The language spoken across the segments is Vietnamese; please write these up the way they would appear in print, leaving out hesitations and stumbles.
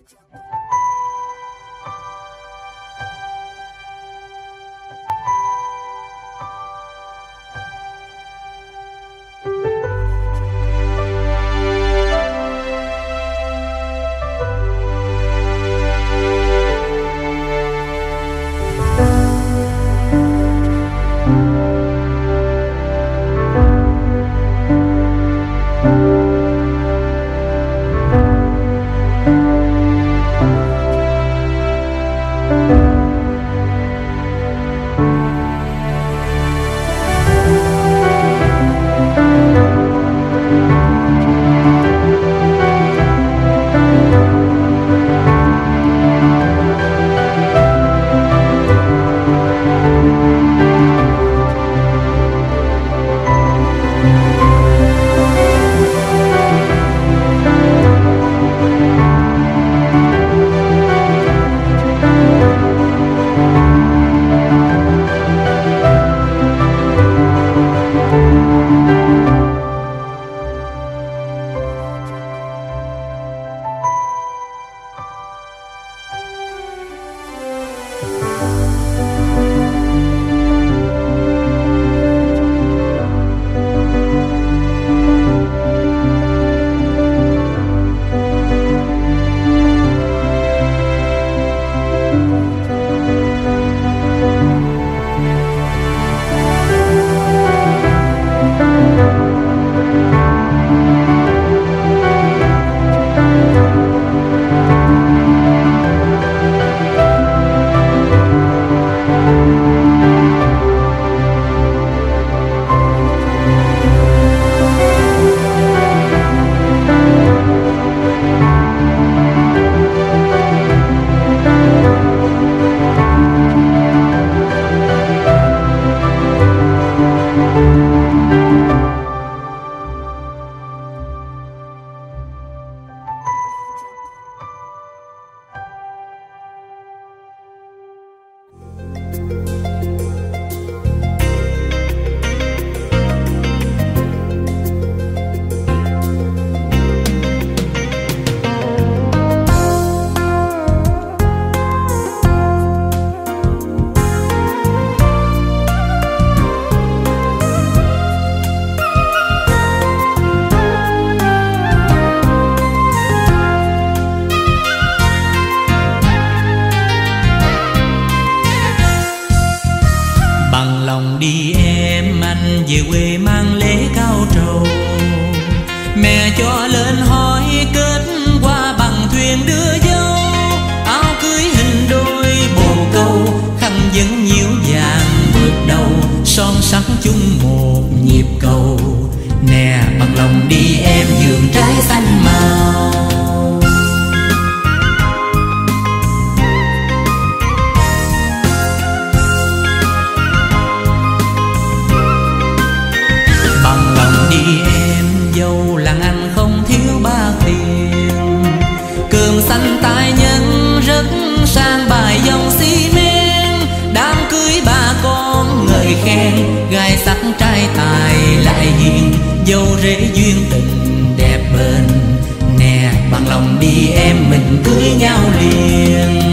về quê mang lễ cao trầu. Mẹ cho lên hỏi kết qua bằng thuyền đưa dâu. Áo cưới hình đôi bồ câu, khăn vấn nhiễu vàng vượt đầu, son sắc chung một nhịp cầu. Nè bằng lòng đi em vườn trái xanh màu. Bằng lòng đi em dâu làng anh không thiếu bạc tiền. Cơm xanh tài nhân rất sang bài dòng xi men. Đám cưới bà con ngợi khen, gai sắc trai tài lại hiền. Dâu rể duyên tình đẹp bền. Nè bằng lòng đi em mình cưới nhau liền.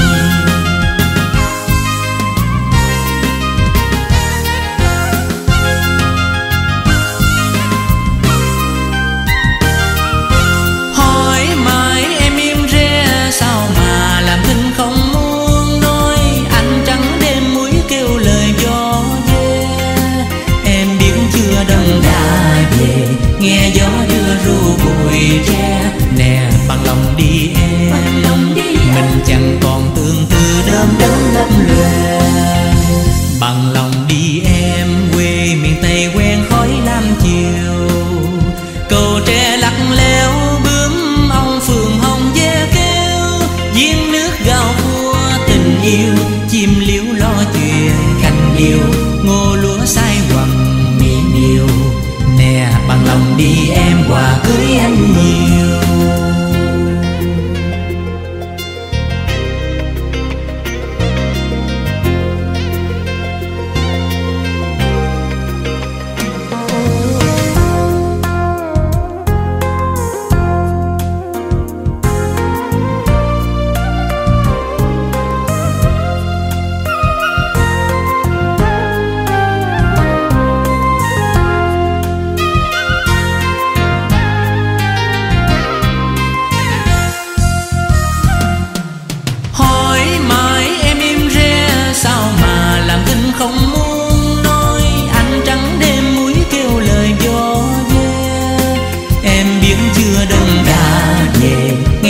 Hỏi mãi em im re sao mà làm thinh không muốn nói. Anh trắng đêm muối kêu lời gió ve. Em biết chưa đông đã về, nghe gió đưa ru bụi tre. Nè bằng lòng đi em, mình chẳng còn tương tư đơm đớm lấp lòe. Bằng lòng đi em quê miền Tây quen khói lam chiều. Cầu tre lắc léo bướm ong phượng hồng ve kêu. Giếng nước gạo cua tình yêu, chim liễu lo chuyện khanh yêu. Ngô lúa sai quằn mì miều. Nè bằng lòng đi em quà cưới anh nhiều.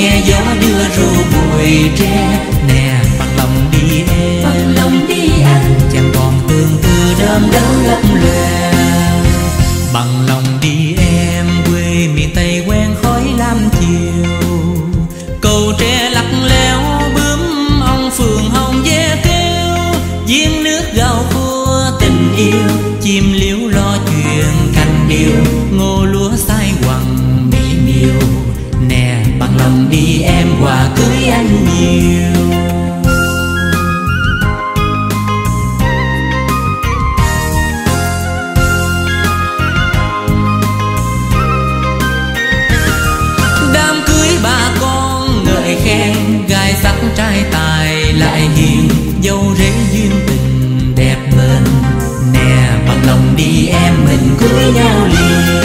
nghe gió đưa ru bụi tre. Nè bằng lòng đi em, bằng lòng đi anh, chẳng còn tương tư đơm đớm lấp lòe. Bằng lòng đi em, quê miền Tây quen khói lam chiều. Cầu tre lắc léo bướm ong phượng hồng ve kêu. Giếng nước gạo khua tình yêu, chim liễu lo chuyện cành điều. Ngô lúa sai quằng mỹ miều. Nè bằng lòng đi em, quà cưới anh nhiều. Đám cưới bà con ngợi khen, gai sắc trai tài lại hiền. Dâu rể duyên tình đẹp bền. Nè bằng lòng đi em, mình cưới nhau liền.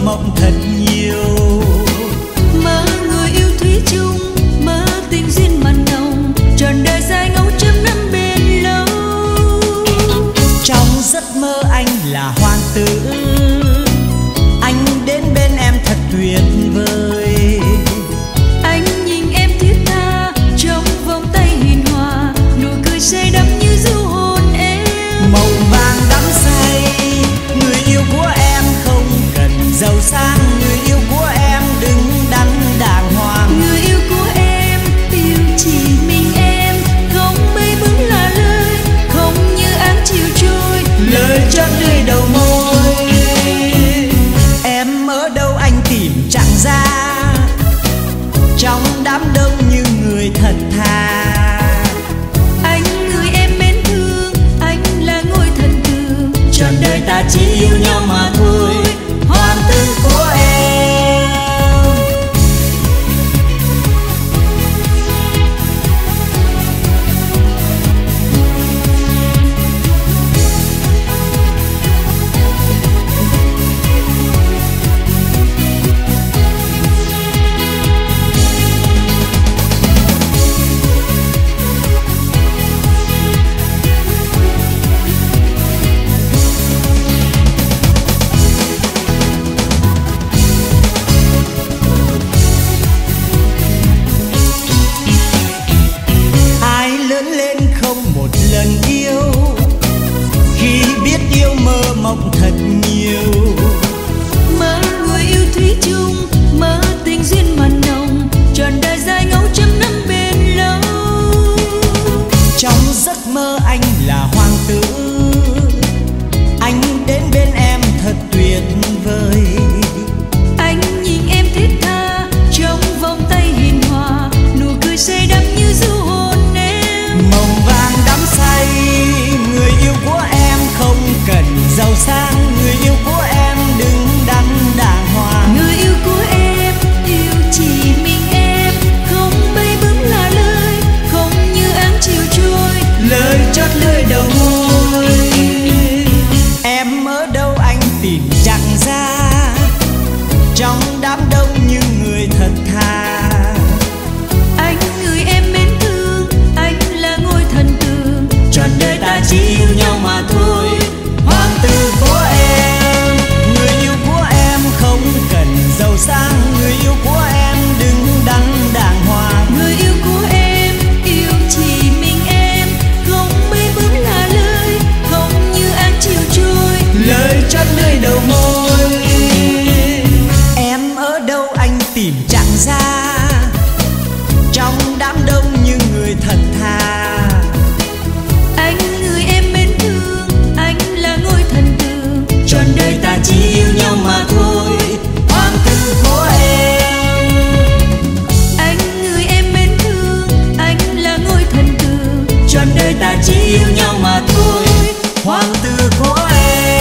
mộng thật nhiều. Mơ người yêu thủy chung, mơ tình duyên mặn nồng, trọn đời dài ngẫu trăm năm bên lâu. Trong giấc mơ anh là hoàng tử, anh đến bên em thật tuyệt vời. Anh nhìn em thiết tha trong vòng tay hiền hòa, nụ cười say đắm như du hồn em. Mộng vàng đắm say, người yêu của em không cần giàu sang, người yêu của em đứng đắn đàng hoàng. Người yêu của em yêu chỉ mình em, không mây bướm là lời, không như áng chiều trôi, lời chót lưỡi đầu môi. Em ở đâu anh tìm chẳng ra, trong đám đông như người thật thà. Anh người em mến thương, anh là ngôi thần tượng, Trọn đời ta chỉ yêu nhau mà thôi, hoàng tử của em. Lần yêu khi biết yêu mơ mộng thật nhiều. Mơ người yêu thủy chung, mơ tình duyên mặn nồng, trọn đời dài ngẫu trăm năm bên lâu. Trong giấc mơ anh là hoàng tử, anh đến bên em thật tuyệt vời. Anh nhìn em thiết tha trong vòng tay hiền hòa, nụ cười say đắm như du hồn em. Mộng vàng đắm say, người yêu của em không cần giàu sang, người yêu của em đứng đắn đàng hoàng. Người yêu của em yêu chỉ mình em, không mây bướm là lời, không như áng chiều trôi, lời chót lưỡi đầu môi. Em ở đâu anh tìm chẳng ra, trong đám đông như người thật thà. Anh người em mến thương, anh là ngôi thần tượng, Trọn đời ta chỉ yêu nhau mà thôi, hoàng tử của em. Người yêu của em không cần giàu sang, người yêu của em đứng đắn đàng hoàng. người yêu của em yêu chỉ mình em, không mây bướm là lời, không như áng chiều trôi, lời chót lưỡi đầu môi. Em ở đâu anh tìm chẳng ra, trong đám đông như người thật thà. anh người em mến thương, anh là ngôi thần tượng, Trọn đời ta chỉ yêu nhau mà thôi, hoàng tử của em. anh người em mến thương, anh là ngôi thần tượng, Trọn đời ta chỉ yêu nhau mà thôi, hoàng tử của em.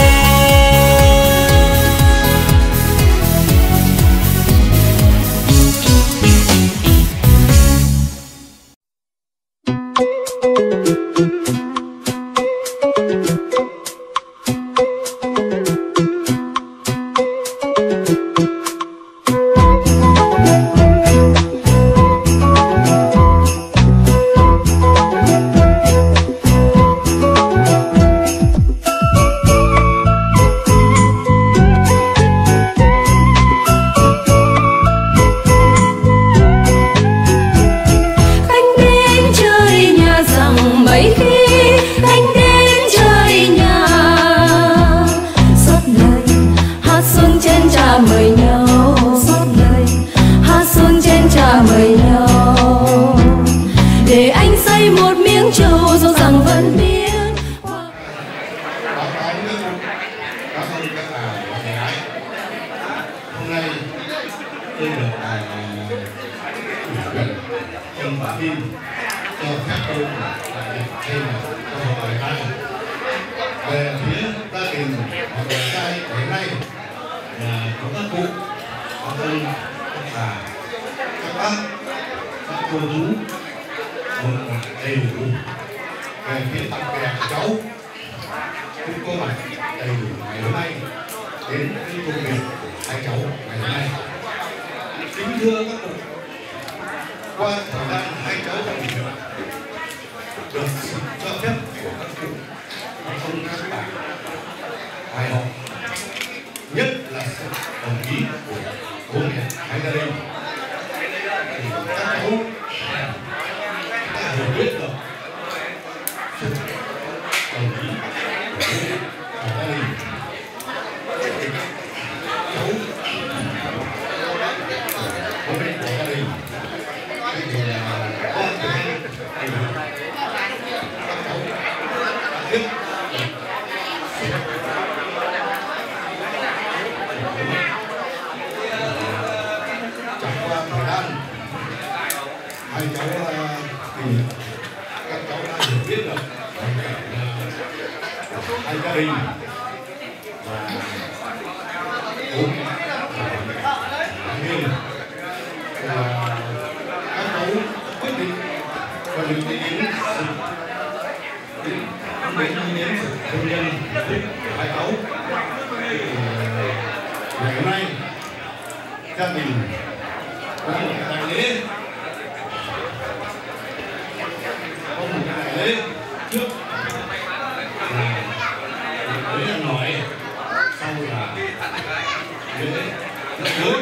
Về phía gia đình và người trai hiện nay là có các cụ, các ông, các bà, các bác, các cô chú mừng đầy đủ. Về phía bạn bè cháu cũng có mặt đầy đủ ngày hôm nay đến với công việc hai cháu thưa các cụ, qua thời gian hai cháu gia đình được sự cho phép của các cụ, ông các bà hài lòng, nhất là sự đồng ý của bố mẹ hai gia đình, thì các cháu đã hiểu biết được sự đồng ý của bố mẹ và gia đình. Cháu bố mẹ của gia đình thì là con của gia đình, các cháu biết trải qua thời gian hai cháu thì các cháu đã hiểu biết được hai gia đình và bố mẹ nên là các cháu quyết định và được đi đến sự hôn nhân của hai cháu. Ngày hôm nay gia đình có một đại lễ, trước là lễ ăn hỏi, sau là lễ rước cưới.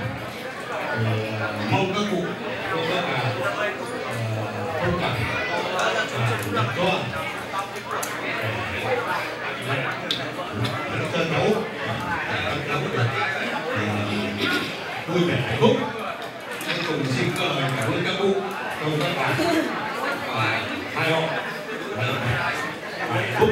Mong các cụ các bà thông cảm và nhận cho các cháu được vui vẻ hạnh phúc. Cùng xin lời cảm ơn các cụ, các bà và hai họ hạnh phúc.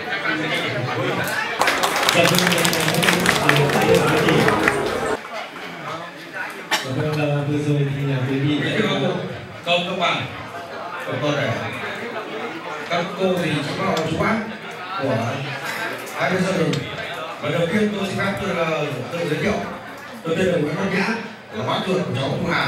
Vâng, vừa rồi thì quý vị đã câu các bạn của tôi để các cô thì chú bảo chú bác của hai bên gia đình. Và đầu tiên tôi xin phép tôi giới thiệu, tôi tên là Nguyễn Văn Nhã, là bác ruột của cháu Thu Hà,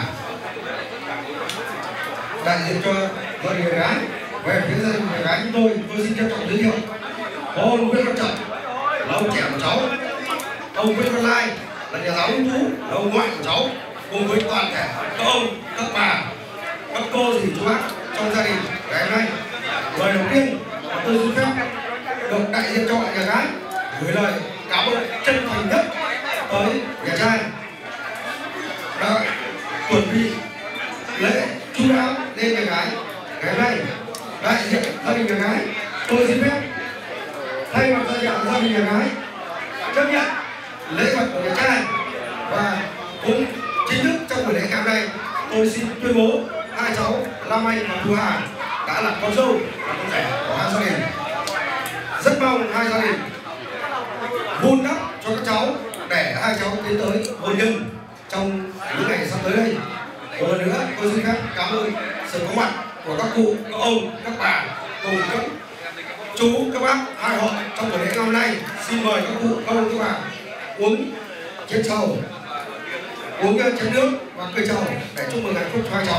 đại diện cho gia đình người gái. Về phía gia đình người gái chúng tôi xin trân trọng giới thiệu có ông Nguyễn Văn Trọng là ông trẻ của cháu, ông Nguyễn Văn Lai là nhà giáo ưu tú, là ông ngoại của cháu, cùng với toàn thể các ông, các bà, các cô dì chú bác trong gia đình ngày hôm nay. Lời đầu tiên tôi xin phép được đại diện cho nhà gái gửi lời cảm ơn chân thành nhất tới nhà trai đã chuẩn bị lễ chu đáo lên nhà gái. Ngày hôm nay đại diện gia đình nhà gái tôi xin phép thay mặt gia đình nhà gái chấp nhận lễ vật của nhà trai, và cũng chính thức trong buổi lễ khám này tôi xin tuyên bố hai cháu Lam Anh và Thu Hà đã là con dâu và con rể của hai gia đình. Rất mong hai gia đình vun đắp cho các cháu để hai cháu tiến tới hôn nhân trong những ngày sắp tới đây. Một lần nữa tôi xin phép cảm ơn sự có mặt của các cụ, các ông, các bà cùng các chú, các bác hai họ trong buổi lễ ngày hôm nay. Xin mời các cụ, các ông, các bà uống chén trầu, uống chén nước và cười trầu để chúc mừng hạnh phúc cho hai cháu.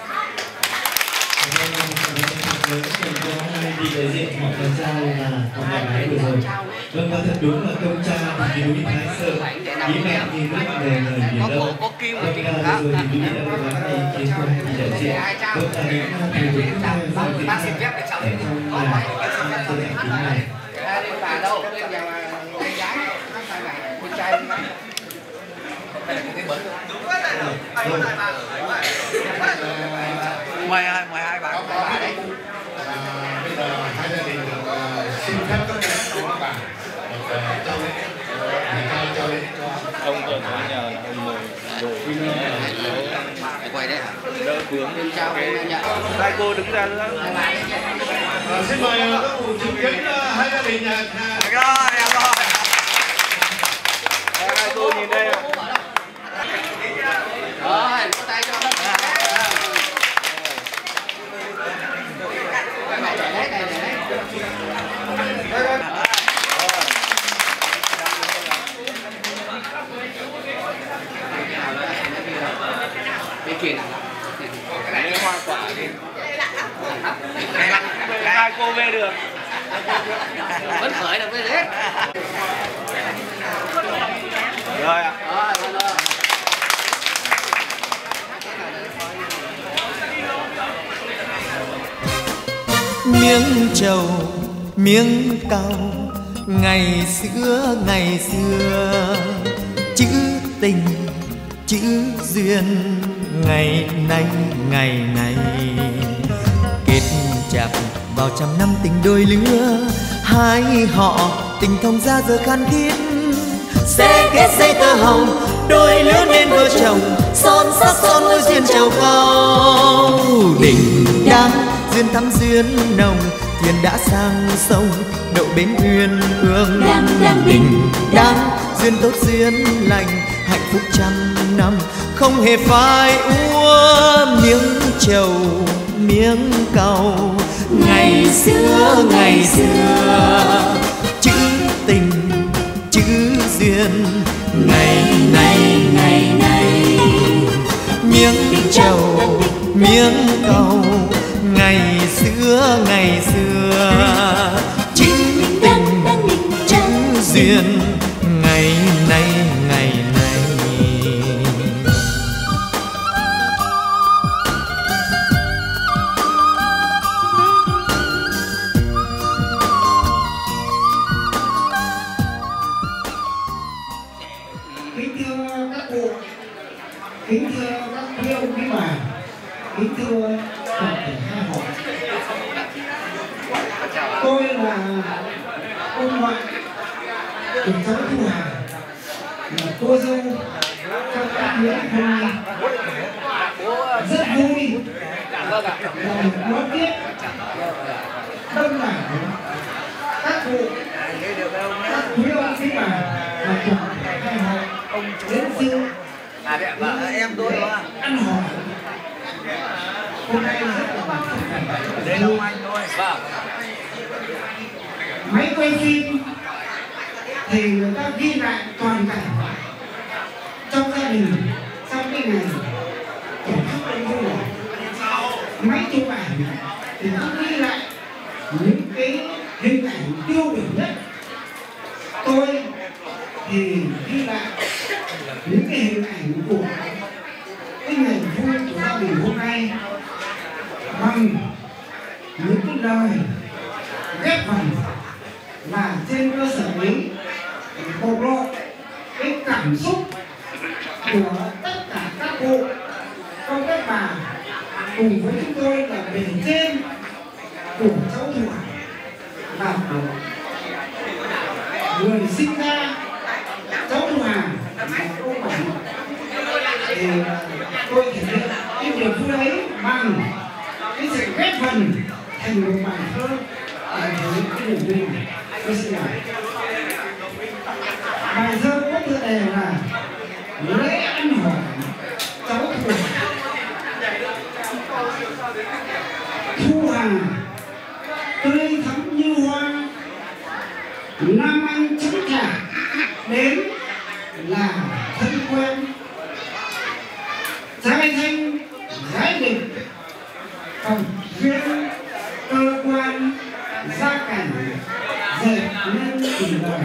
Vị đại diện họ con trai là con gái vừa rồi. Vâng, và thật đúng là công cha thì núi Thái Sợ, ý mẹ thì nước về người biển Đông. Vâng, vừa rồi thì quý vị đã cố gắng này kiến của hai vị đại diện. Vâng, là những thời điểm tiếp theo do diễn ra ở trong chương trình kính này. Mời hai bạn. Bây giờ hai gia đình được xin phép các bạn trao lễ cho ông còn có nhờ ông ngồi đổi Quay đấy hả? đỡ vướng Xin chào nhận. hai cô đứng ra nữa. xin mời các cụ chứng kiến hai gia đình nhà Rồi, em rồi. Hai cô nhìn đây ạ. Rồi, vỗ tay cho nó. Cái chuyện Lấy hoa quả đi. Hai cô về được. vẫn khởi được với đấy. Rồi ạ. Rồi. miếng trầu miếng cau ngày xưa chữ tình chữ duyên ngày nay kết chặt vào trăm năm tình đôi lứa, hai họ tình thông ra giờ khan thiết sẽ kết dây tơ hồng đôi lứa nên vợ chồng son sắc son môi duyên trầu cao. Đình đám duyên thắm duyên nồng thuyền đã sang sông đậu bến uyên ương. Đình đám duyên tốt duyên lành hạnh phúc trăm năm không hề phai úa. Miếng trầu miếng cau ngày xưa chữ tình chữ duyên ngày nay miếng trầu miếng cau ngày xưa chữ tình chữ duyên ngày nay kính thưa các quý ông quý bà, kính thưa toàn thể hai họ. Tôi là ông ngoại của cháu Thu Hà, là cô dâu trong các bữa hôm nay. Rất vui là một đón tiếp đông đảo các cụ, các quý ông quý bà và toàn thể hai họ đến dự em tôi ăn hỏi. Hôm nay rất là đây là ông anh thôi. Máy quay phim thì người ta ghi lại toàn cảnh trong gia đình trong cái ngày tổ chức đêm vui này. Máy chụp ảnh thì cũng ghi lại những cái hình ảnh tiêu biểu nhất. Tôi thì ghi lại những cái hình ảnh của cái ngày vui của gia đình hôm nay bằng những cái lời ghép vần, và trên cơ sở ấy bộc lộ cái cảm xúc của tất cả các cụ con các bà cùng với chúng tôi là bề trên của cháu Thu Hà và của người sinh ra cháu Thu Hà là cô Bảy. Thì tôi thể hiện cái điều vui ấy bằng cái sự ghép vần thành một bài thơ để thể hiện cái niềm vui này. Tôi xin mời. Bài thơ có tựa đề là lễ ăn hỏi cháu Thu Hà. Thu Hà tươi thắm như hoa, nam anh chống trả đến là thân quen. Trai thanh gái địch phòng duyên cơ quan gia cảnh dệt nên tình đời.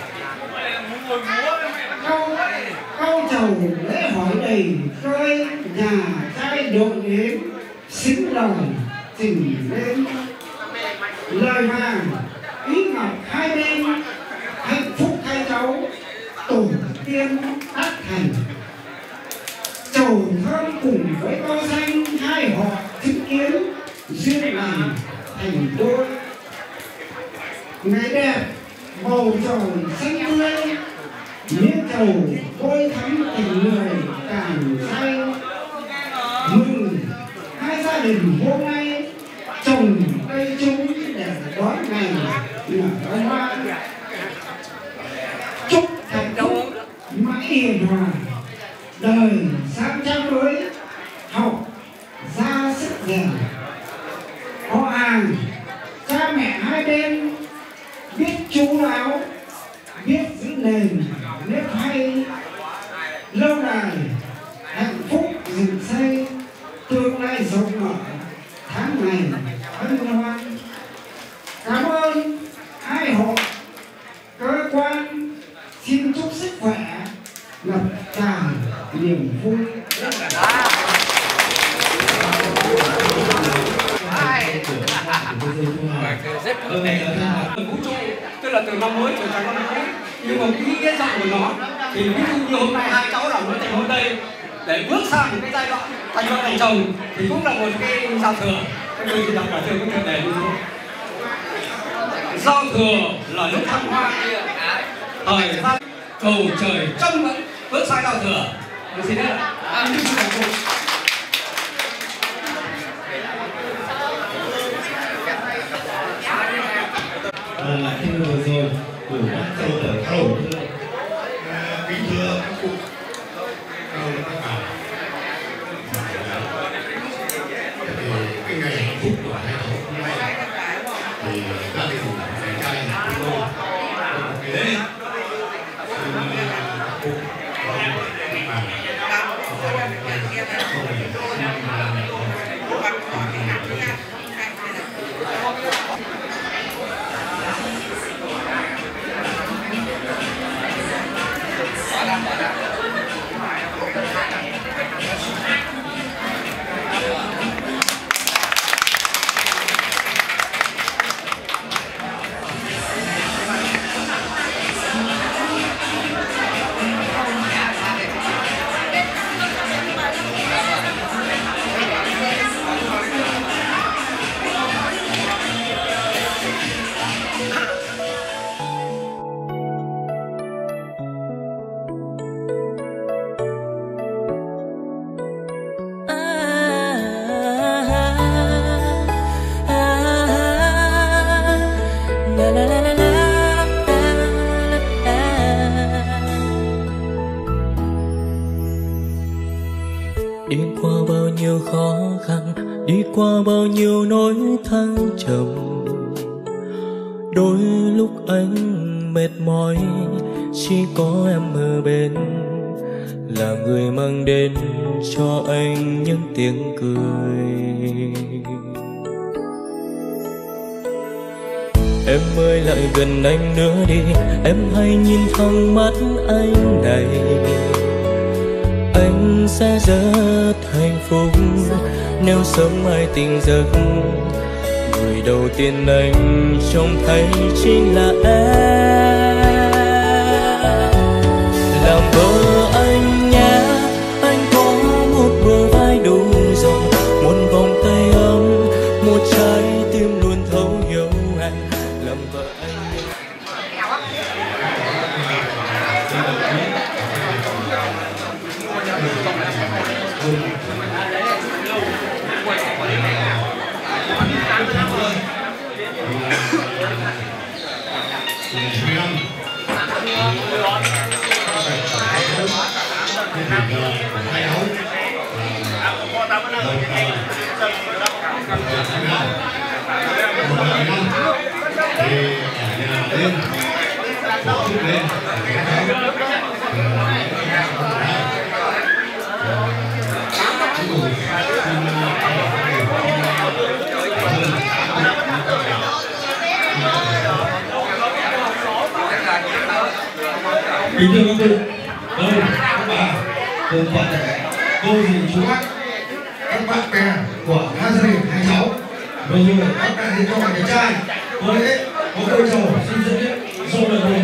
Câu trầu lễ hỏi đầy khơi, nhà trai đội đến xứng lời trình lên. Lời vàng ý ngọc hai bên, hạnh phúc hai cháu tổ tiên tác thành. Trầu thơm cùng với cao xanh, hai họ chứng kiến duyên lành thành đôi. Ngày đẹp bầu trời xanh tươi, miếng trầu bôi thắm tình người càng say. Mừng hai gia đình hôm nay trồng cây chung để đón ngày nở hoa. Chúc hạnh phúc mãi hiền hòa, đời sang trang mới, học ra sức rèn. Họ hàng cha mẹ hai bên biết chú đáo, biết giữ nền nếp hay. Lâu đài hạnh phúc rừng xây, tương lai rộng mở, tháng ngày hân hoan. Cảm ơn hai hộ cơ quan, xin chúc sức khỏe ngập tràn niềm vui. dâu Thu Hà. Rất cụ thể là vũ trụ, tức là từ năm mới trở thành năm cũ, nhưng mà ý nghĩa rộng của nó thì ví dụ như hôm nay hai cháu làm mới thành hôm đây để bước sang một cái giai đoạn thành vợ thành chồng thì cũng là một cái giao thừa. Các tôi thì đọc cả thừa có thể để như thế. Giao thừa là lúc thăng hoa kia, thời gian cầu trời trông vẫn bước sang giao thừa. Được xin đấy ạ. Thưa vừa rồi của các châu ở thầu kính thưa các cụ, các bà, thì cái ngày hạnh phúc của hai cháu hôm nay thì gia đình phải trai chúng tôi một cái lễ xin các cụ các bà Đi qua bao nhiêu khó khăn, đi qua bao nhiêu nỗi thăng trầm, đôi lúc anh mệt mỏi, chỉ có em ở bên, là người mang đến cho anh những tiếng cười. Em ơi lại gần anh nữa đi, em hãy nhìn thẳng mắt anh này, anh sẽ rất hạnh phúc nếu sớm mai tỉnh giấc. Người đầu tiên anh trông thấy chính là em, làm vợ anh nhé. Anh có một bờ vai đủ rộng, một vòng tay ấm, một trái tim luôn thấu hiểu anh. Làm vợ anh kính thưa các cụ, các bà, cùng toàn thể cô dì chú bác, các bạn bè của hai gia đình hai cháu, vừa rồi các đại diện cho bạn trai có lễ có cây trầu xin dẫn tiếp dâu đời buồn.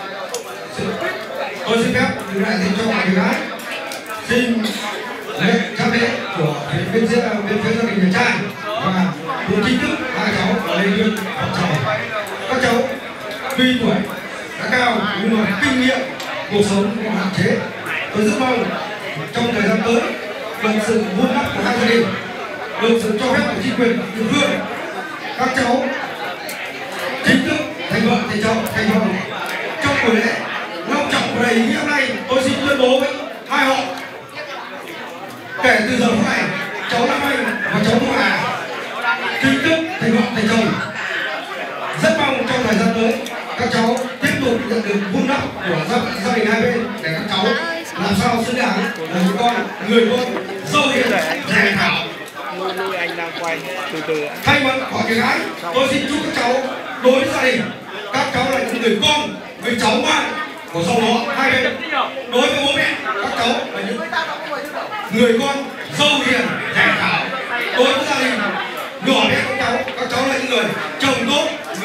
Tôi xin phép từ đại diện cho bạn gái xin lễ chắp lễ của bên phía gia đình nhà trai và cùng chính thức hai cháu ở lên viên học trò. Các cháu tuy tuổi đã cao nhưng mà kinh nghiệm cuộc sống còn hạn chế. Tôi rất mong trong thời gian tới được sự vun đắp của hai gia đình, được sự cho phép của chính quyền địa phương, các cháu chính thức thành vợ thành chồng thành chồng. Trong buổi lễ long trọng và đầy ý nghĩa này, tôi xin tuyên bố với hai họ kể từ giờ phút này cháu Nam Anh và cháu Thu Hà chính thức thành vợ thành chồng. Rất mong trong thời gian tới các cháu tiếp tục nhận được vun đắp của gia đình hai bên để các cháu làm sao xứng đáng là những con người con dâu hiền dè thảo. Anh đang quay từ từ. Thay mặt họ cái gái, tôi xin chúc các cháu đối với gia đình, các cháu là những người con, người cháu ngoan của dòng họ hai bên. Đối với bố mẹ, các cháu là những người con dâu hiền dè thảo. Đối với gia đình nhỏ bé các cháu là những người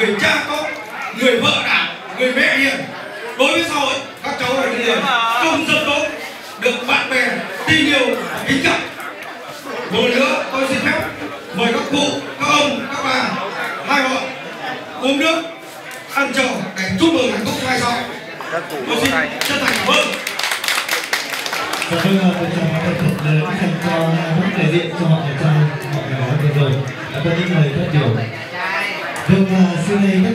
người cha tốt, người vợ đảm, người mẹ hiền. Đối với xã hội, các cháu là những người công dân tốt, được bạn bè tin yêu kính trọng. Một nữa tôi xin phép mời các cụ, các ông, các bà hai họ uống nước, ăn trầu để chúc mừng hạnh phúc hai sau. Tôi xin chân thành cảm ơn. Vâng, tôi chào mọi người thật lớn dành cho những đại diện cho mọi người trong mọi người nói vừa rồi đã có những lời phát biểu. Vâng, và xin này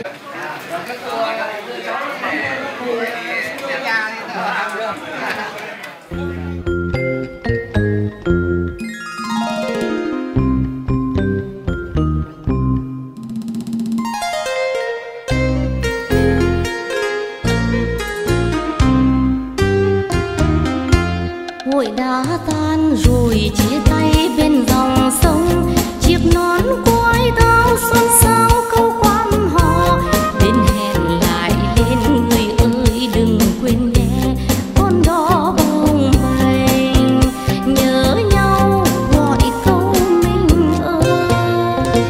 hội đã tan rồi chia tay bên dòng sông, chiếc nón quai tao xuân sao câu quan họ đến hẹn lại lên người ơi đừng quên nhé con đò bồng bềnh nhớ nhau gọi câu mình ơi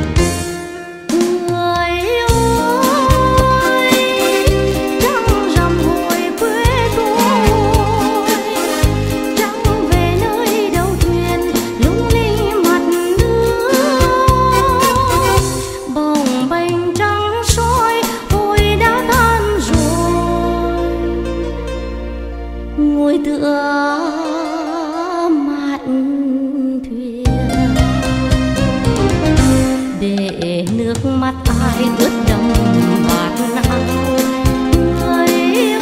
người ơi trăng rằm hồi quê tôi tựa mạn thuyền để nước mắt ai ướt đẫm vạt áo. Người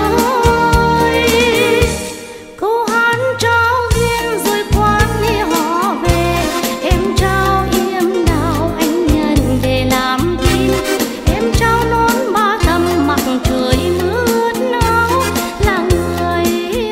ơi câu hát trao duyên rồi quan đi họ về, em trao yếm đào anh nhận để làm tin, em trao nón ba tầm mặc trời mưa áo là người.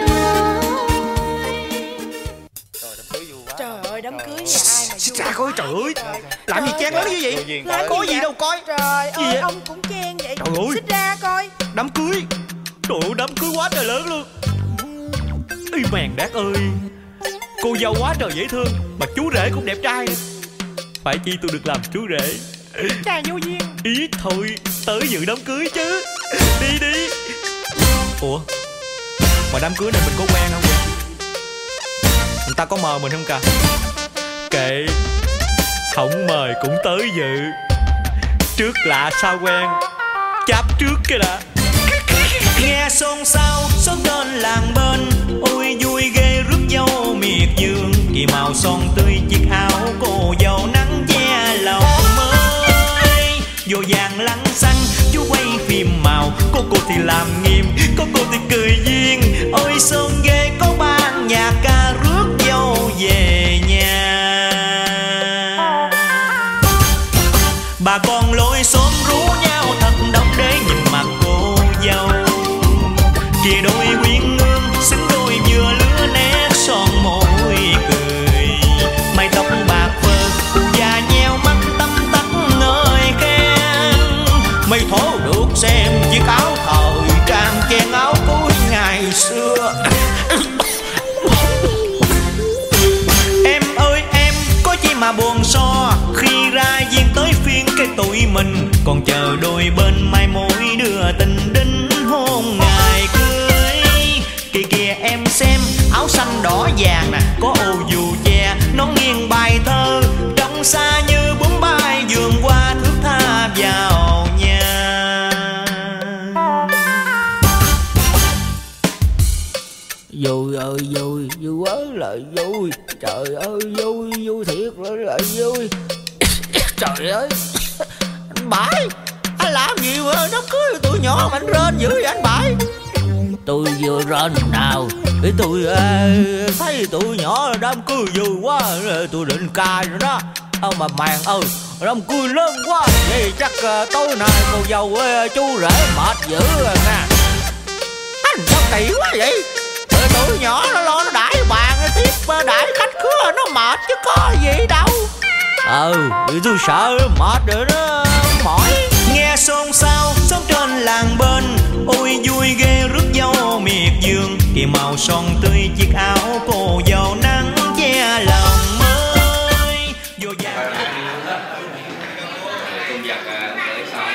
Trời ơi, đám cưới nhà ai mà vui. Trời ơi, trời ơi, làm gì chen lớn như vậy? Có gì đâu coi. Trời ơi, ông cũng chen vậy. Trời ơi, xích ra coi. Đám cưới. Trời ơi, đám cưới quá trời lớn luôn. Ây mèn đát ơi, cô dâu quá trời dễ thương, mà chú rể cũng đẹp trai. Phải chi tôi được làm chú rể. Trai vô duyên. Ý thôi, tới dự đám cưới chứ. Đi đi. Ủa, mà đám cưới này mình có quen không vậy? Người ta có mời mình không cả? Kệ, không mời cũng tới dự. Trước lạ sao quen, cháp trước cái đã. Nghe xôn xao xóm trên làng bên, ôi vui ghê rước dâu miệt vườn. Kỳ màu son tươi chiếc áo cô dâu nắng che lòng mới. Vô vàng lăng xăng chú quay phim màu, cô thì làm nghiêm, cô thì cười duyên. Ôi son ghê có ban nhạc ca rước dâu về nhà. Bà con lối xóm rú nhau thật đông để nhìn mặt cô dâu. Kìa đôi quyến ngương xứng đôi vừa lứa nét son môi cười. Mái tóc bạc phơ cụ già nheo mắt tăm tắt ngợi khen. Mây thố được xem chiếc áo thời trang chen áo cuối ngày xưa. Em ơi em có chi mà buồn so, khi ra duyên tới phiên cái tụi mình còn chờ đôi bên mai mối đưa tình đính hôn ngày cưới. Kìa kìa em xem áo xanh đỏ vàng nè, có ô dù che nón nghiêng bài thơ, trong xa như bướm bay vườn qua thước tha vào nhà. Vui ơi vui, vui quá là vui. Trời ơi vui, vui thiệt là vui. Trời ơi, anh Bảy, anh làm gì mà đám cưới tụi nhỏ mà anh rên dữ vậy anh Bảy? Tôi vừa rên nào để tôi thấy tụi nhỏ đám cưới vui quá, tôi định cai rồi đó. Mà màn ơi, đám cưới lớn quá, vậy chắc tối nay cô dâu chú rể mệt dữ rồi nè. Anh sao kỳ quá vậy? Tụi nhỏ nó lo nó đãi bàn tiếp đãi khách khứa nó mệt chứ có gì đâu. Tôi sợ mệt rồi nó mỏi. Nghe xôn xao xóm trên làng bên, ôi vui ghê rước dâu miệt vườn. Kìa màu son tươi chiếc áo cô dâu nắng che lòng mới. Vô vàng công việc tới sau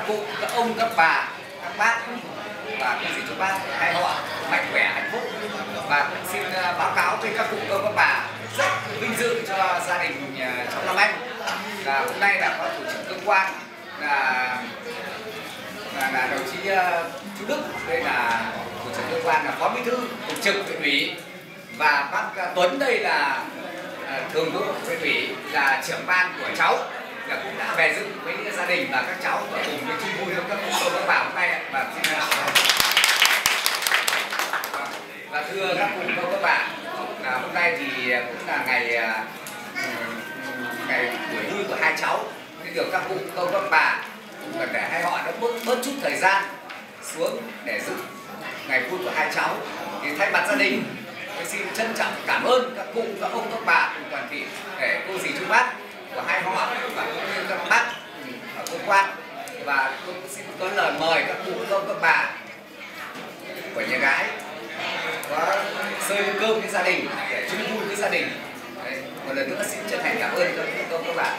cụ, các ông, các bà, các bác và các dì chú bác hai họ mạnh khỏe hạnh phúc. Và cũng xin báo cáo với các cụ các bà rất vinh dự cho gia đình trong Nam Anh là hôm nay là có thủ trưởng cơ quan là đồng chí chú Đức, đây là thủ trưởng cơ quan là phó bí thư thường trực huyện ủy, và bác Tuấn đây là thường vụ huyện ủy, là trưởng ban của cháu, là cũng đã về dự với gia đình và các cháu và cùng với chung vui với các cô các bà hôm nay. Và thưa các cụ các bà, là hôm nay thì cũng là ngày buổi vui của hai cháu, nên được các cụ các bà cần để hai họ đã bớt chút thời gian xuống để dự ngày vui của hai cháu. Thì thay mặt gia đình tôi xin trân trọng cảm ơn các cụ, các ông, các bà cùng toàn thể để cô dì chú bác của hai họ và cũng như các bác ở cơ quan. Và tôi cũng xin có lời mời các cụ, các ông, các bà của nhà gái có rơi lên cơm với gia đình để chung vui với gia đình. Đấy, một lần nữa xin chân thành cảm ơn các cụ, các bà.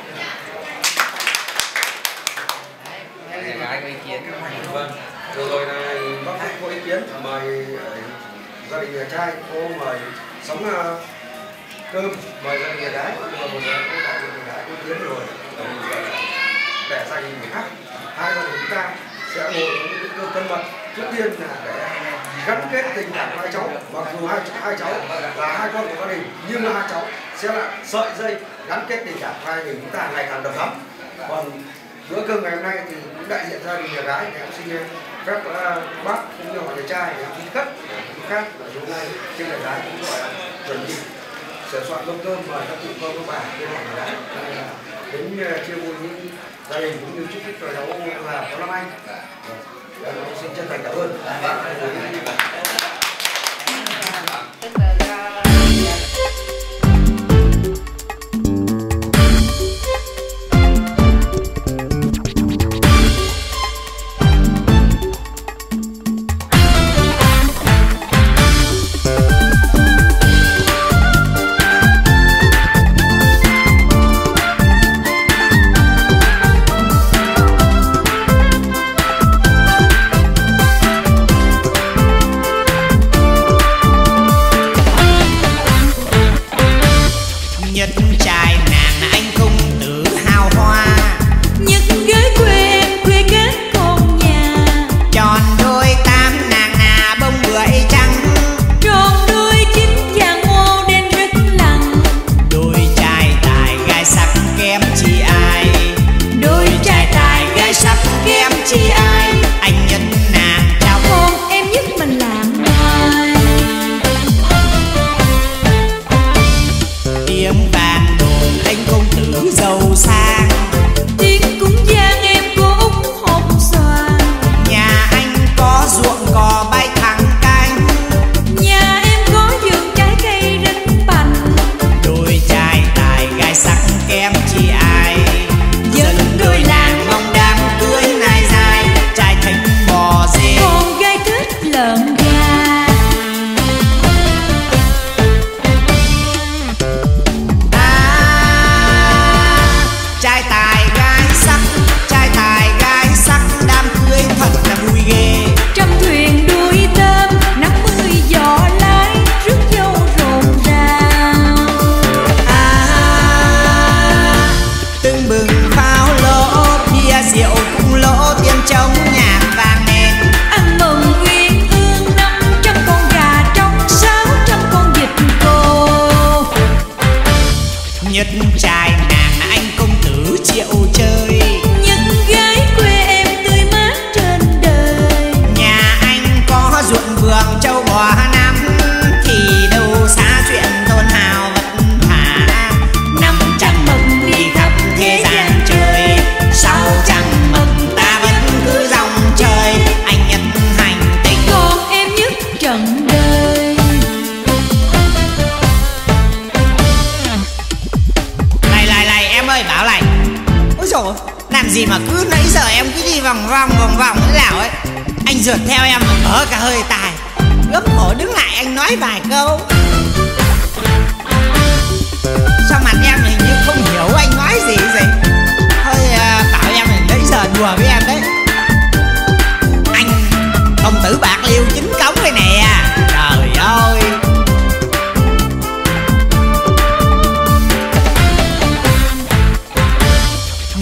Nhà gái có ý kiến. Vâng, vừa rồi là bác Khách có ý kiến mời gia đình nhà trai, cô mời sống cơm, mời gia đình nhà gái, một đại diện nhà gái có ý kiến rồi để gia đình người khác. Hai gia đình chúng ta sẽ ngồi những cơm thân mật. Trước tiên là để gắn kết tình cảm hai cháu, mặc dù hai cháu là hai con của gia đình nhưng mà hai cháu sẽ là sợi dây gắn kết tình cảm hai người chúng ta ngày càng đầm thắm. Còn bữa cơm ngày hôm nay thì cũng đại diện gia đình nhà gái thì em xin phép bác cũng như họ nhà trai để xin cất khác là hôm nay trên nhà gái cũng gọi là chuẩn bị sửa soạn mâm cơm mời các cụ con các bà trên họ nhà gái đến chia vui những gia đình cũng như chúc cho cháu là có Nam Anh. Xin chân thành cảm ơn. Gì mà cứ nãy giờ em cứ đi vòng vòng thế nào ấy. Anh rượt theo em ở cả hơi tài. Gấp cổ đứng lại anh nói vài câu. Sao mặt em hình như không hiểu anh nói gì. Thôi bảo em nãy giờ đùa với em đấy.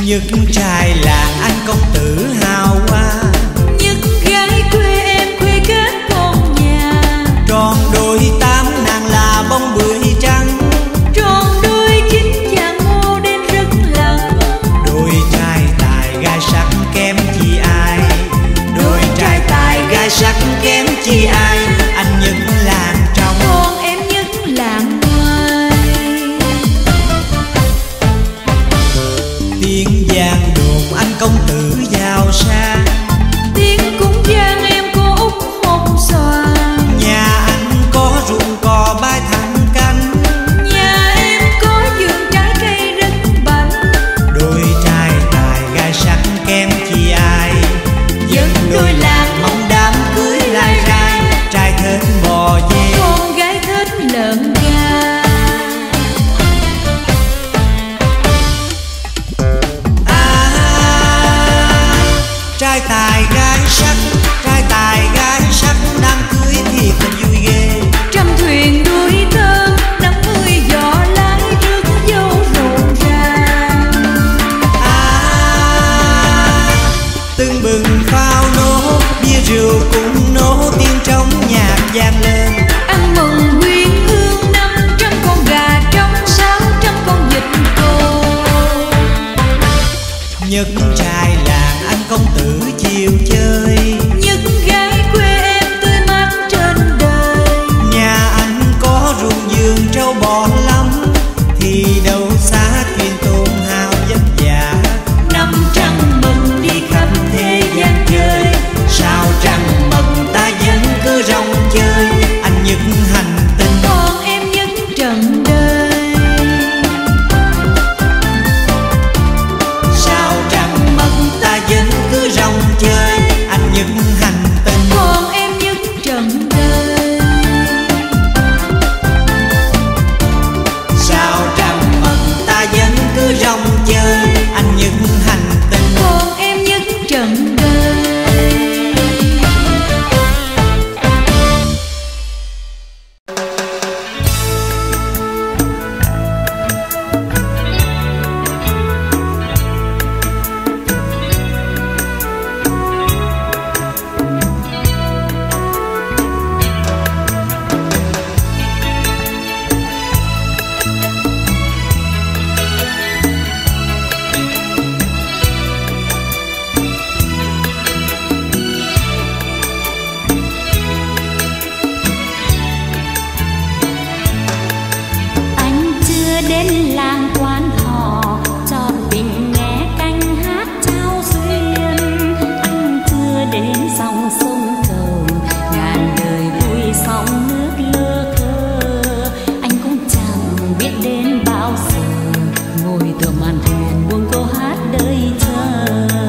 Nhất trai làng anh công tử hào hoa, nhất gái quê em quê kết con nhà. tròn đôi tám nàng là bông bưởi trắng, tròn đôi chín chàng ngô đen rất lặng. đôi trai tài gái sắc kém chi ai, đôi trai tài gái sắc kém chi ai. Anh nhất làng trong, còn em nhất làng ngoài. tiếng giang đồn anh công tử giàu sang, tiếng cũng giang em cô út hồng xoàn. nhà anh có ruộng cò bay thẳng cánh, nhà em có vườn trái cây rất bảnh. đôi trai tài gái sắc kém chi ai, dân đôi làng mong đám cưới lai rai, trai thết bò dê con gái thích lợn gà. trai tài gái sắc, trai tài gái sắc đang cưới thiệt là vui ghê. Trăm thuyền đuổi thơm, 50 giỏ lái rước dâu rộn ràng. Tưng bừng pháo nổ, bia rượu cũng nổ, tiếng trống nhạc vang lên. Ăn mừng quyến hương 500 con gà trống, 600 con vịt cô. Nhất trai làng anh công tử chiều chơi, nhất gái quê em tươi mát trên đời. nhà anh có ruộng vườn trâu bò lắm, thì đâu xa thuyền tôn hao vất vả. 5 trăng mừng đi khắp thế gian chơi, sao trăng mừng ta vẫn cứ rong chơi. Anh nhất hành tinh, còn em nhất trần đời. sao trăng mừng ta vẫn cứ rong chơi. Anh nhất hành tinh, còn em nhất trần đời. sao trăng mừng ta vẫn cứ rong chơi. Anh nhất hành tinh, còn em nhất trần đời. Anh chưa đến làng quan họ, tròn tình nghe canh hát trao duyên. Anh chưa đến dòng sông cầu, ngàn đời vui sóng nước lơ khơ. Anh cũng chẳng biết đến bao giờ, ngồi tựa màn thuyền buông câu hát đời chờ.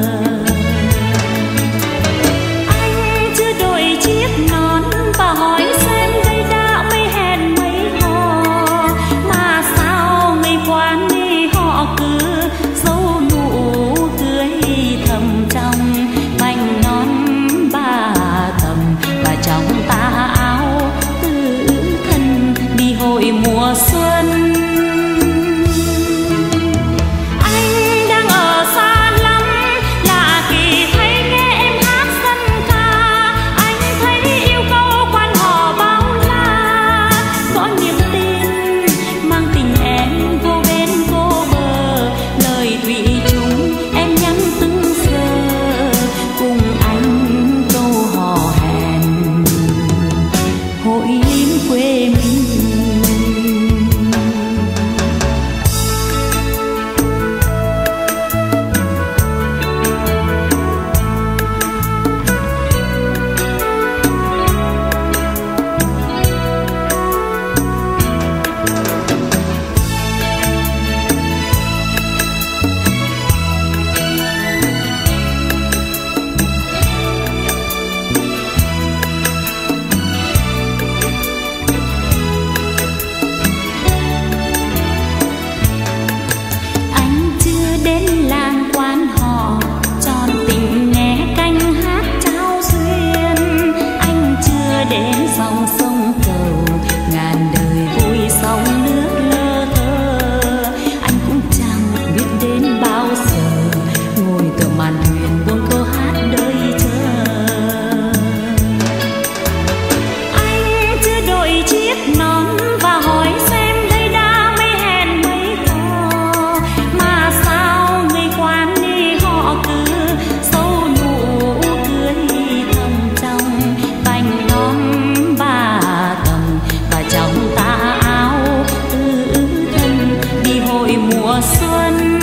Anh chưa đổi chiếc nón và hỏi xem đây đã mấy hẹn mấy hò, mà sao người quan đi họ cứ giấu nụ cười thầm trong mảnh nón ba thầm, và trong tà áo tự thân đi hội mùa xuân. Anh đang ở xa lắm, lạ kỳ thấy nghe em hát dân ca. Anh thấy yêu câu quan họ bao la, có niềm tin mang tình em vô bên vô bờ. Lời thủy chung em nhắn từng giờ, cùng anh câu hò hẹn hội lim quê mình. bao giờ mỗi mùa xuân.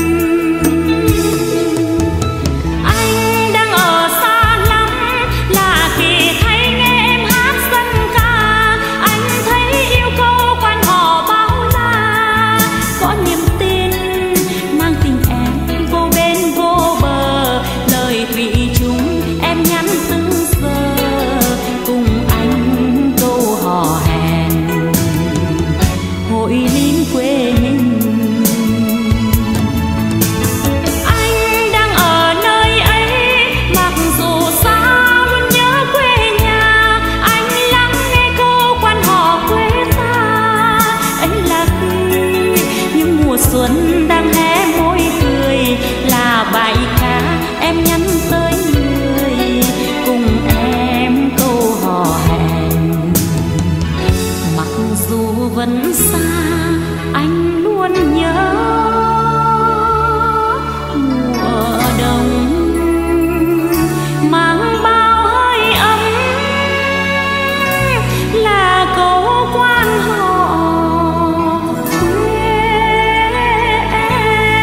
Anh đang ở xa lắm là khi thấy nghe em hát dân ca. Anh thấy yêu câu quan họ bao la, có niềm tin mang tình em vô bên vô bờ. Lời thủy chung em nhắn từng giờ, cùng anh câu hò hẹn hội liên quê mình. Anh đang ở nơi ấy mặc dù xa luôn nhớ quê nhà. Anh lắng nghe câu quan họ quê ta, ấy là khi những mùa xuân đang hé môi cười. Là bài ca em nhắn tới người, cùng em câu hò hẹn. Mặc dù vẫn xa anh luôn nhớ mùa đông mang bao hơi ấm, là câu quan họ quê em.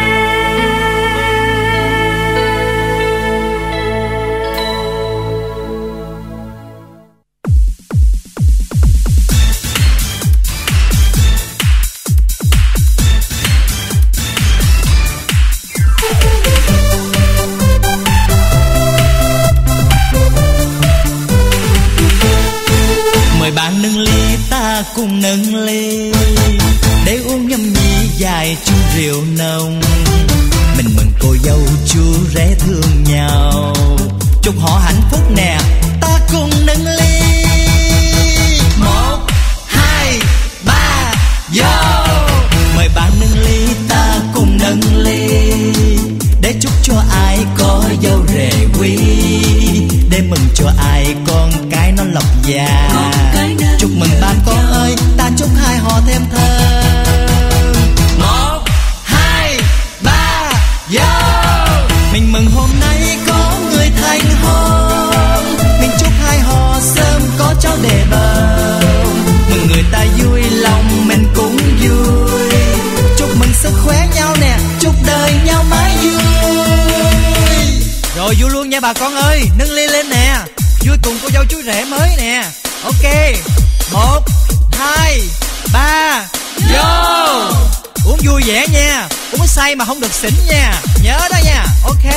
mời bạn nâng ly ta cùng nâng ly để uống nhâm nhi dài chung rượu nồng. Mình mừng cô dâu chú rể thương nhau, chúc họ hạnh phúc nè, ta cùng nâng ly. 1, 2, 3, vô. Mời bạn nâng ly ta cùng nâng ly để chúc cho ai có dâu rể quý, để mừng cho ai con cái nó lộc già. Chúc mừng ba con ơi, ta chúc hai họ thêm thơm. 1, 2, 3, vô. Mình mừng hôm nay có người thành hôn, mình chúc hai họ sớm có cháu đề bầu. Mừng người ta vui lòng mình cũng vui, chúc mừng sức khỏe nhau nè, chúc đời nhau mãi vui. Rồi vui luôn nha bà con ơi, nâng ly lên nè, vui cùng cô dâu chú rể mới nè. Ok, 1, 2, 3, vô. Uống vui vẻ nha, uống say mà không được xỉn nha, nhớ đó nha. Ok.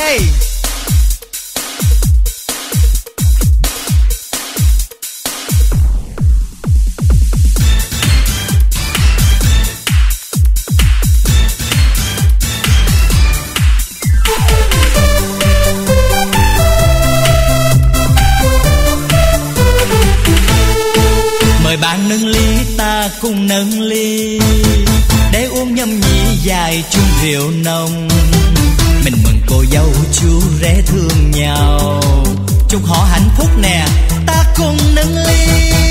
Mời bạn nâng ly ta cùng nâng ly để uống nhâm nhi dài chung rượu nồng. Mình mừng cô dâu chú rể thương nhau, chúc họ hạnh phúc nè, ta cùng nâng ly.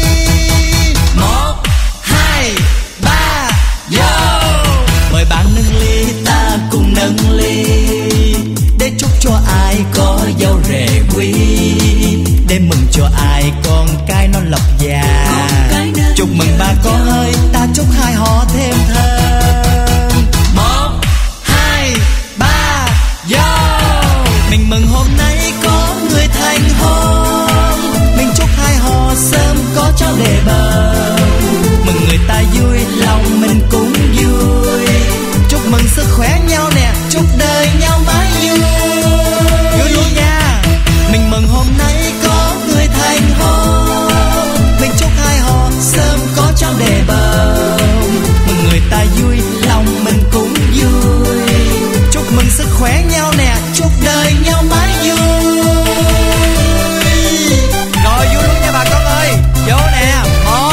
1, 2, 3, vô. Mời bạn nâng ly ta cùng nâng ly để chúc cho ai có dâu rể quý, để mừng cho ai con cái nó lộc già. Chúc mừng ba con ơi, ta chúc hai họ thêm thơm. 1, 2, 3, vô. Mình mừng hôm nay có người thành hôn, mình chúc hai họ sớm có cháu đề bầu. Mừng người ta vui lòng mình cũng vui, chúc mừng sức khỏe nhau nè, chúc đời nhau mãi vui. Vui luôn nha. Mình mừng hôm nay có người thành hôn, mình chúc hai họ sớm có cháu đề bầu. Mừng người ta vui lòng mình cũng vui, chúc mừng sức khỏe nhau nè, chúc đời nhau mãi vui. Rồi vui luôn nha bà con ơi, vô nè. 1,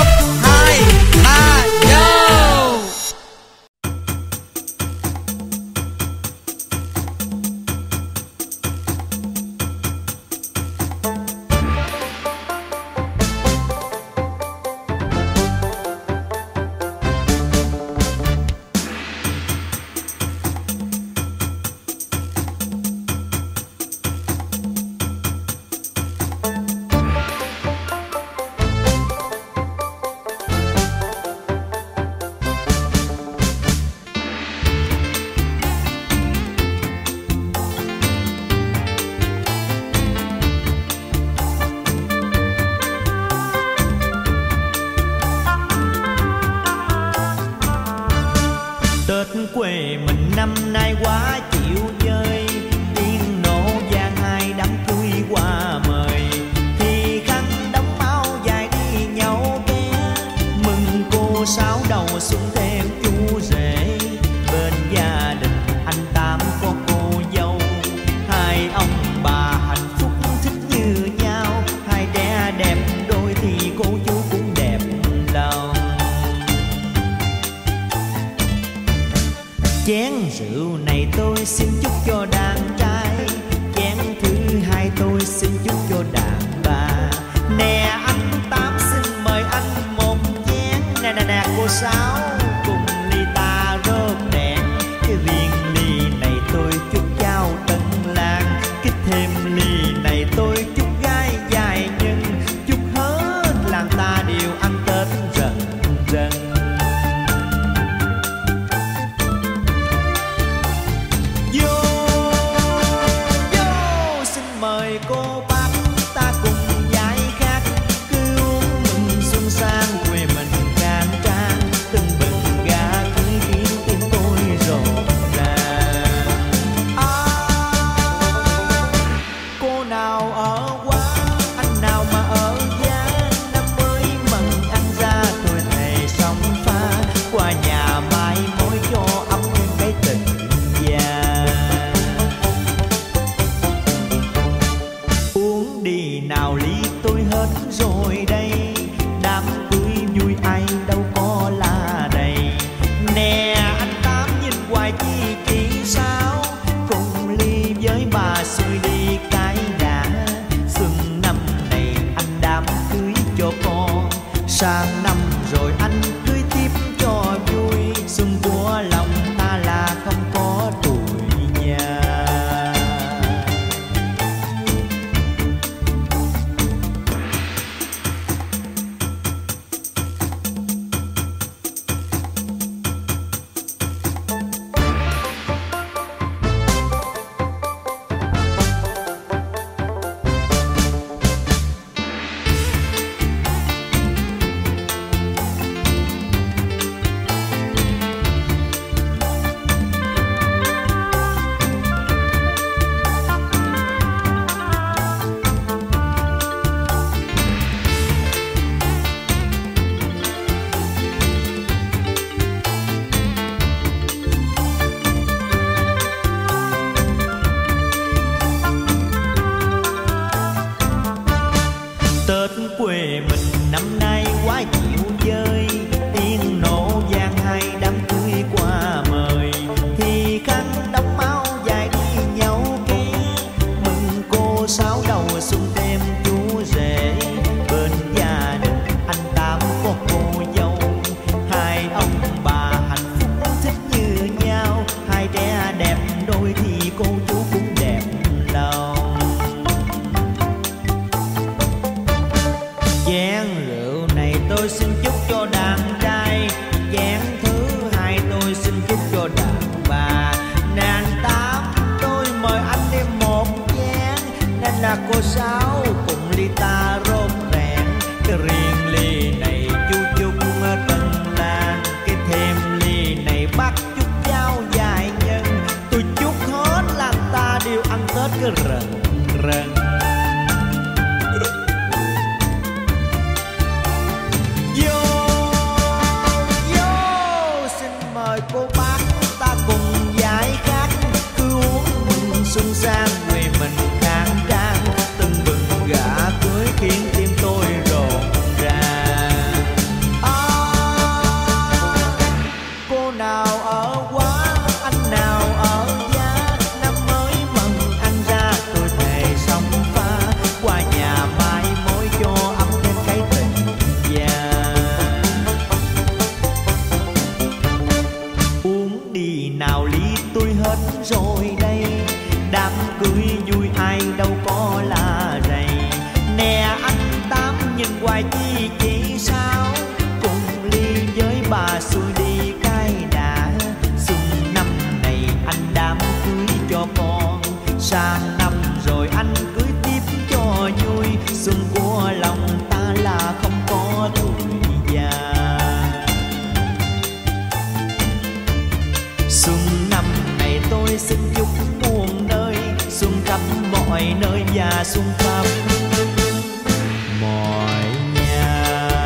năm nay quá chịu chơi, tiếng nổ vang hai đám cưới qua mời, thì khăn đóng áo dài đi nhau bé, mừng cô sáu đầu xuân thêm chú rể, bên gia đình anh Tám có cô dâu, hai ông bà hạnh phúc thích như nhau, hai trẻ đẹp đôi thì cô chú cũng đẹp lòng. Chén rượu này tôi xin chúc cho đàn trai, chén thứ hai tôi xin chúc cho đàn bà. Nè anh Tám xin mời anh một chén, nè cô Sáu cùng ly ta rớt đèn. Cái riêng ly này tôi chúc trao tân lang, cái thêm ly này tôi chúc gái dài nhân, chúc hết làng ta đều ăn Tết rần rần. Mời cô bác ta cùng giải khát, cứ uống mừng xuân sang quê mình khang trang, từng bừng gà cưới khiến tim tôi rộn ràng. Cô nào ở quá, anh nào mà ở giá, năm mới mừng anh ra tôi thề sóng pha, qua nhà mai mối cho ấm cái tình già. Uống đi nào ly tôi hết rồi đây, đám cưới vui ai đâu có là đầy. Nè anh Tám nhìn hoài chi chỉ sao, cùng ly với bà xuôi đi cái đã. Xuân năm này anh đám cưới cho con, sang năm rồi anh cưới tiếp cho vui. Xuân của lòng ta là không có tuổi già. Tết quê mình năm nay quá chịu chơi, tiếng nổ vang hai đám cưới qua mời, thì khăn đóng áo dài đi nhau kia, mừng cô sáu đầu xuân thêm chú rể, bên gia đình anh Tám có cô dâu, hai ông bà hạnh phúc thích như nhau, hai trẻ đẹp đôi thì cô chú cũng đẹp lòng. Chén rượu này tôi xin chúc cho đàn trai, chén thứ hai tôi xin chúc cho đàn bà. Nàng Tám tôi mời anh thêm một chén, nên là cô Sáu cùng ly ta rốt rẽn. Cái riêng ly này chú chúc tân lang, cái thêm ly này bác chúc cháu dài nhân, tôi chúc hết làng ta đều ăn Tết cái rần rần. Mời cô bác ta cùng giải khát, cứ uống mừng xuân sang quê mình khang trang, từng bừng gà cưới khiến tim tôi rộn ràng. Cô nào ở quá, anh nào ở giá, năm mới mừng anh ra tôi thề sóng pha, qua nhà mai mối cho ấm thêm cái tình già. Uống đi nào ly tôi hết rồi đây, đám cưới vui ai đâu có là rầy. Nè anh Tám nhìn hoài chi chỉ sao, cùng ly với bà xuôi đi cái đã. Xuân năm này anh đám cưới cho con, sang năm rồi anh cưới tiếp cho vui. Xuân của lòng ta là không có tuổi già. Xuân năm xin chúc muôn nơi xuân khắp mọi nơi và xuân khắp mọi nhà.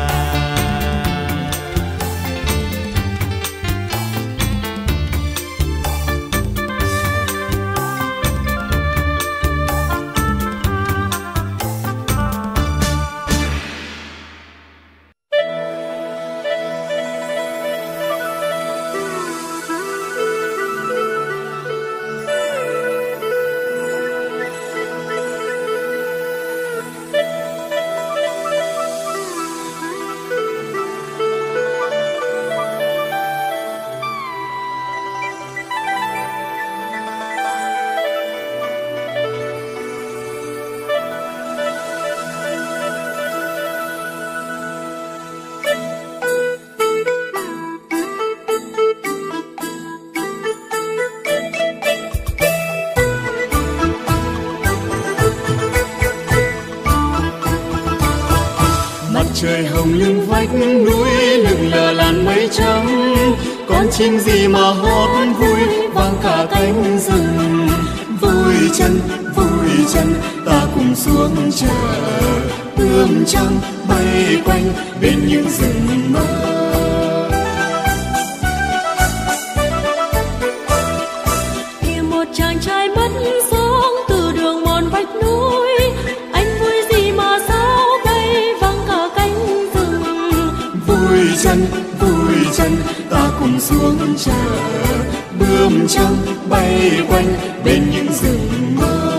Trời hồng lưng vách núi lừng lờ làn mây trắng, con chim gì mà hót vui vang cả cánh rừng. Vui chân ta cùng xuống chợ, ươm trăng bay quanh bên những rừng mơ. Kia một chàng trai mất xuống từ đường mòn vách núi, anh vui gì mà sao bay vang cả cánh rừng. Vui chân ta cùng xuống chợ, bướm trắng bay quanh bên những rừng mơ.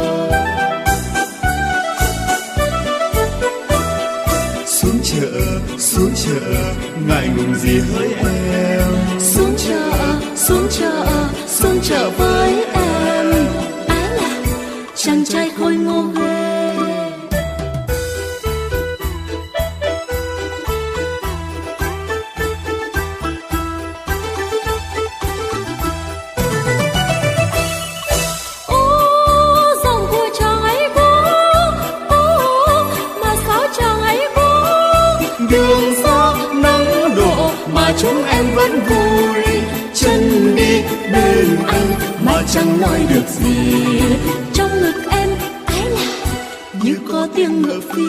Xuống chợ ngại ngùng gì hỡi em. Xuống chợ với em. Ái là chàng trai khôi ngô ghê. Đường xa nắng đổ mà chúng em vẫn vui, chân đi bên anh mà chẳng nói được gì. Trong ngực em ái là như có tiếng ngựa phi.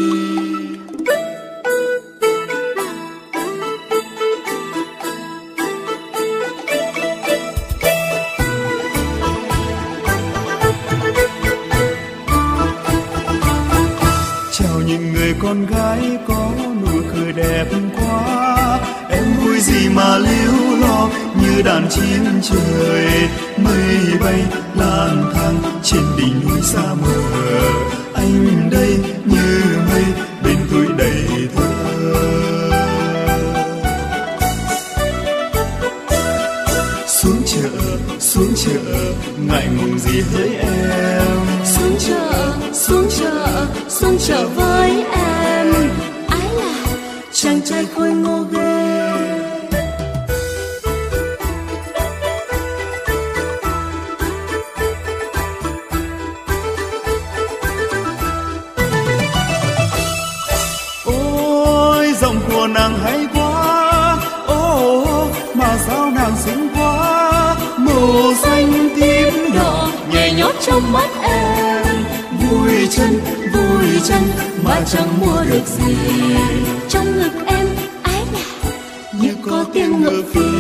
Chào những người con gái có nụ cười đẹp quá, em vui gì mà líu lo như đàn chim trời. Mây bay lang thang trên đỉnh núi xa mờ, anh đây như mây bên tuổi đầy thơ. Xuống chợ ngại ngùng gì hỡi em. Xuống chợ với em. Ái là chàng trai khôi ngô ghê. Ôi giọng của nàng hay quá, mà sao nàng xinh quá. Màu xanh tím đỏ nhảy nhót trong mắt em. Vui chân mà chẳng mua được gì. Trong ngực em ái là như có tiếng ngựa phi.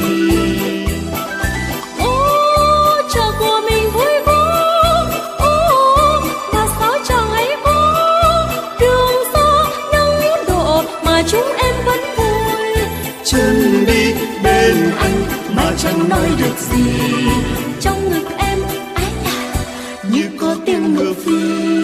Chợ của mình vui quá, mà sao chẳng ấy có. Đường xa nắng đổ mà chúng em vẫn vui. Chân đi bên anh mà chẳng nói được gì. Trong ngực em ái là như có tiếng ngựa phi.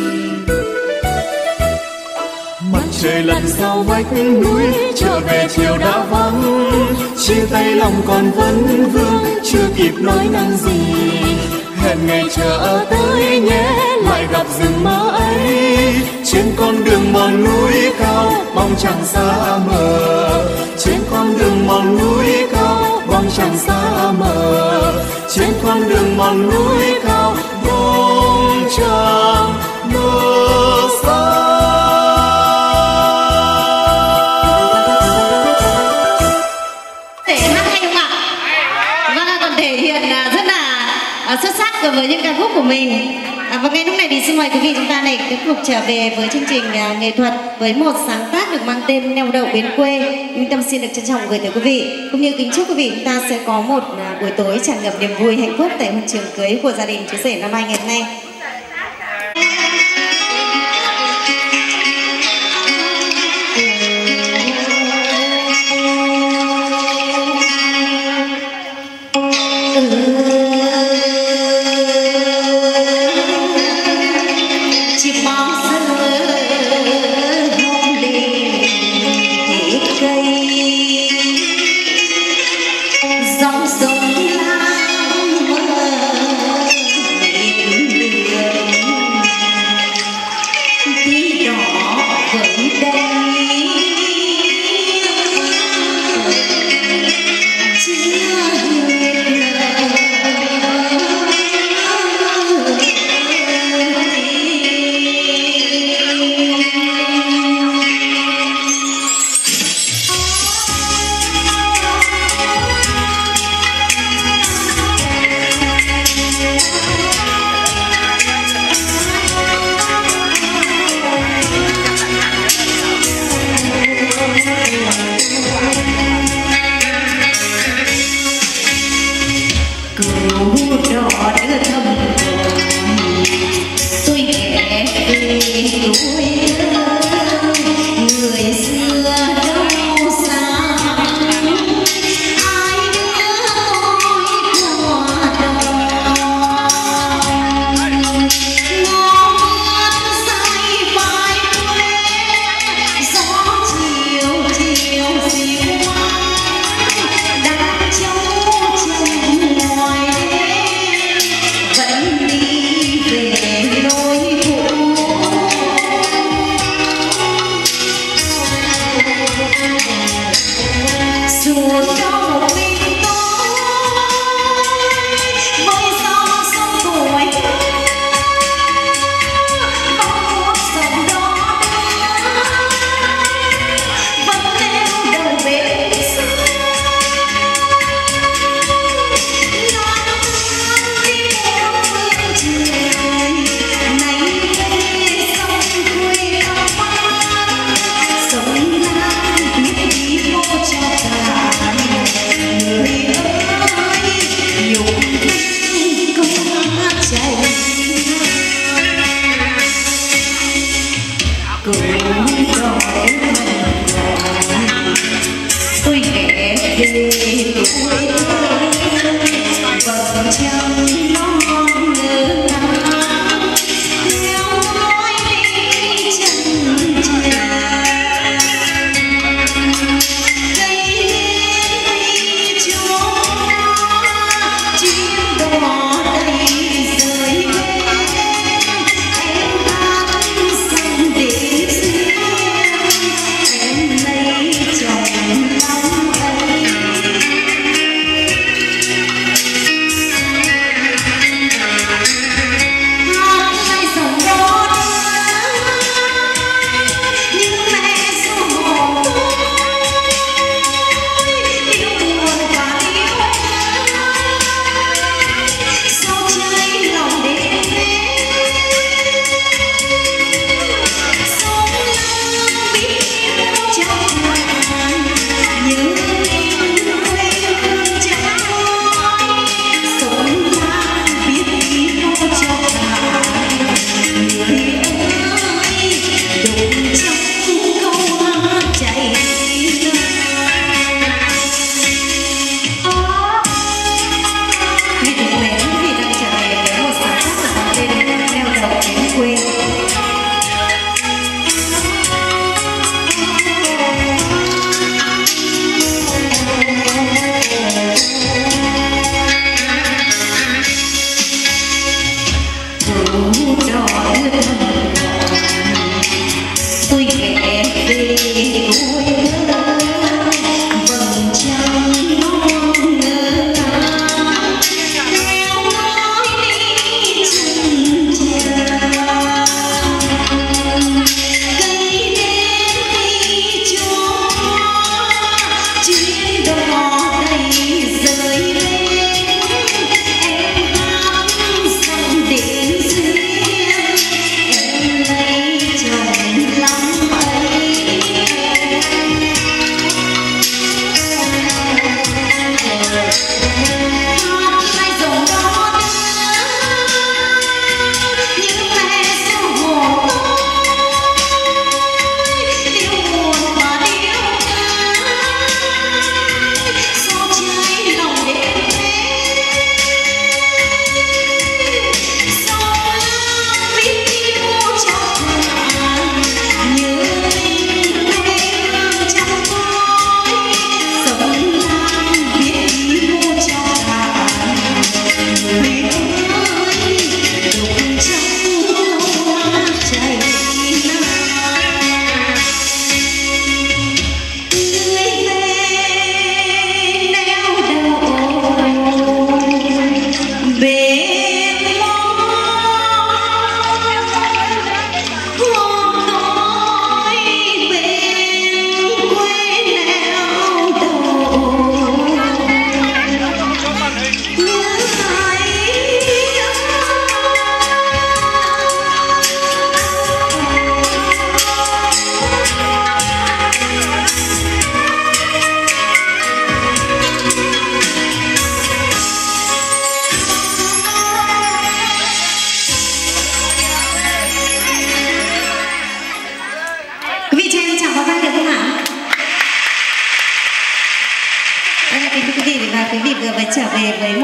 Mặt trời lặn sau vách núi, trở về chiều đã vắng. Chia tay lòng còn vấn vương, chưa kịp nói năng gì. Hẹn ngày chờ tới nhé, lại gặp rừng mơ ấy. Trên con đường mòn núi cao, bóng trăng xa mờ. Trên con đường mòn núi cao, bóng trăng xa mờ. Trên con đường mòn núi cao, bóng trăng mờ xa. xuất sắc với những ca khúc của mình. Và ngay lúc này thì xin mời quý vị chúng ta này tiếp tục trở về với chương trình nghệ thuật với một sáng tác được mang tên Neo Đậu Bến Quê. Minh Tâm xin được trân trọng gửi tới quý vị, cũng như kính chúc quý vị chúng ta sẽ có một buổi tối tràn ngập niềm vui hạnh phúc tại huân trường cưới của gia đình chú rể năm 2 ngày hôm nay.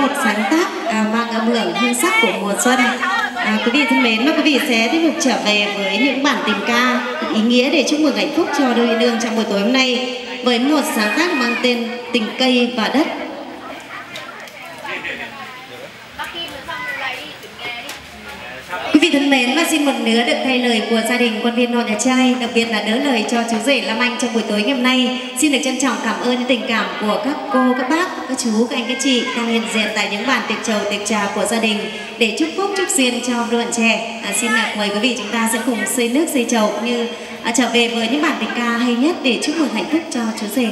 một sáng tác mang âm hưởng hương sắc của mùa xuân. Quý vị thân mến, và quý vị sẽ tiếp tục trở về với những bản tình ca ý nghĩa để chúc mừng hạnh phúc cho đôi nương trong buổi tối hôm nay với một sáng tác mang tên Tình Cây và Đất. Quý vị thân mến, và xin một nữa được thay lời của gia đình quan viên họ nhà trai, đặc biệt là đỡ lời cho chú rể Lam Anh trong buổi tối ngày hôm nay. Xin được trân trọng cảm ơn những tình cảm của các cô, các bác, các chú, các anh, các chị đang hiện diện tại những bàn tiệc trầu, tiệc trà của gia đình để chúc phúc, chúc duyên cho đôi bạn trẻ. Xin mời quý vị chúng ta sẽ cùng xây nước, xây trầu cũng như trở về với những bản tình ca hay nhất để chúc mừng hạnh phúc cho chú rể.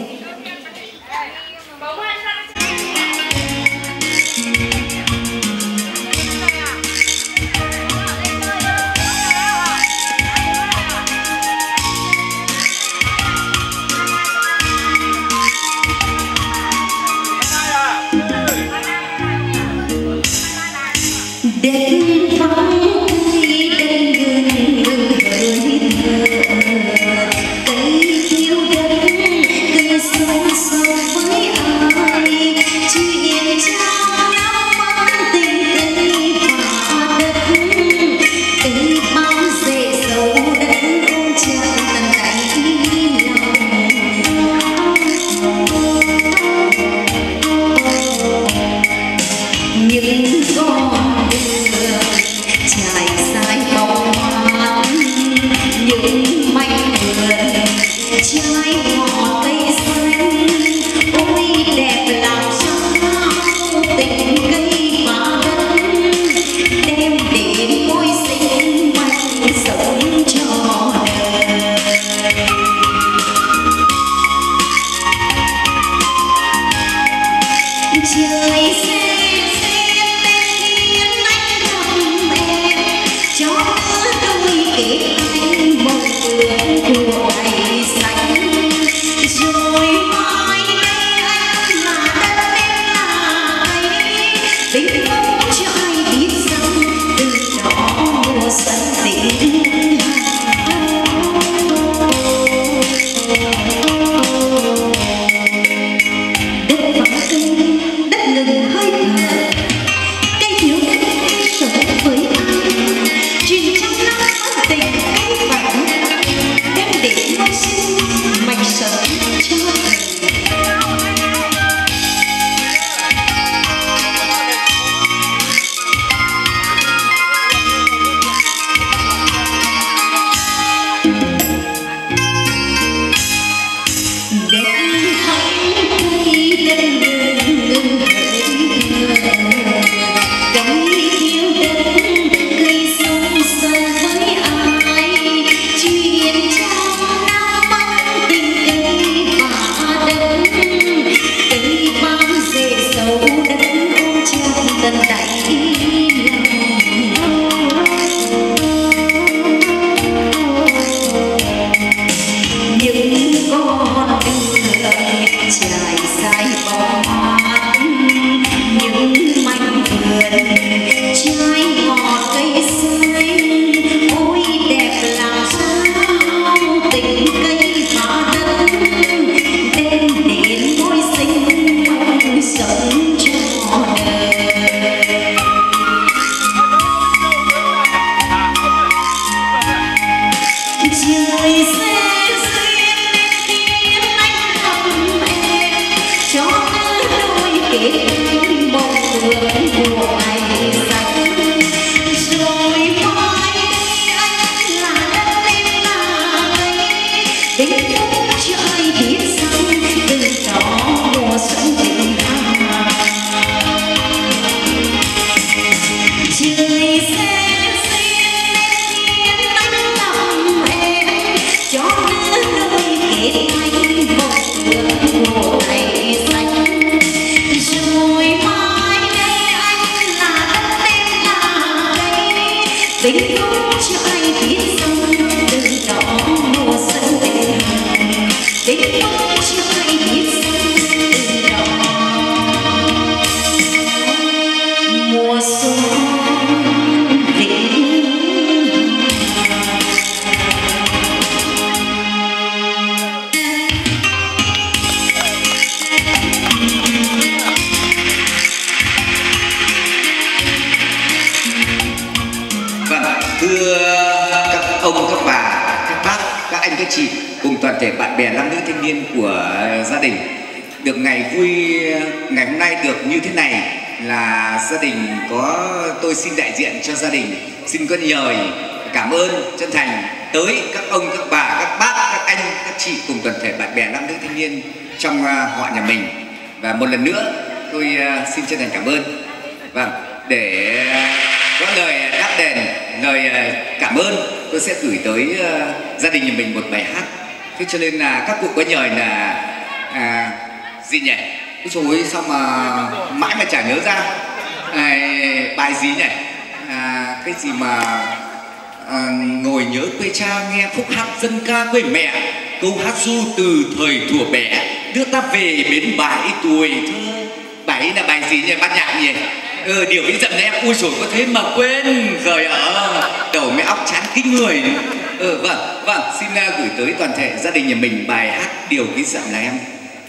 Thưa các ông, các bà, các bác, các anh, các chị cùng toàn thể bạn bè nam nữ thanh niên của gia đình, được ngày vui ngày hôm nay được như thế này là gia đình có tôi xin đại diện cho gia đình xin có lời cảm ơn chân thành tới các ông, các bà, các bác, các anh, các chị cùng toàn thể bạn bè nam nữ thanh niên trong họ nhà mình. Và một lần nữa tôi xin chân thành cảm ơn. Vâng, để có lời đáp đền, lời cảm ơn, tôi sẽ gửi tới gia đình nhà mình một bài hát. Thế cho nên là các cụ có nhờ là gì nhỉ? Ôi trời ơi, sao mà mãi mà chả nhớ ra bài gì nhỉ? Cái gì mà ngồi nhớ quê cha nghe khúc hát dân ca quê mẹ, câu hát ru từ thời thuở bé đưa ta về bến bãi tuổi thơ. Bài ấy là bài gì nhỉ? Ban nhạc nhỉ? Điều vĩ dặm em, ui trời có thế mà quên rồi ở đầu mẹ óc chán kinh người. Vâng, xin gửi tới toàn thể gia đình nhà mình bài hát Điều vĩ dặm là em.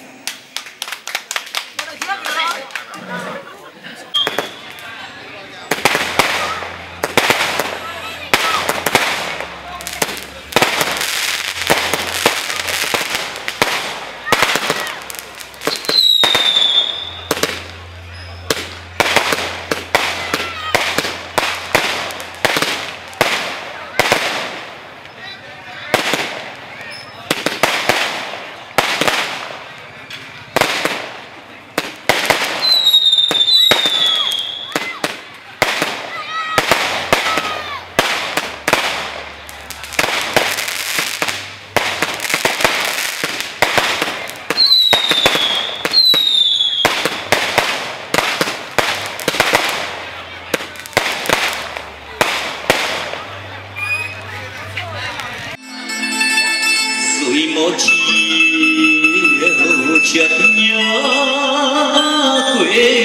một chiều chợt nhớ quê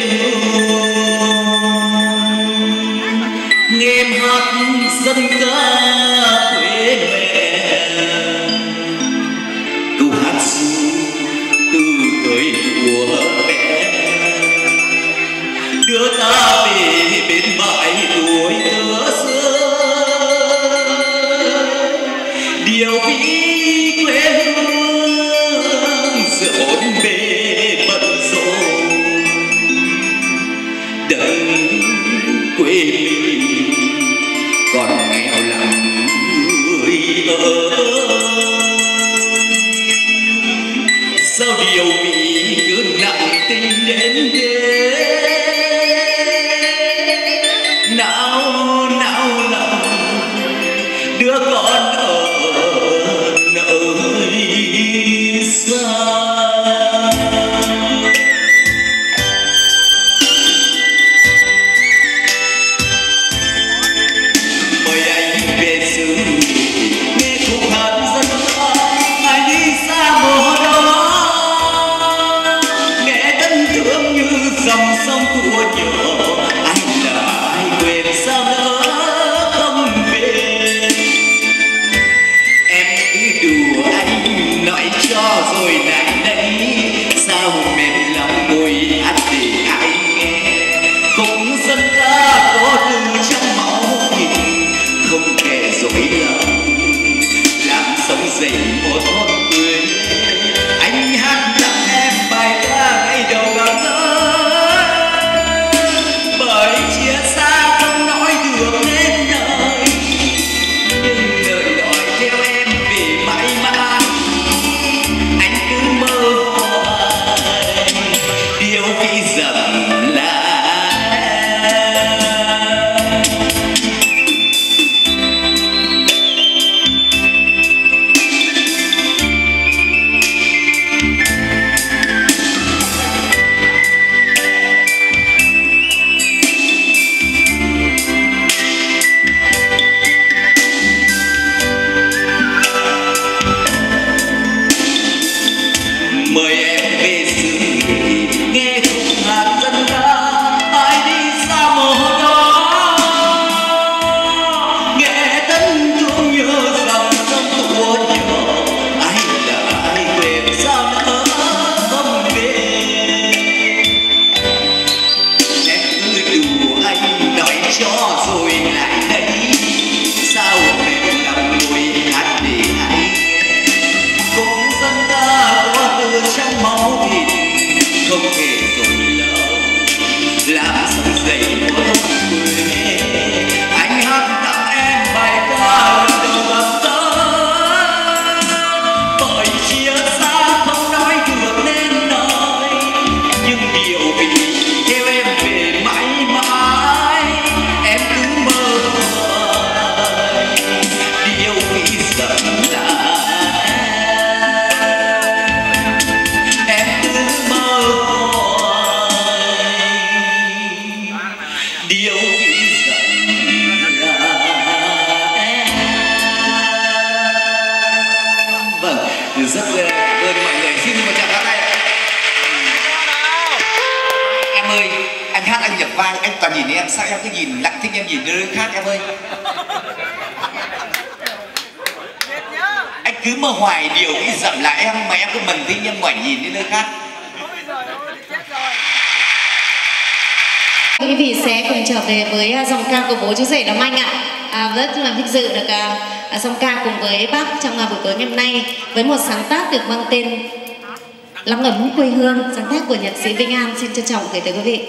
hương, nghe em hát dân ca quê mẹ, câu hát ru từ thời thuở bé đưa ta về bên bãi tuổi thơ xưa. Điều vĩ quê hương giữa bốn bề bận rộn, đấng quê mình còn nghèo lắm người ơi. Sao điều vĩ cứ nặng tình đến thế, não lòng đứa con ở nơi xa. Mời anh về xứ nghe khúc hát dân ca, ai đi xa mùa đó nghe thân thương như dòng sông thuở nhỏ. Anh là ai quên sao nỡ không về, em cứ đùa anh nói cho rồi này vị dặm vâng, rất cảm ơn mọi người. Xin một tràng pháo tay ạ. Em ơi, anh hát anh nhập vai, anh toàn nhìn em, sao em cứ nhìn lặng thích em nhìn đứa khác em ơi. Anh cứ mơ hoài điều cái dặm là em mà em cứ mần tính em ngoảnh nhìn đến nơi khác. Quý vị sẽ cùng trở về với dòng ca của bố chú rể Đàm Anh ạ. Rất là vinh dự được dòng ca cùng với bác trong buổi tối ngày hôm nay với một sáng tác được mang tên Lắng ấm quê hương, sáng tác của nhạc sĩ Vinh An. Xin trân trọng gửi tới quý vị.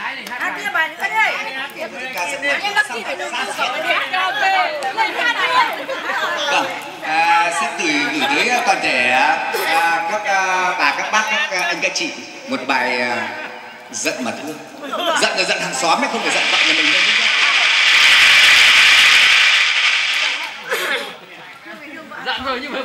Hát tiếp bài nữa đi. Em đăng ký phải đầu tư vào cái hát karaoke. Lên hát đi. Vâng, xin gửi tới toàn thể các bà, các bác, các anh, các chị một bài giận mà thương. Giận là giận hàng xóm ấy, không phải giận vợ nhà mình đâu. Giận rồi nhưng mà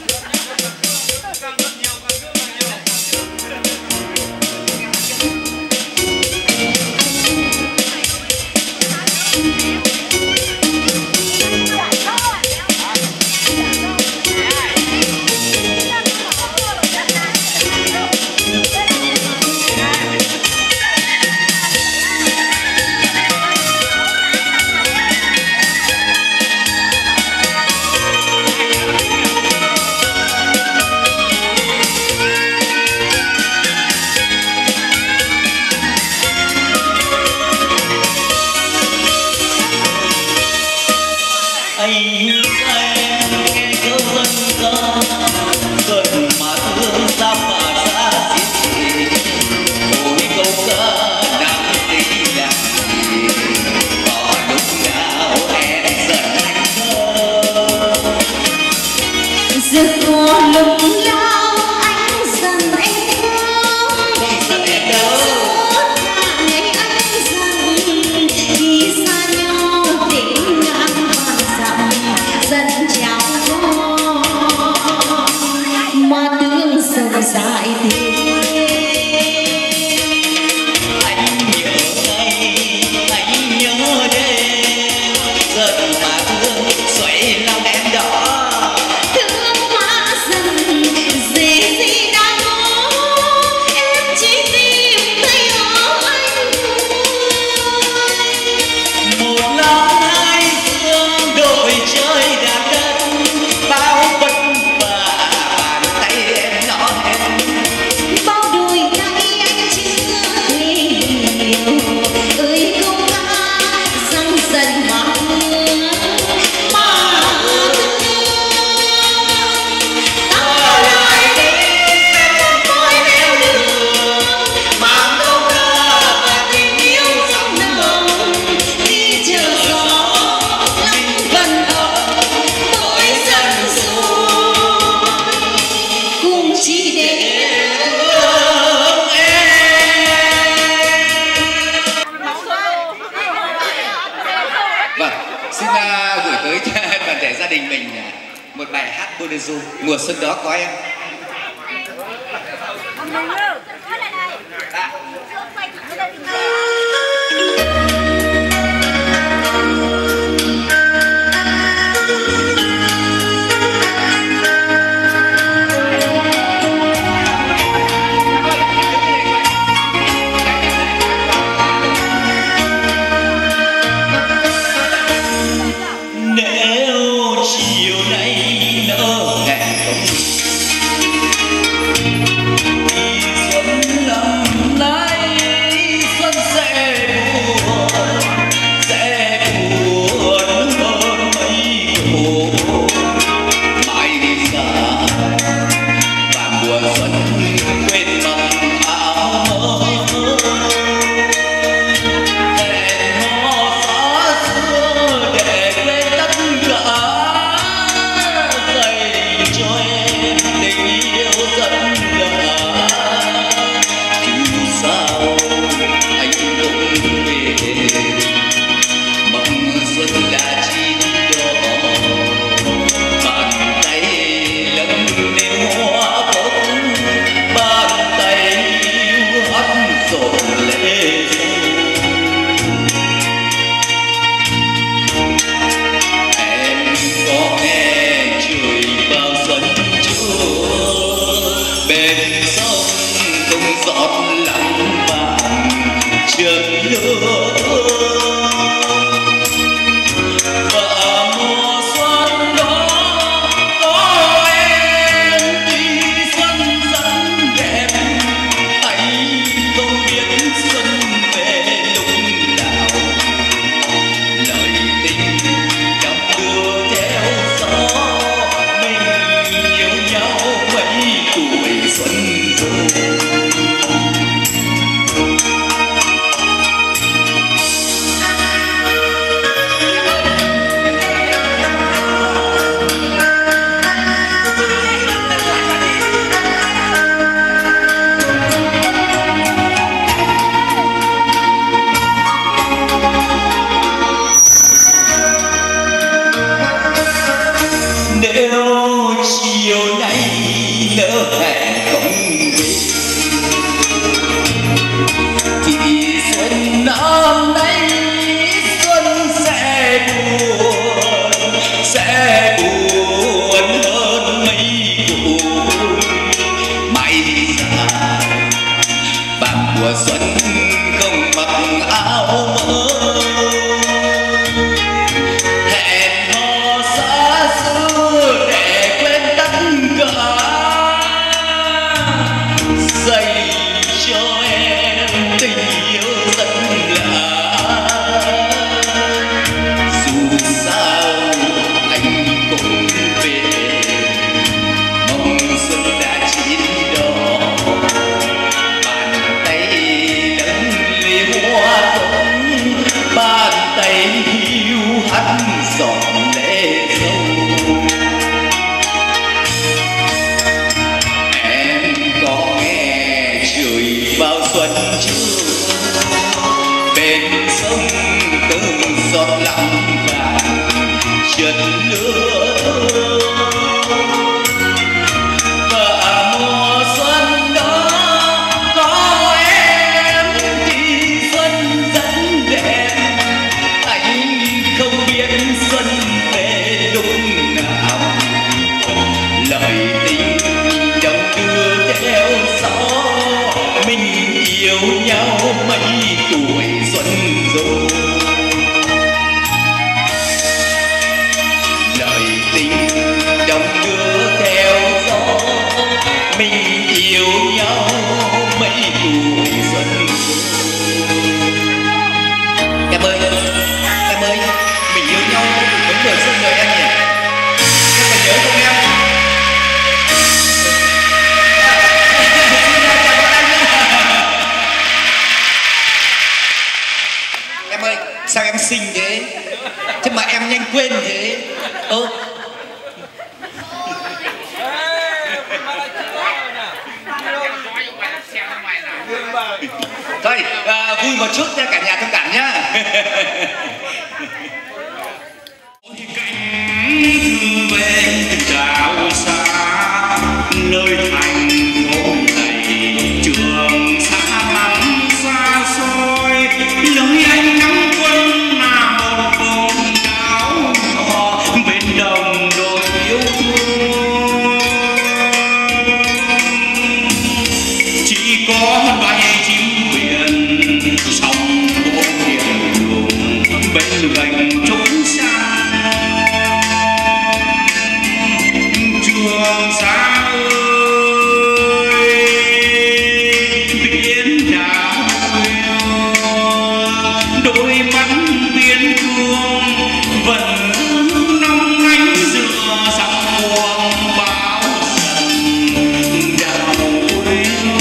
mùa xuân đó có em. Xuân rồi tay hiu hắt giọt lệ sâu. Em có nghe trời vào xuân chưa, bên sông từng giọt lặng vàng chợt lứa và mùa xuân đó có em thì xuân rất đẹp. Anh không biết xuân về lúc nào, lời tình đong đưa theo gió, mình yêu nhau mấy tuổi xuân rồi. Lời tình đong đưa theo gió, mình yêu nhau mấy tuổi xuân rồi. Em ơi, mình yêu nhau mấy tuổi xuân rồi em nhỉ? Em còn nhớ không em? Em ơi, sao em xinh thế? Thế mà em nhanh quên thế. Thôi, vui một chút nha cả nhà thông cảm nhá. Thương về trào xa nơi thành phố này, trường xa lắm xa xôi, lối anh nắng quân là một vùng đảo nhỏ bên đồng đội yêu thương. Chỉ có bãi chim biển sóng vỗ biển đùng bên gành trốn xa. Trường Sa ơi, biển đảo yêu, đôi mắt biển thương vẫn nóng ánh giữa dòng cuồng bão dần đảo yêu.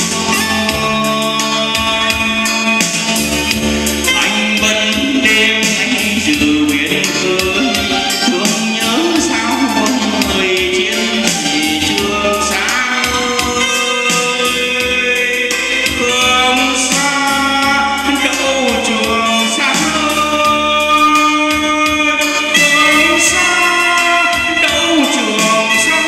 Anh vẫn đêm anh dự biển khơi, thương nhớ sao người chiến sĩ Trường Sa ơi, phương xa đâu Trường Sa ơi, phương xa đâu Trường Sa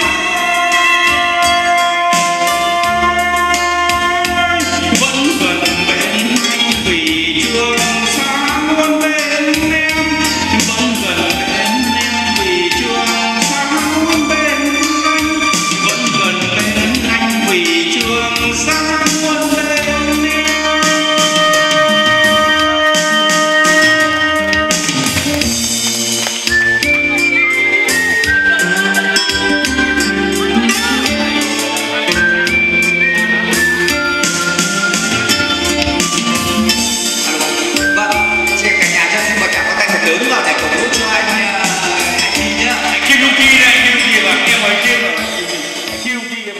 ơi, vẫn gần bên anh vì Trường Sa luôn bên em, vẫn gần bên em vì Trường Sa luôn bên anh, vẫn gần bên anh vì Trường Sa luôn bên em. Vâng, xin cả nhà cho xin một tràng pháo tay thật lớn vào để cổ vũ cho anh Thi nhá. Anh Kim Dung Ki đây, Kim Dung Ki và em ngoài kia rồi. Kim Dung Ki đây.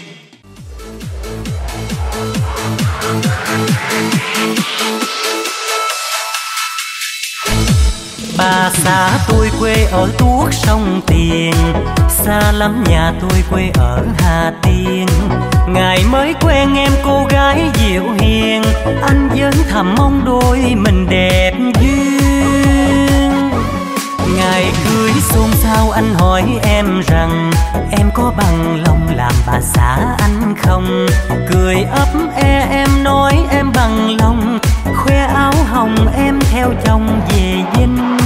Bà xã tôi quê ở Tuốt sông Tiền, xa lắm nhà tôi quê ở Hà Tiên. Ngày mới quen em cô gái dịu hiền, anh vẫn thầm mong đôi mình đẹp duyên. Ngày cưới xôn xao anh hỏi em rằng em có bằng lòng làm bà xã anh không? Cười ấp em nói em bằng lòng, khoe áo hồng em theo chồng về dinh.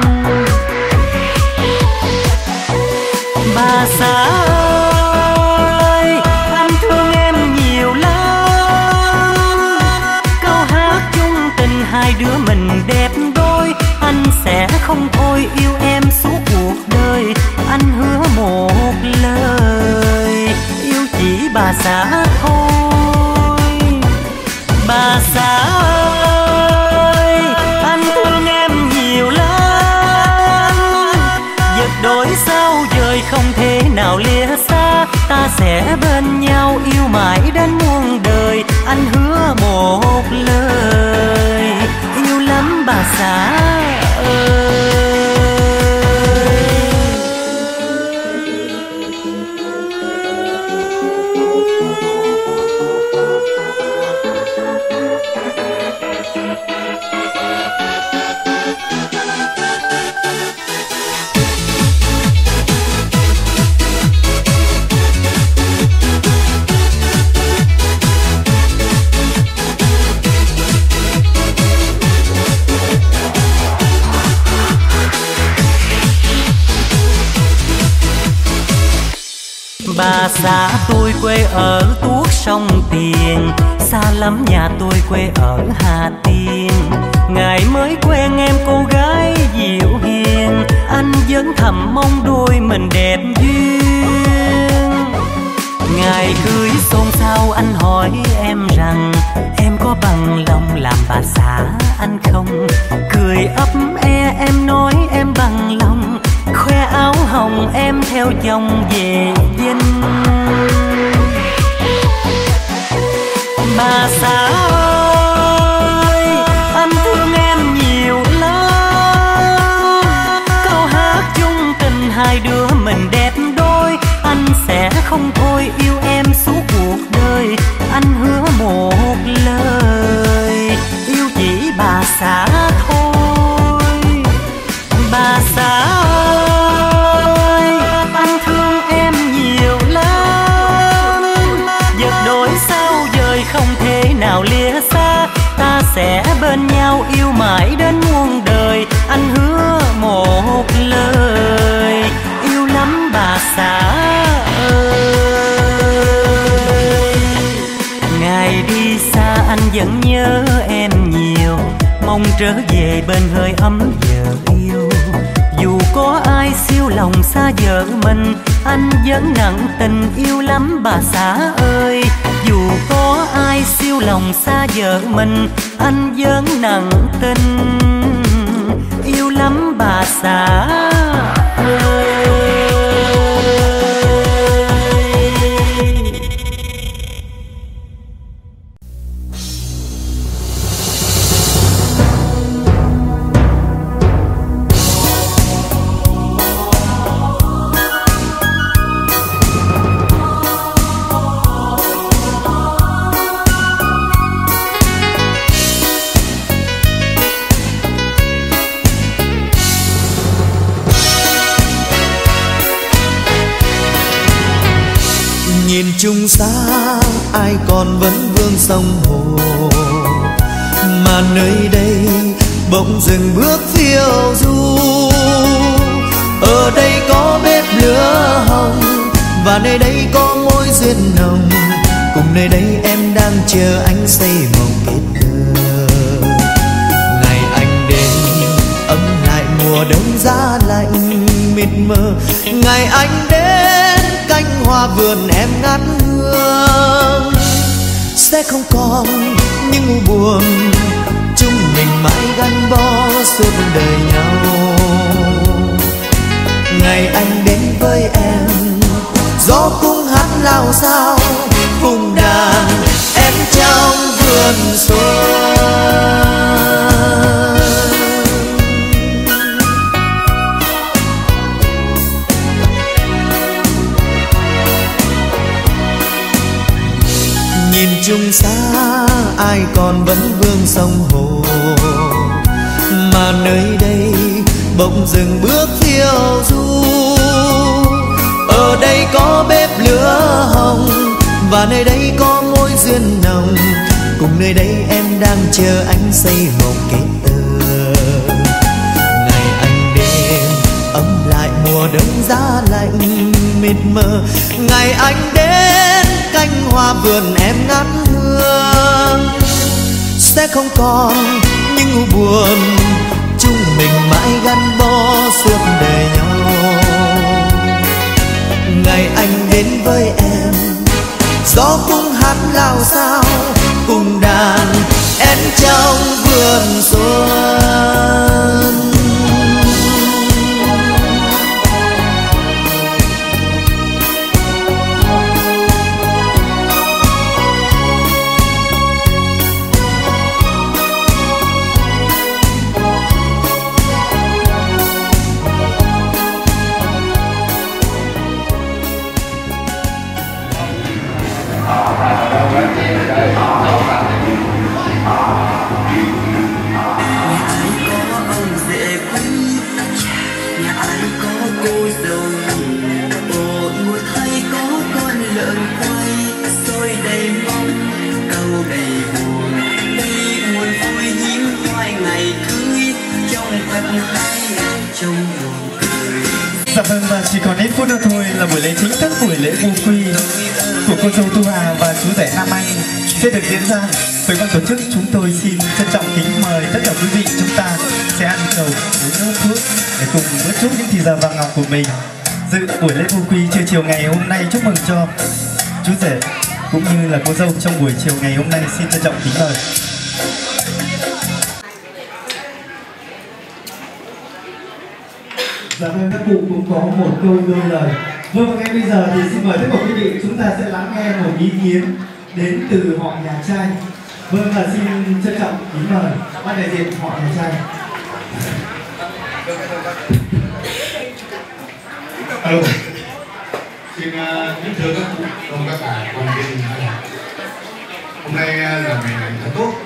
Bà xã ơi, anh thương em nhiều lắm, câu hát chung tình hai đứa mình đẹp đôi. Anh sẽ không thôi yêu em suốt cuộc đời, anh hứa một lời yêu chỉ bà xã thôi. Bà xã ơi, anh thương em nhiều lắm, giật đổi sao dời không thể nào lìa xa. Ta sẽ bên nhau yêu mãi đến muôn đời, anh hứa một lời yêu lắm bà xã ơi. Bà xã tôi quê ở Tuốt Sông Tiền, xa lắm nhà tôi quê ở Hà Tiên. Ngày mới quen em cô gái dịu hiền, anh vẫn thầm mong đôi mình đẹp duyên. Ngày cưới xôn xao anh hỏi em rằng em có bằng lòng làm bà xã anh không? Cười ấp e em nói em bằng lòng, khoe áo hồng em theo chồng về dinh. Bà xã ơi, anh thương em nhiều lắm. Câu hát chung tình hai đứa mình đẹp đôi, anh sẽ không thôi yêu em suốt cuộc đời. Anh hứa một lời, yêu chỉ bà xã thôi. Bà xã ơi, anh thương em nhiều lắm. Giật đổi sao dời không thể nào lìa xa, ta sẽ bên nhau yêu mãi đến muôn đời. Anh hứa một lời, yêu lắm bà xã ơi. Ngày đi xa anh vẫn nhớ em nhiều, mong trở về bên hơi ấm vợ yêu. Dù có ai siêu lòng xa vợ mình, anh vẫn nặng tình yêu lắm bà xã ơi. Dù có ai siêu lòng xa vợ mình, anh vẫn nặng tình yêu lắm bà xã ơi. Nhìn chung xa ai còn vẫn vương sông hồ, mà nơi đây bỗng dừng bước phiêu du. Ở đây có bếp lửa hồng, và nơi đây có mối duyên nồng. Cùng nơi đây em đang chờ anh xây mộng kết thơ. Ngày anh đến ấm lại mùa đông giá lạnh mịt mờ. Ngày anh đến cánh hoa vườn em ngát hương, sẽ không còn những u buồn, chúng mình mãi gắn bó suốt đời nhau. Ngày anh đến với em, gió cũng hát lao sao cùng đàn em trong vườn xuân. Nhìn chung xa ai còn vẫn vương sông hồ, mà nơi đây bỗng dừng bước phiêu du. Ở đây có bếp lửa hồng, và nơi đây có mối duyên nồng. Cùng nơi đây em đang chờ anh xây mộng kết tơ. Ngày anh đến ấm lại mùa đông giá lạnh mịt mờ. Ngày anh đến cánh hoa vườn em ngát hương, sẽ không còn những u buồn, chúng mình mãi gắn bó suốt đời nhau. Ngày anh đến với em, gió cũng hát lao sao cùng đàn em trong vườn xuân. Dạ vâng, và chỉ còn ít phút nữa thôi là buổi lễ chính thức, buổi lễ vu quy của cô dâu Thu Hà và chú rể Nam Anh sẽ được diễn ra. Với ban tổ chức chúng tôi xin trân trọng kính mời tất cả quý vị, chúng ta sẽ ăn cầu uống nước thuốc để cùng bước chúc những thì giờ vàng ngọc của mình dự buổi lễ vu quy chiều ngày hôm nay. Chúc mừng cho chú rể cũng như là cô dâu trong buổi chiều ngày hôm nay. Xin trân trọng kính mời. Dạ vâng, các cụ cũng có một câu đôi lời. Vâng, và ngay bây giờ thì xin mời tất cả quý vị chúng ta sẽ lắng nghe một ý kiến đến từ họ nhà trai. Vâng, và xin trân trọng kính mời ban đại diện họ nhà trai. Alo, xin kính thưa các cụ, các bà, quan viên. Hôm nay là ngày lành thật tốt,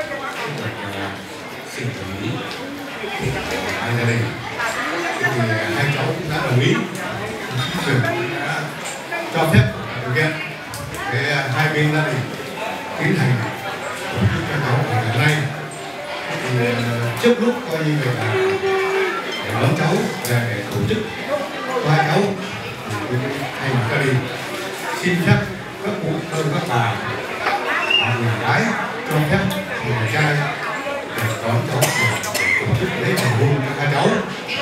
xin đồng ý hai gia đình. Thì hai cháu cũng đã đồng ý, chính quyền đã cho phép thực hiện cái hai bên gia đình tiến hành tổ chức cho cháu ngày nay. Thì trước lúc coi như vậy là để đón cháu về để tổ chức cho hai cháu thì thay mặt gia đình xin phép các cụ các bà người gái cho phép người trai để đón cháu để tổ chức lễ thành hôn cho hai cháu.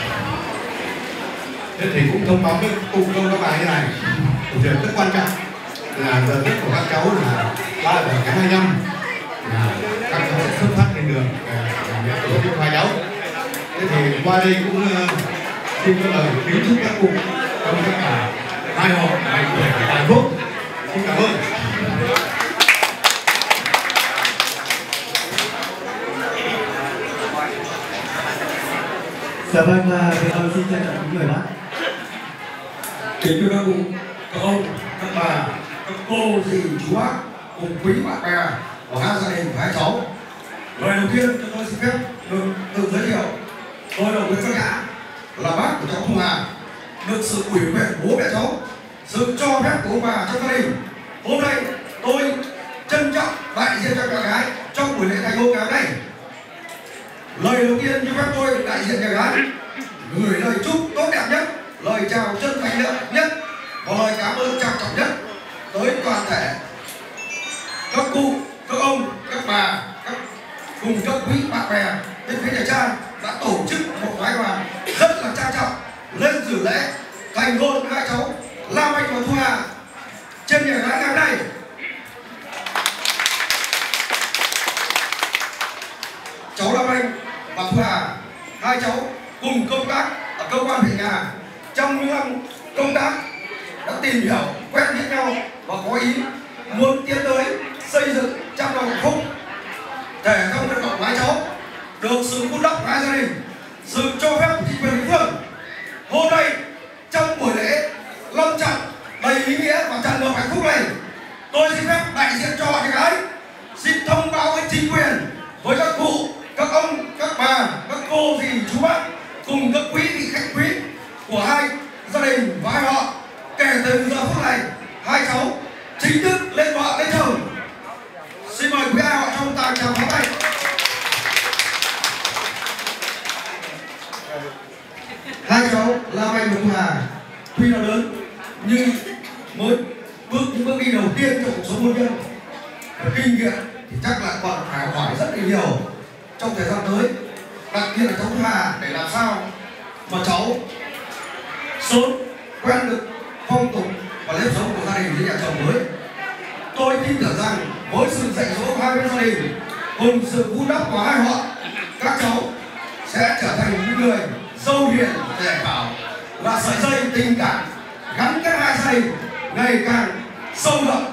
Thế thì cũng thông báo với cụ các bà như này, một việc rất quan trọng là giờ giấc của các cháu là 3 giờ kém 25 là các cháu sẽ xuất phát lên đường để tổ chức hai cháu. Thế thì qua đây cũng xin có lời kính chúc các cụ trong tất cả hai họ mạnh khỏe và hạnh phúc. Xin cảm ơn. Dạ vâng, và tôi xin trân trọng kính mời bác. Kính thưa các cụ, các ông, các bà, các cô, dì, chú bác, cùng quý bạn bè của hai gia đình và hai cháu. Lời đầu tiên cho tôi xin phép được tự giới thiệu. Tôi là Nguyễn Văn Nhã, là bác của cháu Thu Hà, được sự ủy quyền bố mẹ cháu, sự cho phép của ông bà trong gia đình. Hôm nay tôi trân trọng đại diện cho nhà gái trong buổi lễ thành hôn ngày hôm nay. Lời đầu tiên cho phép tôi đại diện nhà gái gửi lời chúc tốt đẹp nhất, lời chào chân thành nhất và lời cảm ơn trang trọng nhất tới toàn thể các cụ, các ông, các bà, cùng các quý bạn bè bên phía nhà trai đã tổ chức một phái đoàn rất là trang trọng lên dự lễ thành hôn hai cháu Lam Anh và Thu Hà trên nhà gái ngày hôm nay. Cháu Lam Anh và Thu Hà, hai cháu cùng công tác ở cơ quan huyện nhà. Trong những năm công tác đã tìm hiểu, quen biết nhau và có ý muốn tiến tới xây dựng trăm lòng hạnh phúc. Để không được học hai cháu được sự vun đắp hai gia đình, sự cho phép của chính quyền địa phương, hôm nay trong buổi lễ long trọng đầy ý nghĩa và tràn ngập hạnh phúc này, tôi xin phép đại diện cho họ nhà gái xin thông báo với chính quyền, với các cụ, các ông, các bà, các cô, dì, chú bác cùng các quý vị khách quý của hai gia đình và hai họ, kể từ giờ phút này hai cháu chính thức lên vợ lên chồng. Xin mời quý hai họ trong tàng chào pháo tay. Hai cháu Lam Anh và Thu Hà tuy là lớn nhưng mới những bước đi đầu tiên trong cuộc sống hôn nhân và kinh nghiệm thì chắc là còn phải hỏi rất là nhiều trong thời gian tới, đặc biệt là cháu Thu Hà, để làm sao mà cháu sớm quen được phong tục và nếp sống của gia đình với nhà chồng mới. Tôi tin tưởng rằng với sự dạy dỗ của hai bên gia đình cùng sự vun đắp của hai họ, các cháu sẽ trở thành những người dâu hiền dễ bảo và sợi dây tình cảm gắn kết hai gia đình ngày càng sâu đậm.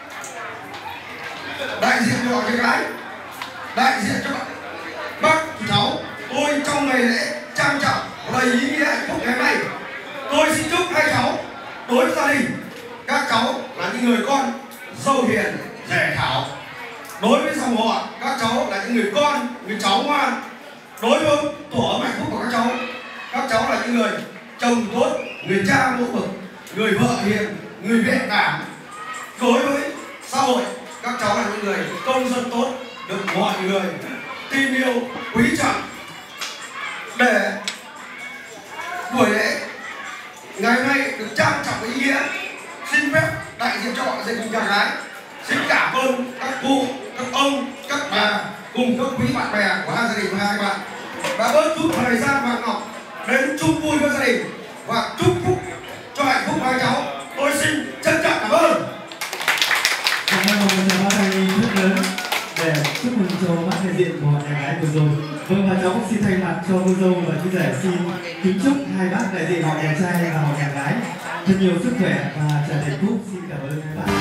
Đại diện cho họ cái gái, đại diện cho bác cháu, tôi trong ngày lễ trang trọng đầy ý nghĩa hạnh phúc ngày hôm nay, tôi xin chúc hai cháu đối với gia đình, các cháu là những người con dâu hiền dễ thảo. Đối với dòng họ, các cháu là những người con, người cháu ngoan. Đối với tổ ấm hạnh phúc của các cháu là những người chồng tốt, người cha mẫu mực, người vợ hiền, người mẹ cảm. Đối với xã hội, các cháu là những người công dân tốt, được mọi người tin yêu, quý trọng. Để buổi lễ gia đình của hai bạn và bớt chút thời gian Hoàng Ngọc đến chung vui với gia đình và chúc phúc cho hạnh phúc hai cháu. Tôi xin trân trọng cảm ơn. Cảm ơn một tràng pháo tay rất lớn để chúc mừng cho bác đại diện của nhà gái vừa rồi. Vâng, và cháu cũng xin thay mặt cho cô dâu và chú rể xin kính chúc hai bác đại diện họ nhà trai và họ nhà gái thật nhiều sức khỏe và tràn đầy hạnh phúc. Xin cảm ơn hai bạn.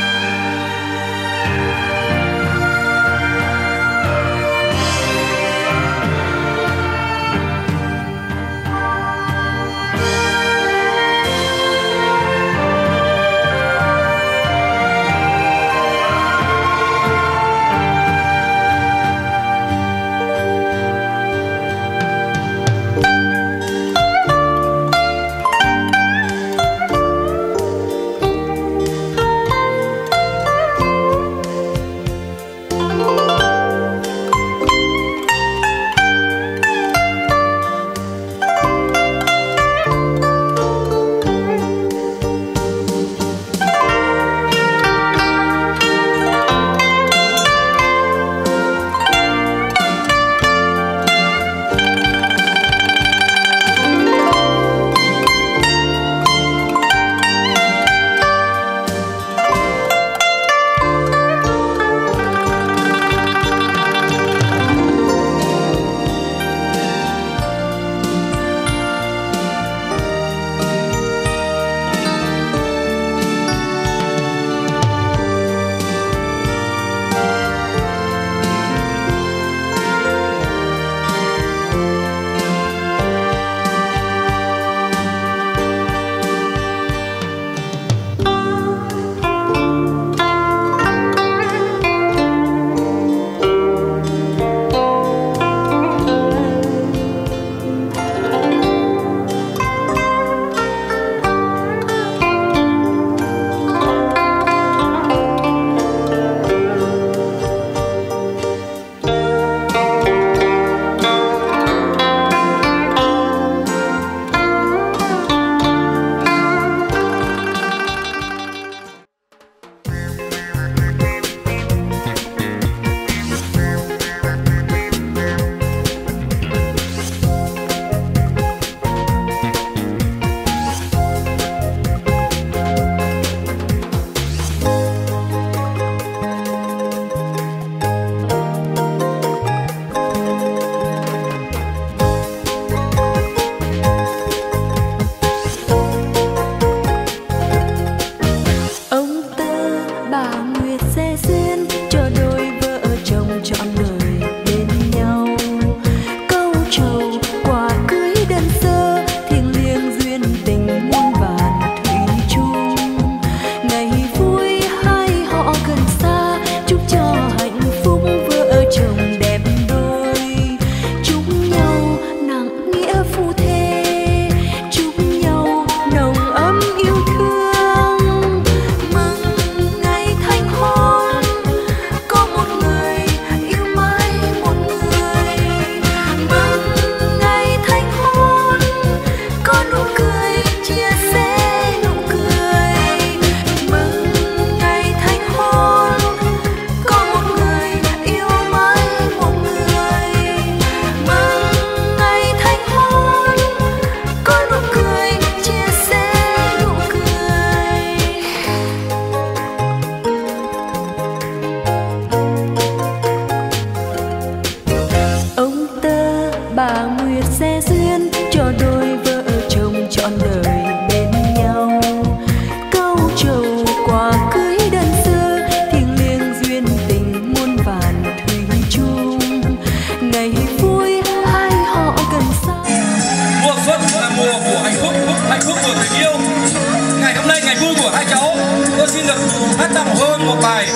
hát tặng hơn một bài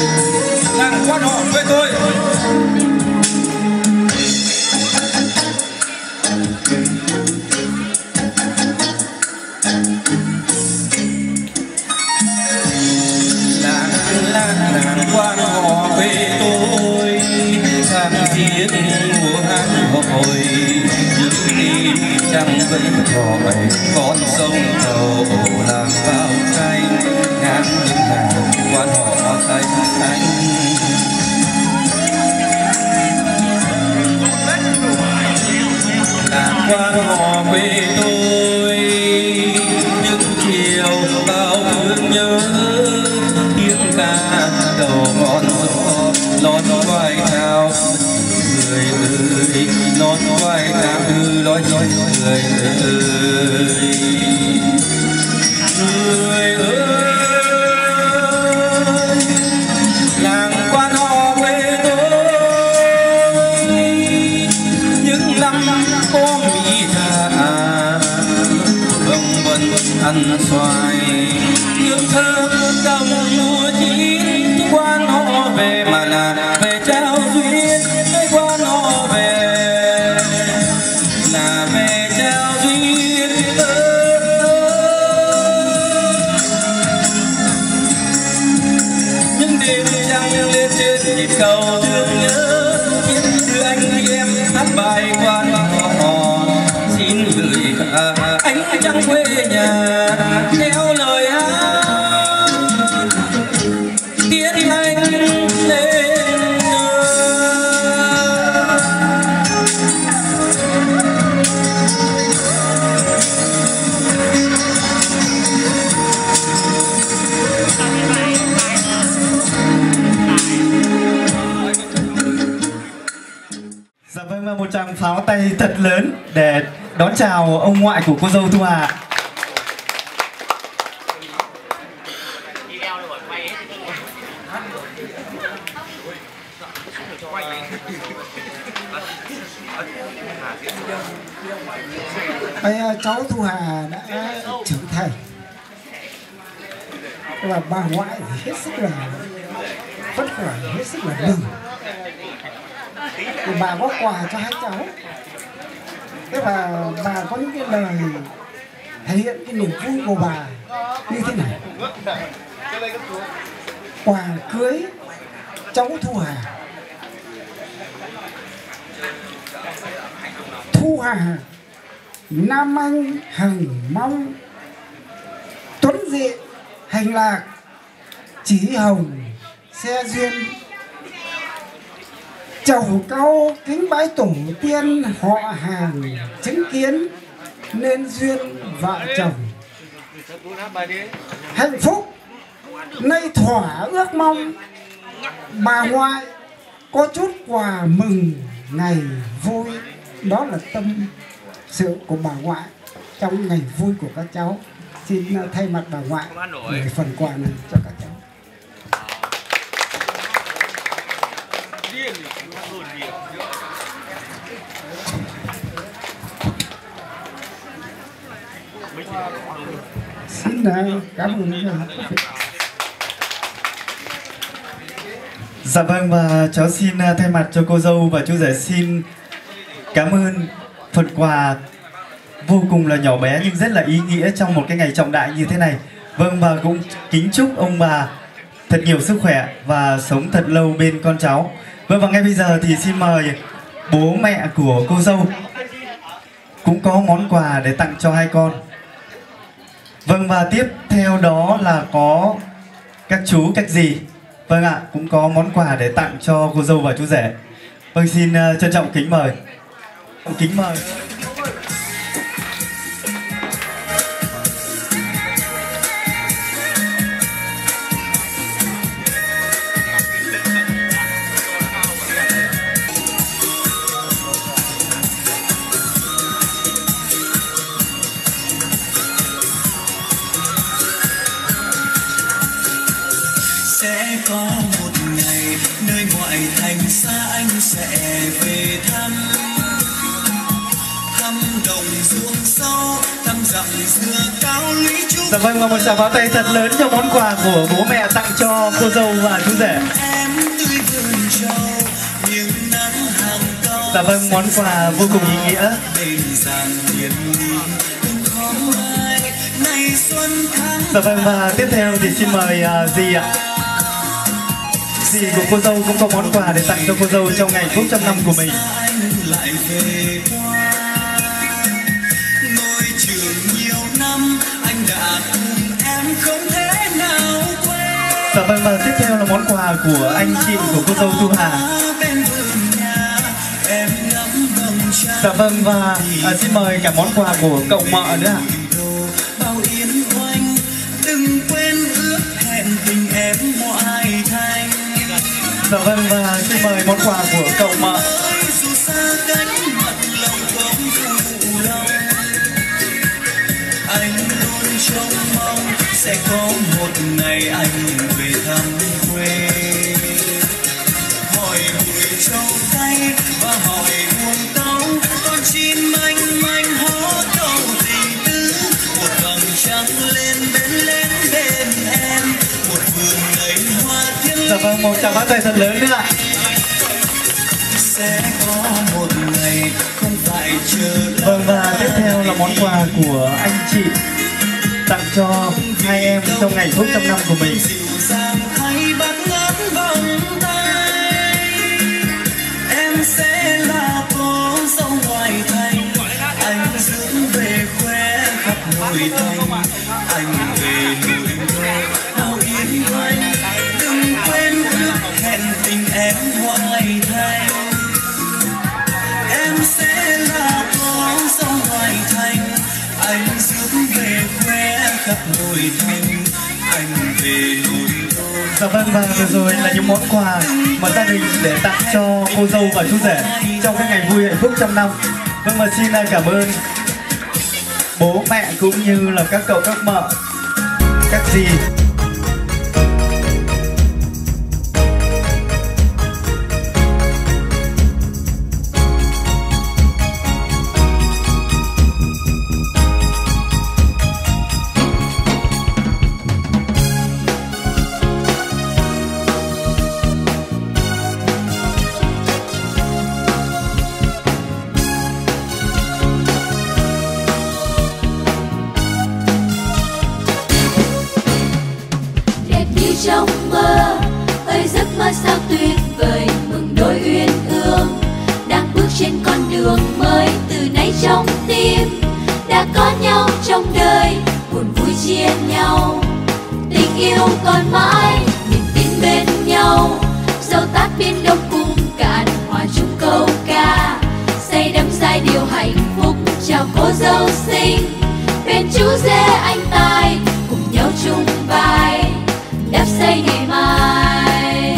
làng quan họ quê tôi. Làng quan họ quê tôi, tham viết mùa hát hội, giữ tim trăng vẫn gọi con sông thầu làm bao canh, ngàn những hàng quan họ xanh xanh. quan họ quê tôi những chiều bao thương nhớ tiếng ca đầu ngọn gió lót vai cao người ơi lót vai cao lót người ơi người ơi làng quan họ quê tôi những năm có mỹ tha vâng vân ăn xoài hương thơm đồng lúa chín quan họ về mà là về trao duyên quan họ về là về trao duyên những đêm trăng lên trên nhịp cầu thương nhớ biết đưa anh em hát bài quan họ xin gửi anh trăng quê nhà theo lời hát tiến anh lên. Dạ vâng, và một tràng pháo tay thật lớn để đón chào ông ngoại của cô dâu Thu Hà. Bây cháu Thu Hà đã trưởng thành và bà ngoại thì hết sức là vất vả, hết sức là mừng. Thì bà có quà cho hai cháu. Thế và bà có những cái lời thể hiện cái niềm vui của bà như thế này. Quà cưới cháu Thu Hà. Thu Hà nam anh hằng mong, tuấn diện hành lạc chỉ hồng xe duyên. Chầu cao kính bái tổ tiên họ hàng chứng kiến nên duyên vợ chồng. Hạnh phúc nay thỏa ước mong, bà ngoại có chút quà mừng ngày vui. Đó là tâm sự của bà ngoại trong ngày vui của các cháu. Xin thay mặt bà ngoại gửi phần quà này cho các cháu. Xin cảm ơn. Dạ vâng, và cháu xin thay mặt cho cô dâu và chú rể xin cảm ơn phần quà vô cùng là nhỏ bé nhưng rất là ý nghĩa trong một cái ngày trọng đại như thế này. Vâng, và cũng kính chúc ông bà thật nhiều sức khỏe và sống thật lâu bên con cháu. Vâng, và ngay bây giờ thì xin mời bố mẹ của cô dâu cũng có món quà để tặng cho hai con. Vâng, và tiếp theo đó là có các chú, các dì. Vâng ạ, cũng có món quà để tặng cho cô dâu và chú rể. Vâng, xin trân trọng kính mời. Kính mời. Sẽ có một ngày nơi ngoại thành xa anh sẽ về thăm, thăm đồng ruộng sâu, thăm dặm dừa cao lũy trúc. Dạ vâng, và một tràng pháo tay thật lớn cho món quà của bố mẹ tặng cho cô dâu và chú rể. Dạ vâng, món quà vô cùng ý nghĩa. Dạ vâng, và tiếp theo thì xin mời dì ạ. Dì của cô dâu cũng có món quà để tặng cho cô dâu trong ngày phúc trăm năm của mình. Dạ vâng, và tiếp theo là món quà của anh chị của cô dâu Thu Hà. Dạ vâng, và xin mời cả món quà của cậu mợ nữa ạ. Bao yên oanh đừng quên ước hẹn tình em ngoại thành. Dạ vâng, và xin mời món quà của cậu mợ. Dù xa cách mặt lòng không phụ lòng, anh luôn trông mong sẽ có một ngày anh về thăm quê. Hỏi bụi trâu tay và hỏi buồn tóc, con chim manh manh hót câu tình tứ. Một vầng trăng lên bên em, một vườn đầy hoa thiên. Dạ vâng, một tràng pháo tay thật lớn nữa ạ. Sẽ có một ngày không phải chờ đợi. Vâng, và tiếp theo là món quà của anh chị tặng cho hai em trong ngày phúc trăm năm của mình. Dịu dàng hay bắt ngát vòng tay, em sẽ là cô dâu ngoại thành. Anh dưỡng về khoe khắp nội thành, anh về nội đô bao yên oanh. Đừng quên ước hẹn tình em ngoại thành, em sẽ là cô dâu ngoại thành. Anh dưỡng về khoe khắp nội thành, anh về nội đô. Dạ vâng, và vừa rồi là những món quà mà gia đình để tặng cho cô dâu và chú rể trong cái ngày vui hạnh phúc trăm năm. Vâng, và xin cảm ơn bố mẹ cũng như là các cậu các mợ, các dì. Trong mơ ơi giấc mơ sao tuyệt vời, mừng đôi uyên ương đang bước trên con đường mới. Từ nay trong tim đã có nhau trong đời, buồn vui chia nhau, tình yêu còn mãi, niềm tin bên nhau. Dẫu tát biển đông cung cạn, hòa chung câu ca, say đắm giai điệu hạnh phúc chào cô dâu xinh. Bên chú rể anh tài cùng nhau chung vai đắp xây ngày mai.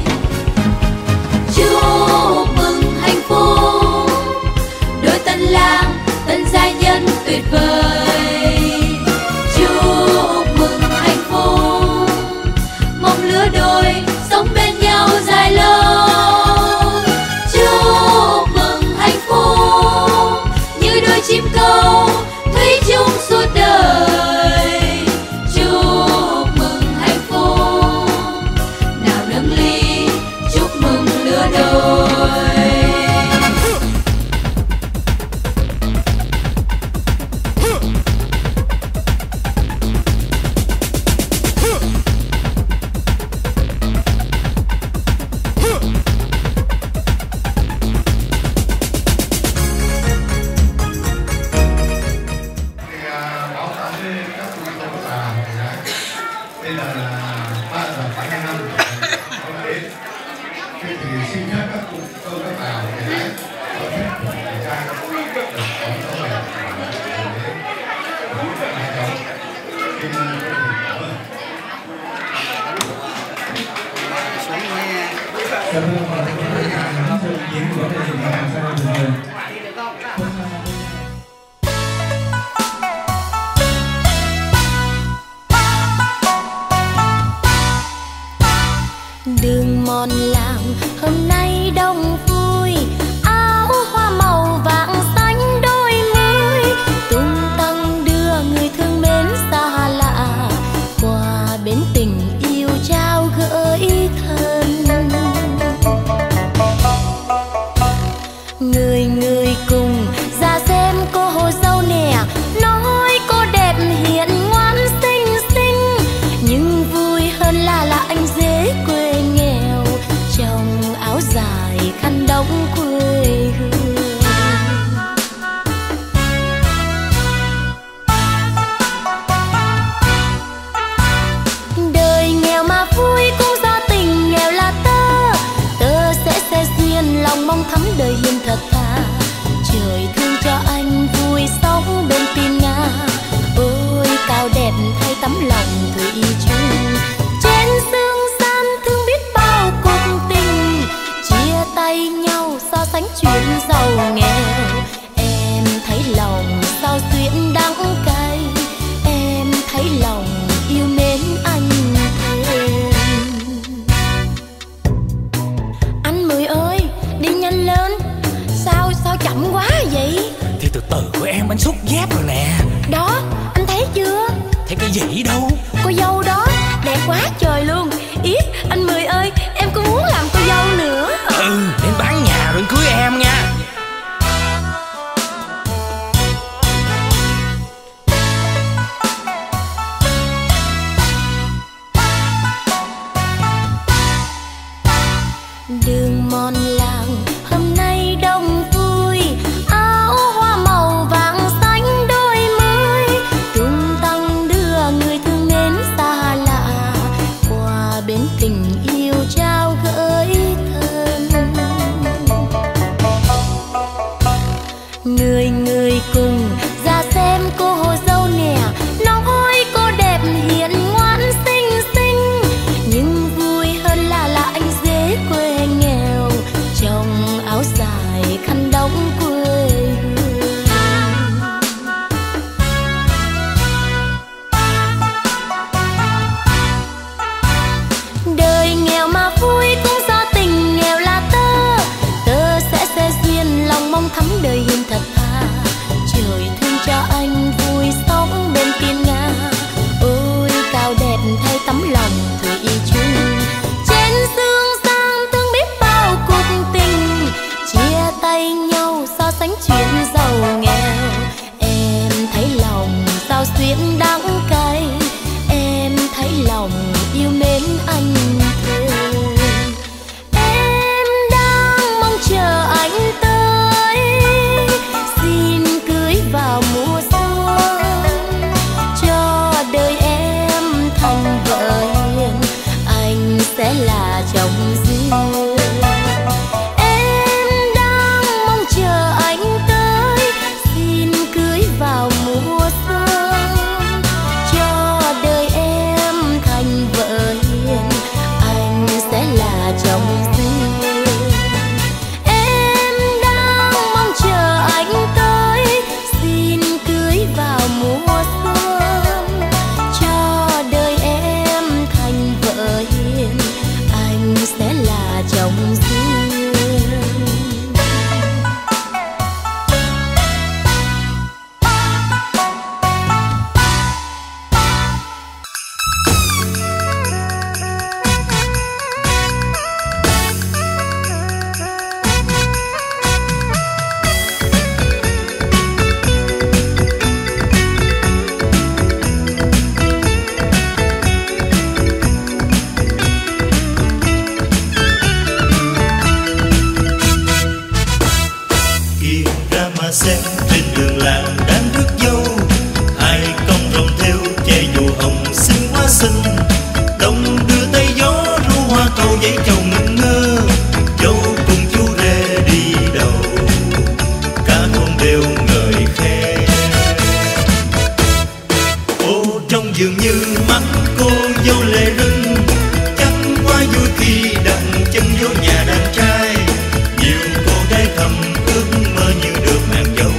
Chúc mừng hạnh phúc đôi tân lang tân gia nhân tuyệt vời. Chúc mừng hạnh phúc mong lứa đôi sống bên nhau dài lâu. Chúc mừng hạnh phúc như đôi chim câu thủy chung suốt đời. từ của em anh xúc ghép rồi nè. Đó, anh thấy chưa? Thấy cái gì đâu? Cô dâu đó, đẹp quá trời luôn. Ý, anh Mười ơi, em cũng muốn làm cô dâu nữa. Đến bán nhà rồi cưới em nha. Đường mòn làng hôm nay đông vui, áo hoa màu vàng xanh đôi mươi, tung tăng đưa người thương đến xa lạ, qua bên tình yêu trao gửi thân. Người người cùng ra xem cô hồ dâu nè, nói cô đẹp hiền ngoan xinh xinh, nhưng vui hơn là anh dễ quê nghèo, trong áo dài khăn đóng quê hương. Đời nghèo mà vui cũng do tình nghèo là tơ, tơ sẽ duyên lòng mong thắm đời hiền thật thà, trời thương cho anh vui sống bên thiên nga. Ôi cao đẹp thay tấm lòng thủy chung, trên dương sang thương biết bao cuộc tình, chia tay nhau so sánh chuyện giàu nghèo. Em thấy lòng sao xuyên đắng cay, em thấy lòng yêu mến anh thương. Em đang mong chờ anh tới, xin cưới vào mùa xuân, cho đời em thành vợ hiền, anh sẽ là chồng duyên. Em đang mong chờ anh tới, xin cưới vào mùa xuân, cho đời em thành vợ hiền, anh sẽ là chồng duyên. Em đang mong chờ anh tới, xin cưới vào mùa xuân, cho đời em thành vợ hiền, anh sẽ là chồng duyên. Kia ra mà xem trên đường làng đang rước dâu, hai con rồng theo che dù hồng xinh quá xinh, đông đưa tay gió ru hoa cầu giấy chầu ngẩn ngơ, dâu cùng chú rể đi đầu, cả thôn đều ngợi khen. Ô trong dường như mắt cô dâu lệ rưng, chắc quá vui khi đặt chân vô nhà đàn trai, nhiều cô gái thầm ước mơ như được nàng dâu.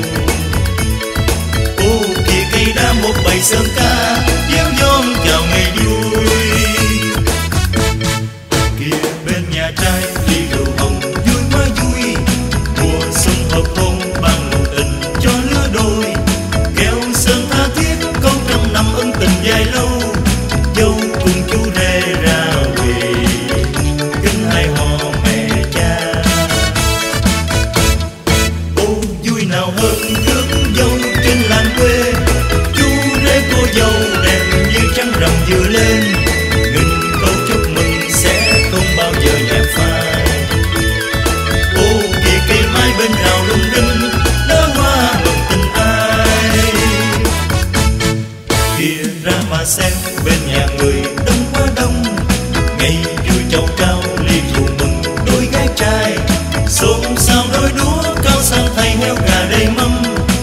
Ô kìa cây đa một bầy sơn ca kéo giông chào ngày vui, kìa bên nhà trai ly rượu hồng vui quá vui, mùa xuân hợp thôn ban nụ tình cho lứa đôi, keo sơn tha thiết câu trăm năm ân tình dài lâu, dâu cùng chú rể ra về kính hai họ mẹ cha. Ô vui nào hơn rước dâu trên làng quê, chú rể cô dâu đẹp như trăng rằm vừa lên, nghìn câu chúc mừng sẽ không bao giờ nhạt phai. Ô kìa cây mai bên rào lung linh, đóa hoa mừng tình ai. Kìa ra mà xem bên nhà người đông quá đông, ngày vui chầu cao ly rượu mừng đôi gái trai, xôn xao đôi đũa cao sang thay heo gà đầy mâm,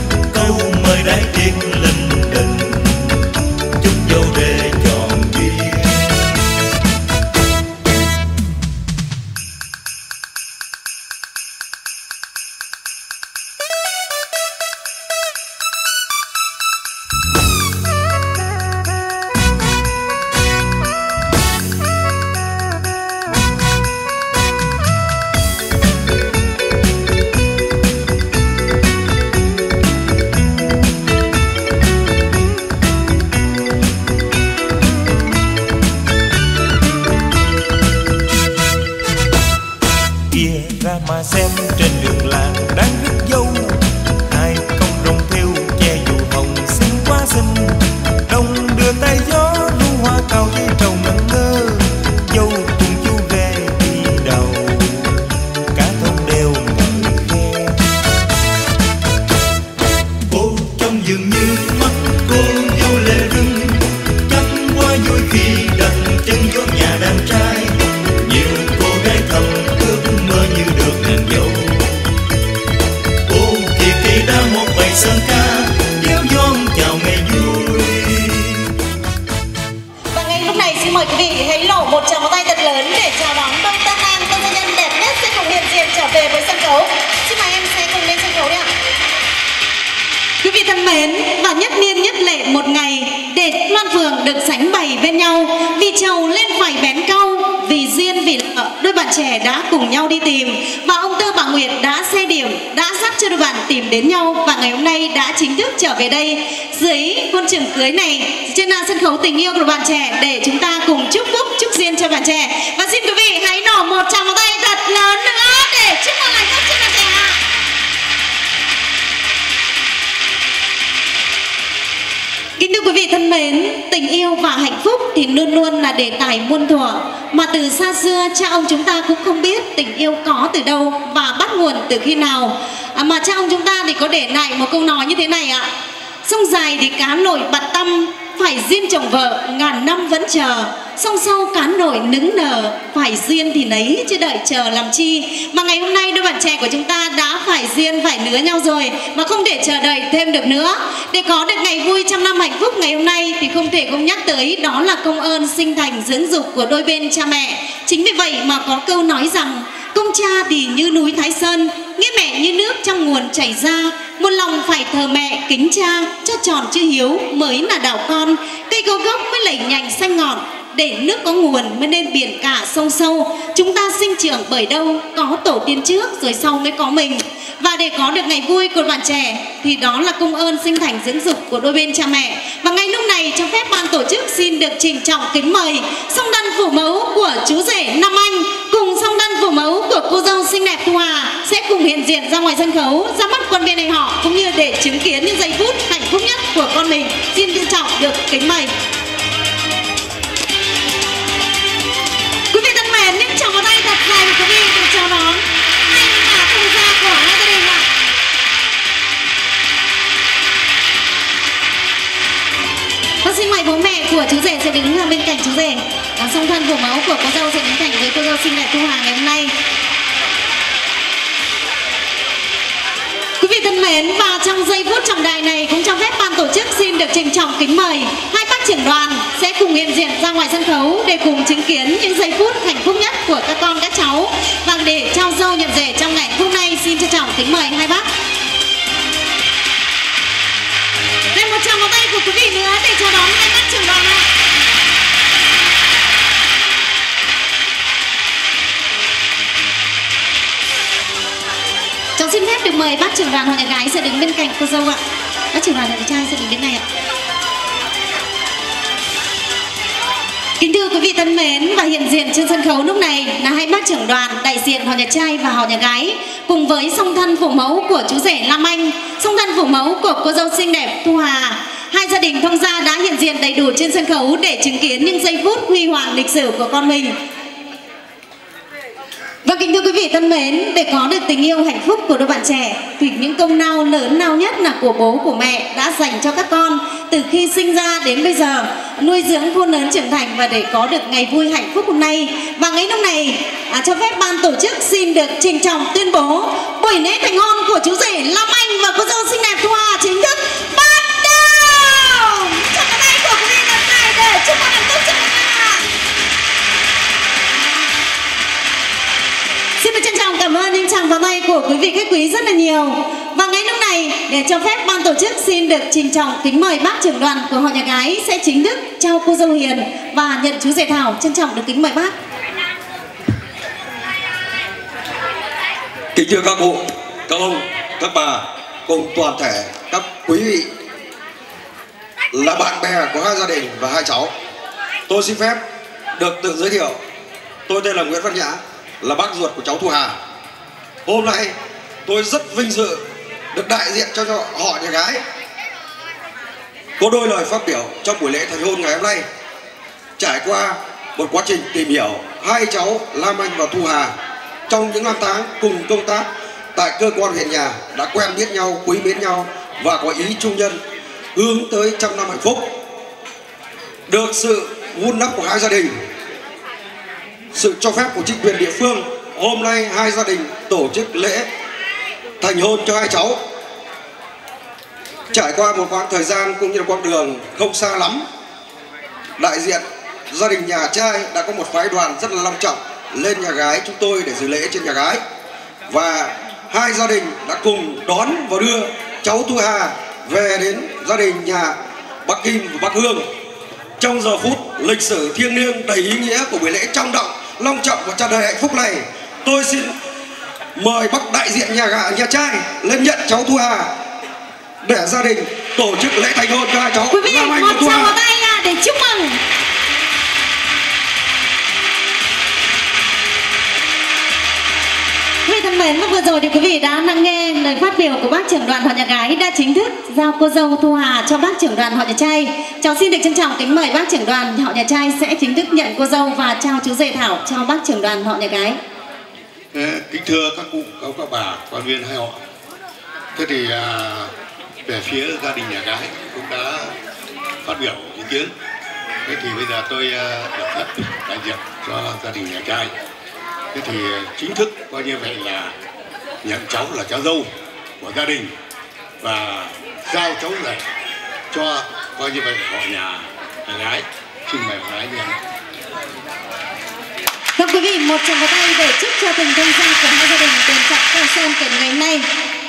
ra một bài sơn ca kéo giông chào ngày vui. Và ngay lúc này xin mời quý vị hãy nổ một tràng pháo tay thật lớn để chào đón Đông Tân An, tân doanh nhân đẹp nhất sẽ cùng hiện diện trở về với sân khấu. Xin mời em sẽ cùng lên sân khấu đi ạ. Quý vị thân mến, và nhất niên nhất lệ một ngày để loan phường được sánh bày bên nhau, vì trầu lên phải bén cau, vì duyên vì lợ đôi bạn trẻ đã cùng nhau đi tìm, và ông Tư bà Nguyệt đã xe điểm, đã dắt cho đôi bạn tìm đến nhau, và ngày hôm nay đã chính thức trở về đây dưới khuôn trường cưới này trên sân khấu tình yêu của bạn trẻ để chúng ta cùng chúc phúc chúc duyên cho bạn trẻ. Và xin quý vị hãy nổ một tràng pháo tay thật lớn nữa để chúc mừng hạnh phúc cho bạn trẻ. Kính thưa quý vị thân mến, tình yêu và hạnh phúc thì luôn luôn là đề tài muôn thuở, mà từ xa xưa cha ông chúng ta cũng không biết tình yêu có từ đâu và bắt nguồn từ khi nào. Mà cha ông chúng ta thì có để lại một câu nói như thế này ạ: sông dài thì cá nổi bạt tăm, phải duyên chồng vợ ngàn năm vẫn chờ. Song sau cá nổi nứng nở, phải duyên thì nấy chứ đợi chờ làm chi. Mà ngày hôm nay đôi bạn trẻ của chúng ta đã phải duyên phải nứa nhau rồi, mà không thể chờ đợi thêm được nữa. Để có được ngày vui trăm năm hạnh phúc ngày hôm nay thì không thể không nhắc tới đó là công ơn sinh thành dưỡng dục của đôi bên cha mẹ. Chính vì vậy mà có câu nói rằng công cha thì như núi Thái Sơn, nghĩa mẹ như nước trong nguồn chảy ra. Một lòng phải thờ mẹ kính cha, cho tròn chữ hiếu mới là đạo con. Cây có gốc mới lẩy nhành xanh ngọn, để nước có nguồn mới nên biển cả sông sâu. Chúng ta sinh trưởng bởi đâu, có tổ tiên trước rồi sau mới có mình. Và để có được ngày vui của bạn trẻ thì đó là công ơn sinh thành dưỡng dục của đôi bên cha mẹ. Và ngay lúc này cho phép ban tổ chức xin được trịnh trọng kính mời song đan phủ mẫu của chú rể Nam Anh cùng song đan phủ mẫu của cô dâu xinh đẹp Thu Hà sẽ cùng hiện diện ra ngoài sân khấu, ra mắt con bên này họ, cũng như để chứng kiến những giây phút hạnh phúc nhất của con mình. Xin trân trọng được kính mời. Quý vị thân mến, những tràng pháo tay thật dài của quý vị được chào đón anh và thông gia của hai gia đình ạ. Và xin mời bố mẹ của chú rể sẽ đứng bên cạnh chú rể, song thân phủ mẫu của cô dâu sẽ đứng cạnh với cô dâu xinh đẹp Thu Hà ngày hôm nay. Quý vị thân mến, và trong giây phút trọng đại này cũng cho phép ban tổ chức xin được trịnh trọng kính mời hai bác trưởng đoàn sẽ cùng hiện diện ra ngoài sân khấu để cùng chứng kiến những giây phút hạnh phúc nhất của các con các cháu. Và để trao dâu nhận rể trong ngày hôm nay, xin trân trọng kính mời hai bác. Đây một tràng pháo tay của quý vị nữa để chào đón hai bác trưởng đoàn ạ. Cháu xin phép được mời bác trưởng đoàn họ nhà gái sẽ đứng bên cạnh cô dâu ạ. Bác trưởng đoàn nhà trai sẽ đứng bên này ạ. Kính thưa quý vị thân mến, và hiện diện trên sân khấu lúc này là hai bác trưởng đoàn đại diện họ nhà trai và họ nhà gái cùng với song thân phụ mẫu của chú rể Lam Anh, song thân phụ mẫu của cô dâu xinh đẹp Thu Hà. Hai gia đình thông gia đã hiện diện đầy đủ trên sân khấu để chứng kiến những giây phút huy hoàng lịch sử của con mình. Và kính thưa quý vị thân mến, để có được tình yêu hạnh phúc của đôi bạn trẻ thì những công lao lớn lao nhất là của bố của mẹ đã dành cho các con từ khi sinh ra đến bây giờ, nuôi dưỡng khôn lớn trưởng thành và để có được ngày vui hạnh phúc hôm nay. Và ngay lúc này cho phép ban tổ chức xin được trịnh trọng tuyên bố buổi lễ thành hôn của chú rể Lam Anh và cô dâu xinh đẹp Thu Hà chính thức bắt đầu. Chào các tay của quý vị lần này để chúc mừng hạnh phúc cho các bạn. Xin được trân trọng cảm ơn những tràng pháo tay của quý vị khách quý rất là nhiều. Và ngay lúc này để cho phép ban tổ chức xin được trịnh trọng kính mời bác trưởng đoàn của họ nhà gái sẽ chính thức trao cô dâu Hiền và nhận chú rể Thảo. Trân trọng được kính mời bác. Kính thưa các cụ, các ông, các bà cùng toàn thể các quý vị là bạn bè của hai gia đình và hai cháu, tôi xin phép được tự giới thiệu. Tôi tên là Nguyễn Văn Nhã, là bác ruột của cháu Thu Hà. Hôm nay tôi rất vinh dự được đại diện cho họ nhà gái có đôi lời phát biểu trong buổi lễ thành hôn ngày hôm nay. Trải qua một quá trình tìm hiểu, hai cháu Lam Anh và Thu Hà trong những năm tháng cùng công tác tại cơ quan huyện nhà đã quen biết nhau, quý mến nhau và có ý chung nhân hướng tới trăm năm hạnh phúc. Được sự vun đắp của hai gia đình, sự cho phép của chính quyền địa phương, hôm nay hai gia đình tổ chức lễ thành hôn cho hai cháu. Trải qua một quãng thời gian cũng như là quãng đường không xa lắm, đại diện gia đình nhà trai đã có một phái đoàn rất là long trọng lên nhà gái chúng tôi để dự lễ trên nhà gái. Và hai gia đình đã cùng đón và đưa cháu Thu Hà về đến gia đình nhà bác Kim và bác Hương. Trong giờ phút lịch sử thiêng liêng đầy ý nghĩa của buổi lễ trọng động, long trọng và tràn đầy hạnh phúc này, tôi xin mời bác đại diện nhà trai lên nhận cháu Thu Hà để gia đình tổ chức lễ thành hôn cho hai cháu. Quý vị một tràng vào tay để chúc mừng. Quý vị thân mến, và vừa rồi thì quý vị đã lắng nghe lời phát biểu của bác trưởng đoàn họ nhà gái đã chính thức giao cô dâu Thu Hà cho bác trưởng đoàn họ nhà trai. Cháu xin được trân trọng kính mời bác trưởng đoàn họ nhà trai sẽ chính thức nhận cô dâu và trao chú rể thảo cho bác trưởng đoàn họ nhà gái. Kính thưa các cụ, các bà, quan viên hai họ. Thế thì về phía gia đình nhà gái cũng đã phát biểu ý kiến. Thế thì bây giờ tôi được phép đại diện cho gia đình nhà trai. Thế thì chính thức coi như vậy là nhận cháu là cháu dâu của gia đình và giao cháu rể cho coi như vậy họ nhà gái. Xin mời gái nhận. Thưa quý vị, một tràng vào tay để chúc cho tình thân gia của hai gia đình bền chặt cao sơn kể ngày hôm nay.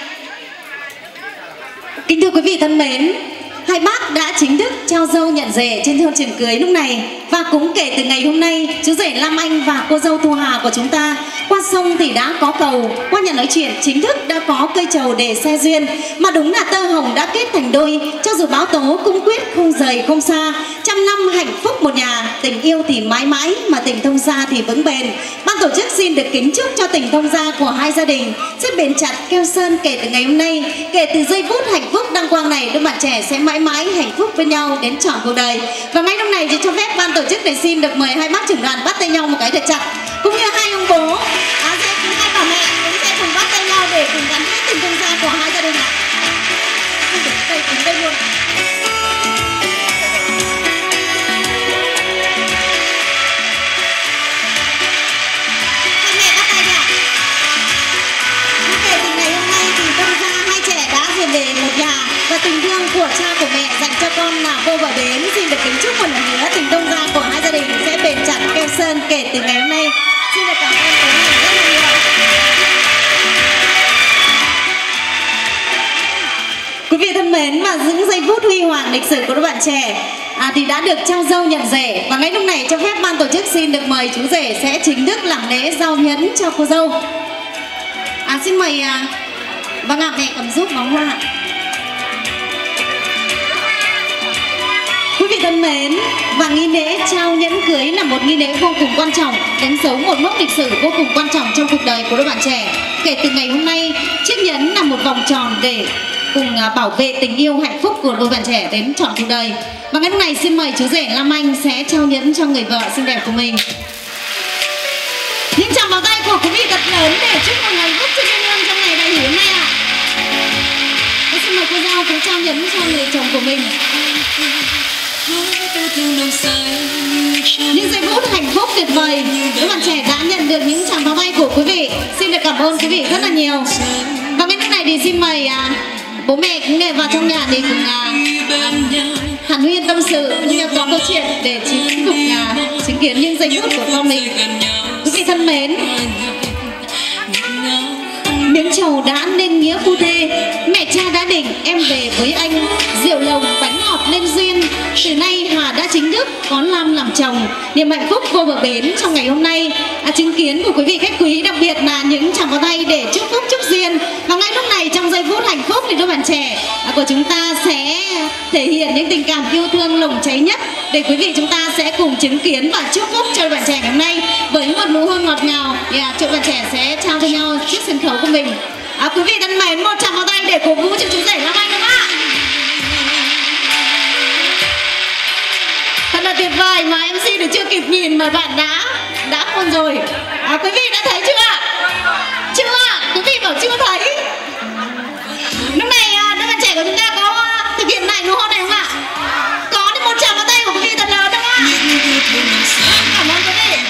Kính thưa quý vị thân mến, hai bác đã chính thức trao dâu nhận rể trên thôn trường cưới lúc này. Và cũng kể từ ngày hôm nay, chú rể Lam Anh và cô dâu Thu Hà của chúng ta qua sông thì đã có cầu, qua nhà nói chuyện chính thức đã có cây trầu để xe duyên. Mà đúng là tơ hồng đã kết thành đôi, cho dù báo tố cung quyết không rời không xa. Trăm năm hạnh phúc một nhà, tình yêu thì mãi mãi mà tình thông gia thì vững bền. Ban tổ chức xin được kính chúc cho tình thông gia của hai gia đình sẽ bền chặt keo sơn kể từ ngày hôm nay. Kể từ giây phút hạnh phúc đăng quang này, đôi bạn trẻ sẽ mãi mãi hạnh phúc bên nhau đến trọn cuộc đời. Và ngay lúc này thì cho phép ban tổ chức để xin được mời hai bác trưởng đoàn bắt tay nhau một cái thật chặt, cũng như hai ông bố hai bà mẹ cũng sẽ cùng bắt tay nhau để cùng gắn kết tình thông gia của hai gia đình ạ. Đây luôn. Hai mẹ bắt tay đi ạ. Kể từ ngày hôm nay thì thông gia hai trẻ đã về một nhà và tình thương của cha của mẹ dành cho con là vô bờ bến. Xin được kính chúc một lần nữa tình thông gia của hai gia đình sẽ bền chặt keo sơn kể từ ngày hôm nay. Xin được cảm ơn quý vị rất là nhiều. Quý vị thân mến, và những giây phút huy hoàng lịch sử của các bạn trẻ thì đã được trao dâu nhận rể. Và ngay lúc này cho phép ban tổ chức xin được mời chú rể sẽ chính thức làm lễ giao nhẫn cho cô dâu. Xin mời vâng ạ, mẹ cầm giúp bóng hoa. Quý vị thân mến, và nghi lễ trao nhẫn cưới là một nghi lễ vô cùng quan trọng, đánh dấu một mốc lịch sử vô cùng quan trọng trong cuộc đời của đôi bạn trẻ. Kể từ ngày hôm nay, chiếc nhẫn là một vòng tròn để cùng bảo vệ tình yêu hạnh phúc của đôi bạn trẻ đến trọn cuộc đời. Và ngày hôm nay xin mời chú rể Lam Anh sẽ trao nhẫn cho người vợ xinh đẹp của mình. Những tràng vào tay của quý vị thật lớn để chúc mừng hạnh phúc cho nhân trong ngày đại hỷ hôm nay ạ. Xin mời cô dâu cũng trao nhẫn cho người chồng của mình. Những giây phút hạnh phúc tuyệt vời, các bạn trẻ đã nhận được những tràng pháo tay của quý vị. Xin được cảm ơn quý vị rất là nhiều. Và ngay lúc này thì xin mời bố mẹ cũng nghe vào trong nhà để cùng hàn huyên tâm sự cũng như có câu chuyện để chứng kiến những giây phút của con mình. Quý vị thân mến, miếng trầu đã nên nghĩa phu thê, mẹ cha đã định em về với anh, rượu lồng bánh ngọt nên duyên. Từ nay Hà đã chính thức có Lam làm chồng, niềm hạnh phúc vô bờ bến trong ngày hôm nay. Chứng kiến của quý vị khách quý, đặc biệt là những tràng pháo tay để chúc phúc chúc duyên. Và ngay lúc này trong giây phút hạnh phúc thì đôi bạn trẻ của chúng ta sẽ thể hiện những tình cảm yêu thương nồng cháy nhất để quý vị chúng ta sẽ cùng chứng kiến và chúc phúc cho đôi bạn trẻ ngày hôm nay với một nụ hôn ngọt ngào. Chúc bạn trẻ sẽ trao cho nhau chiếc sân khấu của mình. Quý vị thân mến, một tràng pháo tay để cổ vũ cho chú rể Lam Anh đúng không ạ? Thật là tuyệt vời mà MC được chưa kịp nhìn mà bạn đã hôn rồi. Quý vị đã thấy chưa ạ? Chưa ạ? Quý vị bảo chưa thấy. Lúc này đôi bạn trẻ của chúng ta có thực hiện lại nụ hôn này không ạ? Có thì một tràng pháo tay của quý vị thật lớn đúng không ạ? Cảm ơn quý vị.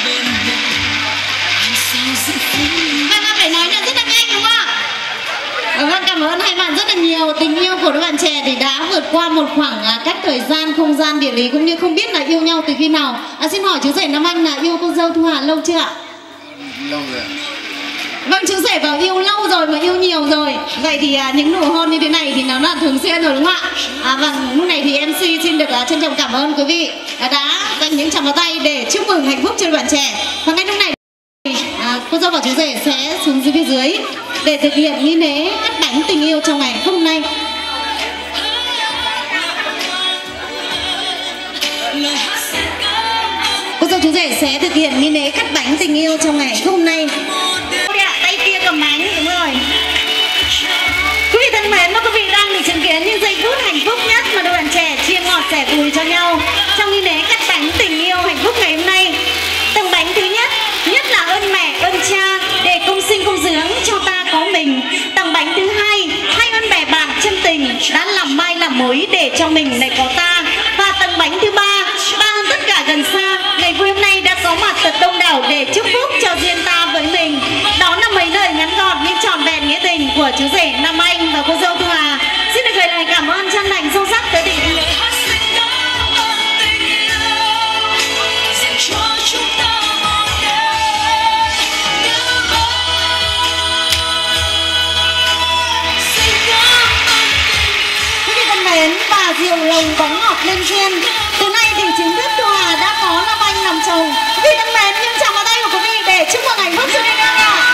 Vâng, phải nói là rất là nhanh đúng không ạ? Vâng, cảm ơn hai bạn rất là nhiều. điều tình yêu của đôi bạn trẻ thì đã vượt qua một khoảng cách thời gian, không gian, địa lý cũng như không biết là yêu nhau từ khi nào. Xin hỏi chú rể Nam Anh là yêu cô dâu Thu Hà lâu chưa ạ? Lâu rồi. Vâng, chú rể vào yêu lâu rồi và yêu nhiều rồi. Vậy thì những nụ hôn như thế này thì nó là thường xuyên rồi đúng không ạ? Vâng, lúc này thì MC xin được trân trọng cảm ơn quý vị đã dành những tràng pháo tay để chúc mừng hạnh phúc cho đôi bạn trẻ. Và ngay lúc này cô dâu và chú rể sẽ xuống dưới phía dưới để thực hiện nghi lễ cắt bánh tình yêu trong ngày hôm nay. Cô dâu chú rể sẽ thực hiện nghi lễ cắt bánh tình yêu trong ngày hôm nay. Tay kia cầm bánh, đúng rồi. Quý vị thân mến, quý vị đang được chứng kiến những giây phút hạnh phúc nhất mà đôi bạn trẻ chia ngọt sẻ bùi cho nhau trong nghi lễ cắt bánh tình yêu hạnh phúc ngày hôm nay. Tầng bánh thứ nhất là ơn mẹ, ơn cha để công sinh công dưỡng cho ta có mình. Tầng bánh thứ hai ơn bè bạn chân tình đã làm mai làm mối để cho mình lại có ta. Và tầng bánh thứ ba ơn tất cả gần xa, ngày vui hôm nay đã có mặt thật đông đảo để chúc phúc cho riêng ta với mình. Đó là mấy lời ngắn gọn nhưng trọn vẹn nghĩa tình của chú rể Nam Anh và cô dâu Thu Hà. Xin được gửi lời cảm ơn chân thành sâu sắc tới tình yêu. Và rượu lồng bóng ngọt lên trên. Từ nay thì chính thức Thu Hà đã có Nam Anh làm chồng. Quý vị thân mến, những tràng pháo tay của quý vị để chúc mừng hạnh phúc cho đôi nhau ạ.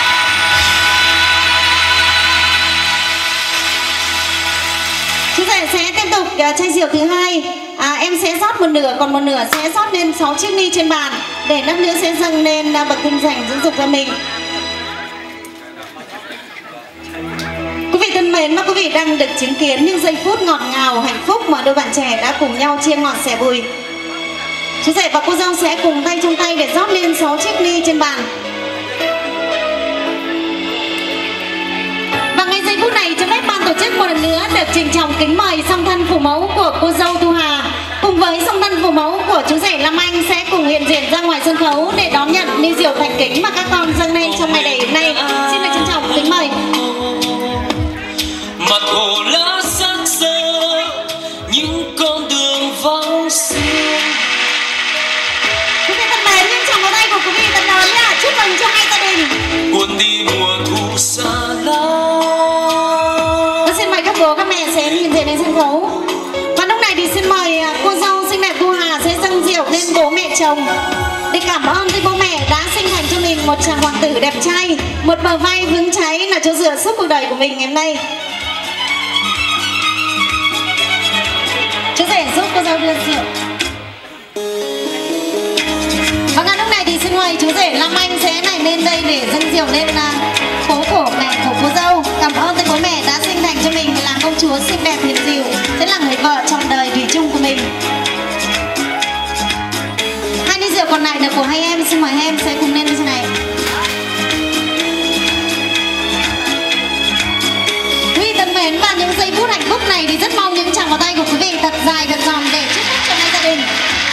Chú rể sẽ tiếp tục chai rượu thứ hai. Em sẽ rót một nửa, còn một nửa sẽ rót lên 6 chiếc ly trên bàn để lát nữa sẽ dâng lên bậc kinh dành dưỡng dục cho mình. Quý vị thân mến, quý vị đang được chứng kiến những giây phút ngọt ngào hạnh phúc mà đôi bạn trẻ đã cùng nhau chia ngọt sẻ bùi. Chú rể và cô dâu sẽ cùng tay trong tay để rót lên 6 chiếc ly trên bàn. Và ngay giây phút này, cho phép ban tổ chức một lần nữa được trịnh trọng kính mời song thân phụ mẫu của cô dâu Thu Hà cùng với song thân phụ mẫu của chú rể Lam Anh sẽ cùng hiện diện ra ngoài sân khấu để đón nhận ly rượu thành kính mà các con dâng lên trong ngày đầy hôm nay. Xin được trân trọng kính mời. Mặt hồ lá sắc sơ những con đường vắng xưa. Quý vị thân mến, những tràng pháo tay của quý vị thật lớn nhá. Chúc mừng cho hai gia đình. Cuốn đi mùa thu xa lắm. Xin mời các bố các mẹ sẽ hiện diện lên sân khấu. Và lúc này thì xin mời cô dâu xinh đẹp Thu Hà sẽ dâng rượu lên bố mẹ chồng để cảm ơn với bố mẹ đã sinh thành cho mình một chàng hoàng tử đẹp trai, một bờ vai vững cháy là chỗ dựa suốt cuộc đời của mình ngày hôm nay. Chú rể giúp cô dâu đưa rượu. Và ngay lúc này thì xin mời chú rể Lam Anh sẽ lại lên đây để dâng rượu lên phố của mẹ của cô dâu. Cảm ơn tới bố mẹ đã sinh thành cho mình là công chúa xinh đẹp hiền dịu, sẽ là người vợ trong đời thủy chung của mình. Hai ly rượu còn lại là của hai em, xin mời hai em sẽ cùng lên như thế này. Mến, và những giây phút hạnh phúc này thì rất mong những tràng pháo tay của quý vị thật dài thật giòn để chúc phúc cho hai gia đình.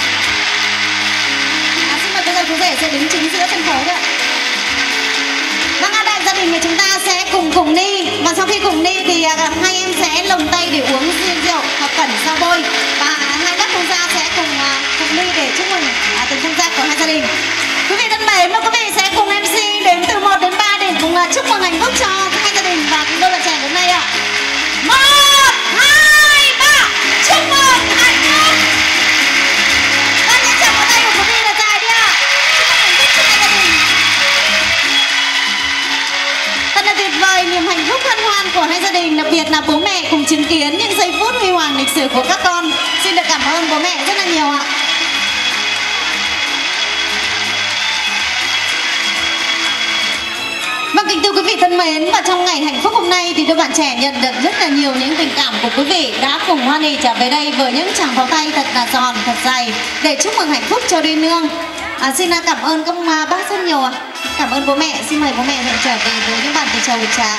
Xin mời cô dâu chú rể sẽ đứng chính giữa sân khấu ạ. Vâng, đại gia đình của chúng ta sẽ cùng ly, và sau khi cùng ly thì hai em sẽ lồng tay để uống riêng rượu hợp cẩn sao bôi, và hai bác thông gia sẽ cùng ly để chúc mừng từng thông gia của hai gia đình. Quý vị thân mến, quý vị sẽ cùng MC đến từ 1 đến 3 để cùng chúc mừng hạnh phúc cho hai gia đình và đôi bạn trẻ hôm nay ạ. 1, 2, 3, chúc mừng hạnh phúc. Và những tràng pháo tay của quý vị là dài đi ạ. Chúc mừng hạnh phúc cho hai gia đình. Thật là tuyệt vời niềm hạnh phúc hân hoan của hai gia đình, đặc biệt là bố mẹ cùng chứng kiến những giây phút huy hoàng lịch sử của các con. Xin được cảm ơn bố mẹ rất là nhiều ạ. Vâng, kính thưa quý vị thân mến, và trong ngày hạnh phúc hôm nay thì đôi bạn trẻ nhận được rất là nhiều những tình cảm của quý vị đã cùng hoan hỉ trở về đây với những tràng pháo tay thật là giòn, thật dày để chúc mừng hạnh phúc cho đôi nương. Xin cảm ơn các bác rất nhiều ạ. Cảm ơn bố mẹ, xin mời bố mẹ hãy trở về với những bàn tiệc chầu trà.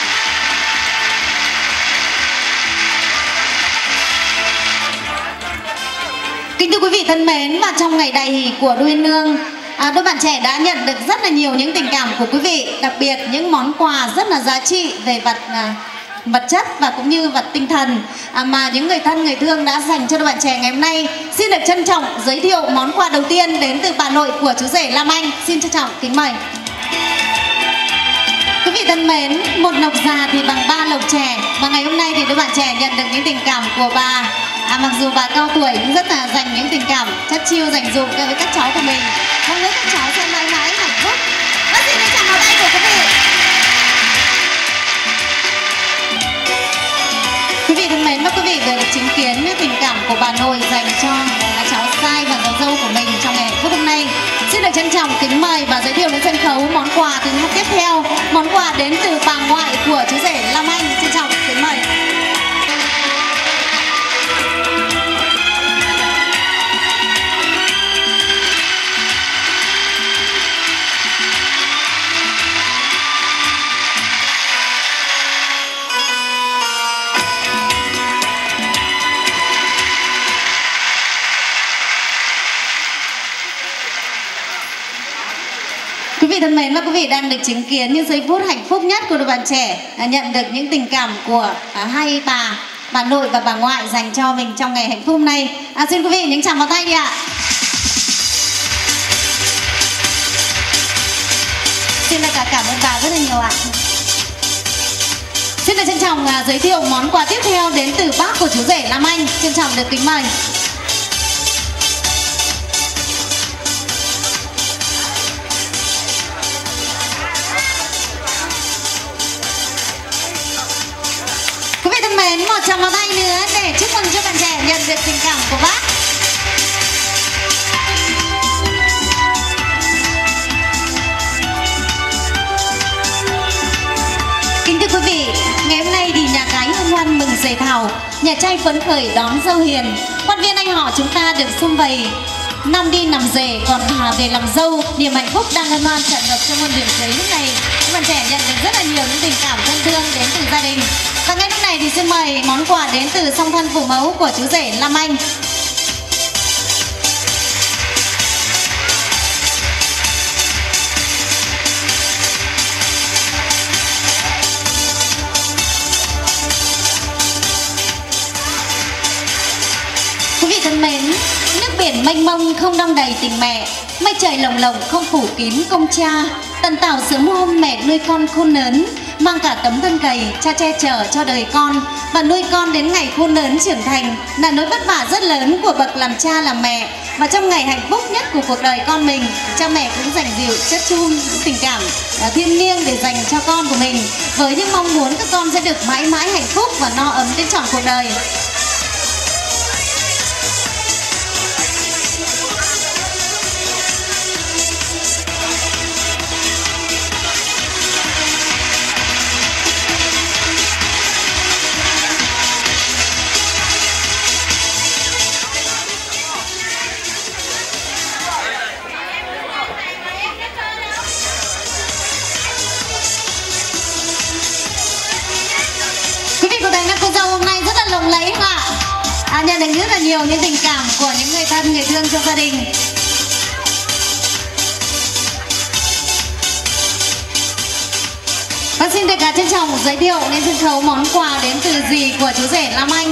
Kính thưa quý vị thân mến, và trong ngày đại hỷ của đôi nương, đôi bạn trẻ đã nhận được rất là nhiều những tình cảm của quý vị, đặc biệt những món quà rất là giá trị về vật vật chất và cũng như vật tinh thần mà những người thân người thương đã dành cho đôi bạn trẻ ngày hôm nay. Xin được trân trọng giới thiệu món quà đầu tiên đến từ bà nội của chú rể Lam Anh. Xin trân trọng kính mời. Quý vị thân mến, một lộc già thì bằng 3 lộc trẻ, và ngày hôm nay thì đôi bạn trẻ nhận được những tình cảm của bà. Mặc dù bà cao tuổi cũng rất là dành những tình cảm chất chiêu dành dụm với các cháu của mình. Mong ước các cháu sẽ mãi mãi hạnh phúc. Và xin chào vào tay của quý vị. Quý vị thân mến, mời quý vị vừa được chứng kiến những tình cảm của bà nội dành cho cháu trai và cháu dâu của mình trong ngày hạnh phúc hôm nay. Xin được trân trọng kính mời và giới thiệu đến sân khấu món quà từ hát tiếp theo. Món quà đến từ bà ngoại của chú rể Lam Anh. Trân trọng kính mời. Quý vị thân mến, và quý vị đang được chứng kiến những giây phút hạnh phúc nhất của đôi bạn trẻ nhận được những tình cảm của hai bà nội và bà ngoại dành cho mình trong ngày hạnh phúc hôm nay. Xin quý vị những tràng vào tay đi ạ. Xin được cảm ơn bà rất là nhiều ạ. Xin được trân trọng giới thiệu món quà tiếp theo đến từ bác của chú rể Lam Anh. Trân trọng được kính mời. Một tràng vào tay nữa để chúc mừng cho bạn trẻ nhận được tình cảm của bác. Kính thưa quý vị, ngày hôm nay thì nhà gái hân hoan mừng rể thảo, nhà trai phấn khởi đón dâu hiền. Quan viên anh họ chúng ta được sum vầy, năm đi nằm rể còn thà về làm dâu. Niềm hạnh phúc đang hân hoan tràn ngập trong muôn điểm cưới lúc này. Các bạn trẻ nhận được rất là nhiều những tình cảm thân thương đến từ gia đình. Và ngay lúc này thì xin mời món quà đến từ song thân phụ mẫu của chú rể Lam Anh. Quý vị thân mến, nước biển mênh mông không đong đầy tình mẹ, mây trời lồng lộng không phủ kín công cha. Tần tảo sớm hôm mẹ nuôi con khôn lớn, mang cả tấm thân cày cha che chở cho đời con, và nuôi con đến ngày khôn lớn trưởng thành là nỗi vất vả rất lớn của bậc làm cha làm mẹ. Và trong ngày hạnh phúc nhất của cuộc đời con mình, cha mẹ cũng dành dịu chất chum tình cảm thiêng liêng để dành cho con của mình, với những mong muốn các con sẽ được mãi mãi hạnh phúc và no ấm đến trọn cuộc đời. Nhận được rất là nhiều những tình cảm của những người thân, người thương trong gia đình. Và xin được trân trọng giới thiệu lên sân khấu món quà đến từ dì của chú rể Lam Anh.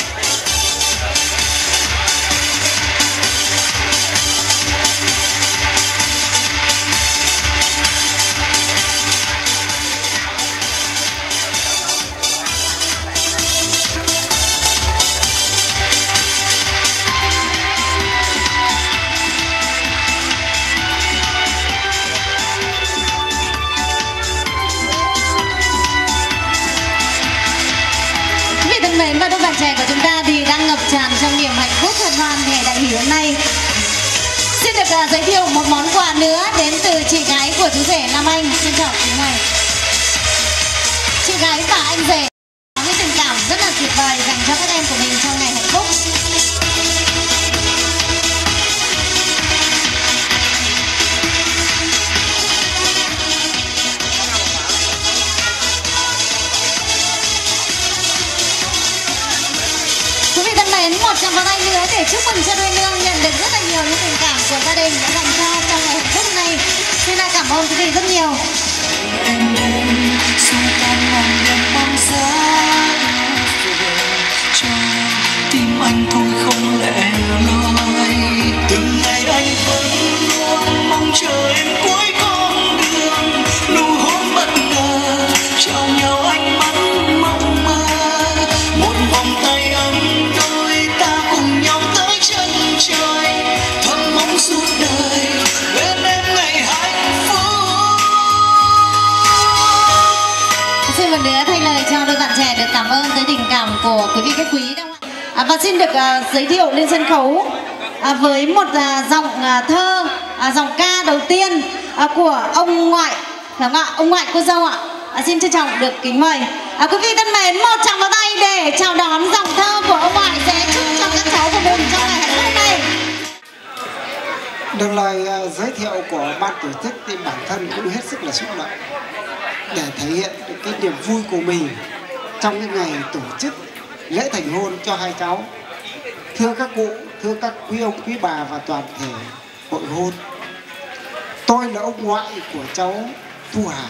Và đôi bạn trẻ của chúng ta thì đang ngập tràn trong niềm hạnh phúc hân hoan ngày đại hỷ hôm nay. Xin được giới thiệu một món quà nữa đến từ chị gái của chú rể Lam Anh. Xin chào quý này. Chị gái và anh rể có những tình cảm rất là tuyệt vời dành cho các em của mình trong ngày hạnh phúc. Một tràng vào tay nữa để chúc mừng cho đôi nương nhận được rất là nhiều những tình cảm của gia đình đã dành cho trong ngày hạnh phúc này. Xin cảm ơn quý vị rất nhiều. xa cho tim anh thôi không lẻ loi. Từng ngày anh vẫn luôn mong chờ em cuối con đường, nụ hôn bất ngờ trao nhau ánh mắt mong mơ, một vòng tay ấm đôi ta cùng nhau tới chân trời, thầm mong suốt đời bên em ngày hạnh phúc. Xin một nữa thay lời cho đôi bạn trẻ được cảm ơn tới tình cảm của quý vị khách quý. Và xin được giới thiệu lên sân khấu với một giọng thơ, giọng ca đầu tiên của ông ngoại, phải không ạ? Ông ngoại cô dâu ạ. Xin trân trọng được kính mời quý vị thân mến, một tràng vào tay để chào đón giọng thơ của ông ngoại sẽ chúc cho các cháu của mình trong ngày hạnh phúc này. Được lời giới thiệu của ban tổ chức thì bản thân cũng hết sức là xúc động để thể hiện được cái niềm vui của mình trong cái ngày tổ chức lễ thành hôn cho hai cháu. Thưa các cụ, thưa các quý ông quý bà và toàn thể hội hôn, tôi là ông ngoại của cháu Thu Hà.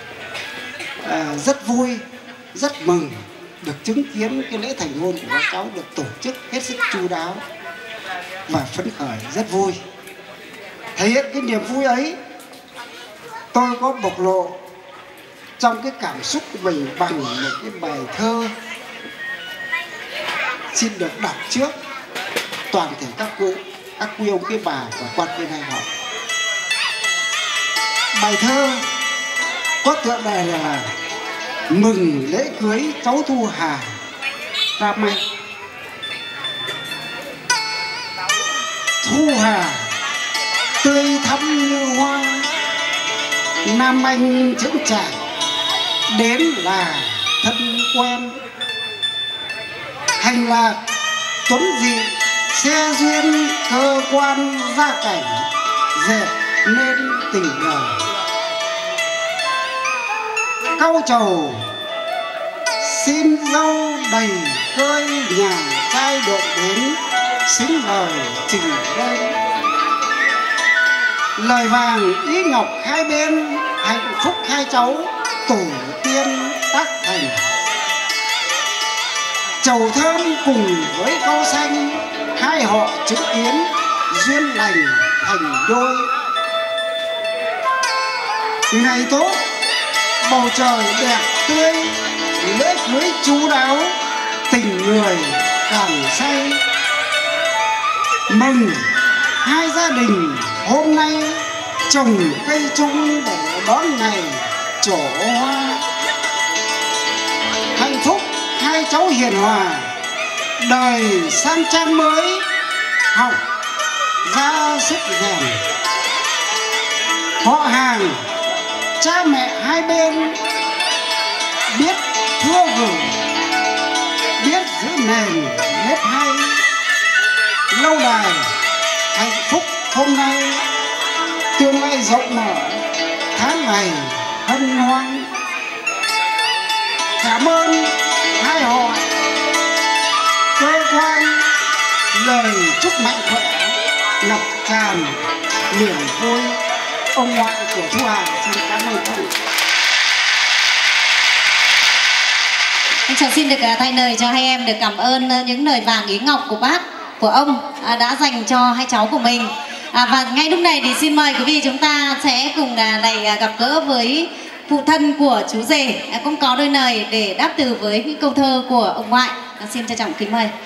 Rất vui, rất mừng được chứng kiến cái lễ thành hôn của các cháu được tổ chức hết sức chu đáo và phấn khởi, rất vui. Thể hiện cái niềm vui ấy, tôi có bộc lộ trong cái cảm xúc của mình bằng một cái bài thơ xin được đọc trước toàn thể các cụ, các quý ông quý bà và quan viên hai họ. Bài thơ có tựa đề là Mừng lễ cưới cháu Thu Hà ra may. Thu Hà tươi thắm như hoa, nam anh chững chạc đến là thân quen. Hành lạc tuấn dị xe duyên, cơ quan gia cảnh dệt nên tình đời. Cau trầu xin dâu đầy cơi, nhà trai đội đến xứng lời trình lên. Lời vàng ý ngọc hai bên, hạnh phúc hai cháu tổ tiên tác thành. Trầu thơm cùng với câu xanh, hai họ chứng kiến duyên lành thành đôi. Ngày tốt bầu trời đẹp tươi, lễ cưới chu đáo tình người càng say. Mừng hai gia đình hôm nay trồng cây chung để đón ngày trổ hoa. Hạnh phúc hai cháu hiền hòa, đời sang trang mới học ra sức rèn. Họ hàng cha mẹ hai bên biết thưa gửi, biết giữ nền nếp hay. Lâu đài hạnh phúc hôm nay, tương lai rộng mở tháng ngày hân hoan. Cảm ơn hai họ cơ quan, lời chúc mạnh khỏe ngập tràn niềm vui. Ông ngoại của Thu Hà xin cảm ơn các vị. Em chào xin được thay lời cho hai em được cảm ơn những lời vàng ý ngọc của bác, của ông đã dành cho hai cháu của mình. Và ngay lúc này thì xin mời quý vị chúng ta sẽ cùng lại gặp gỡ với phụ thân của chú rể, cũng có đôi lời để đáp từ với những câu thơ của ông ngoại. Xin trân trọng kính mời.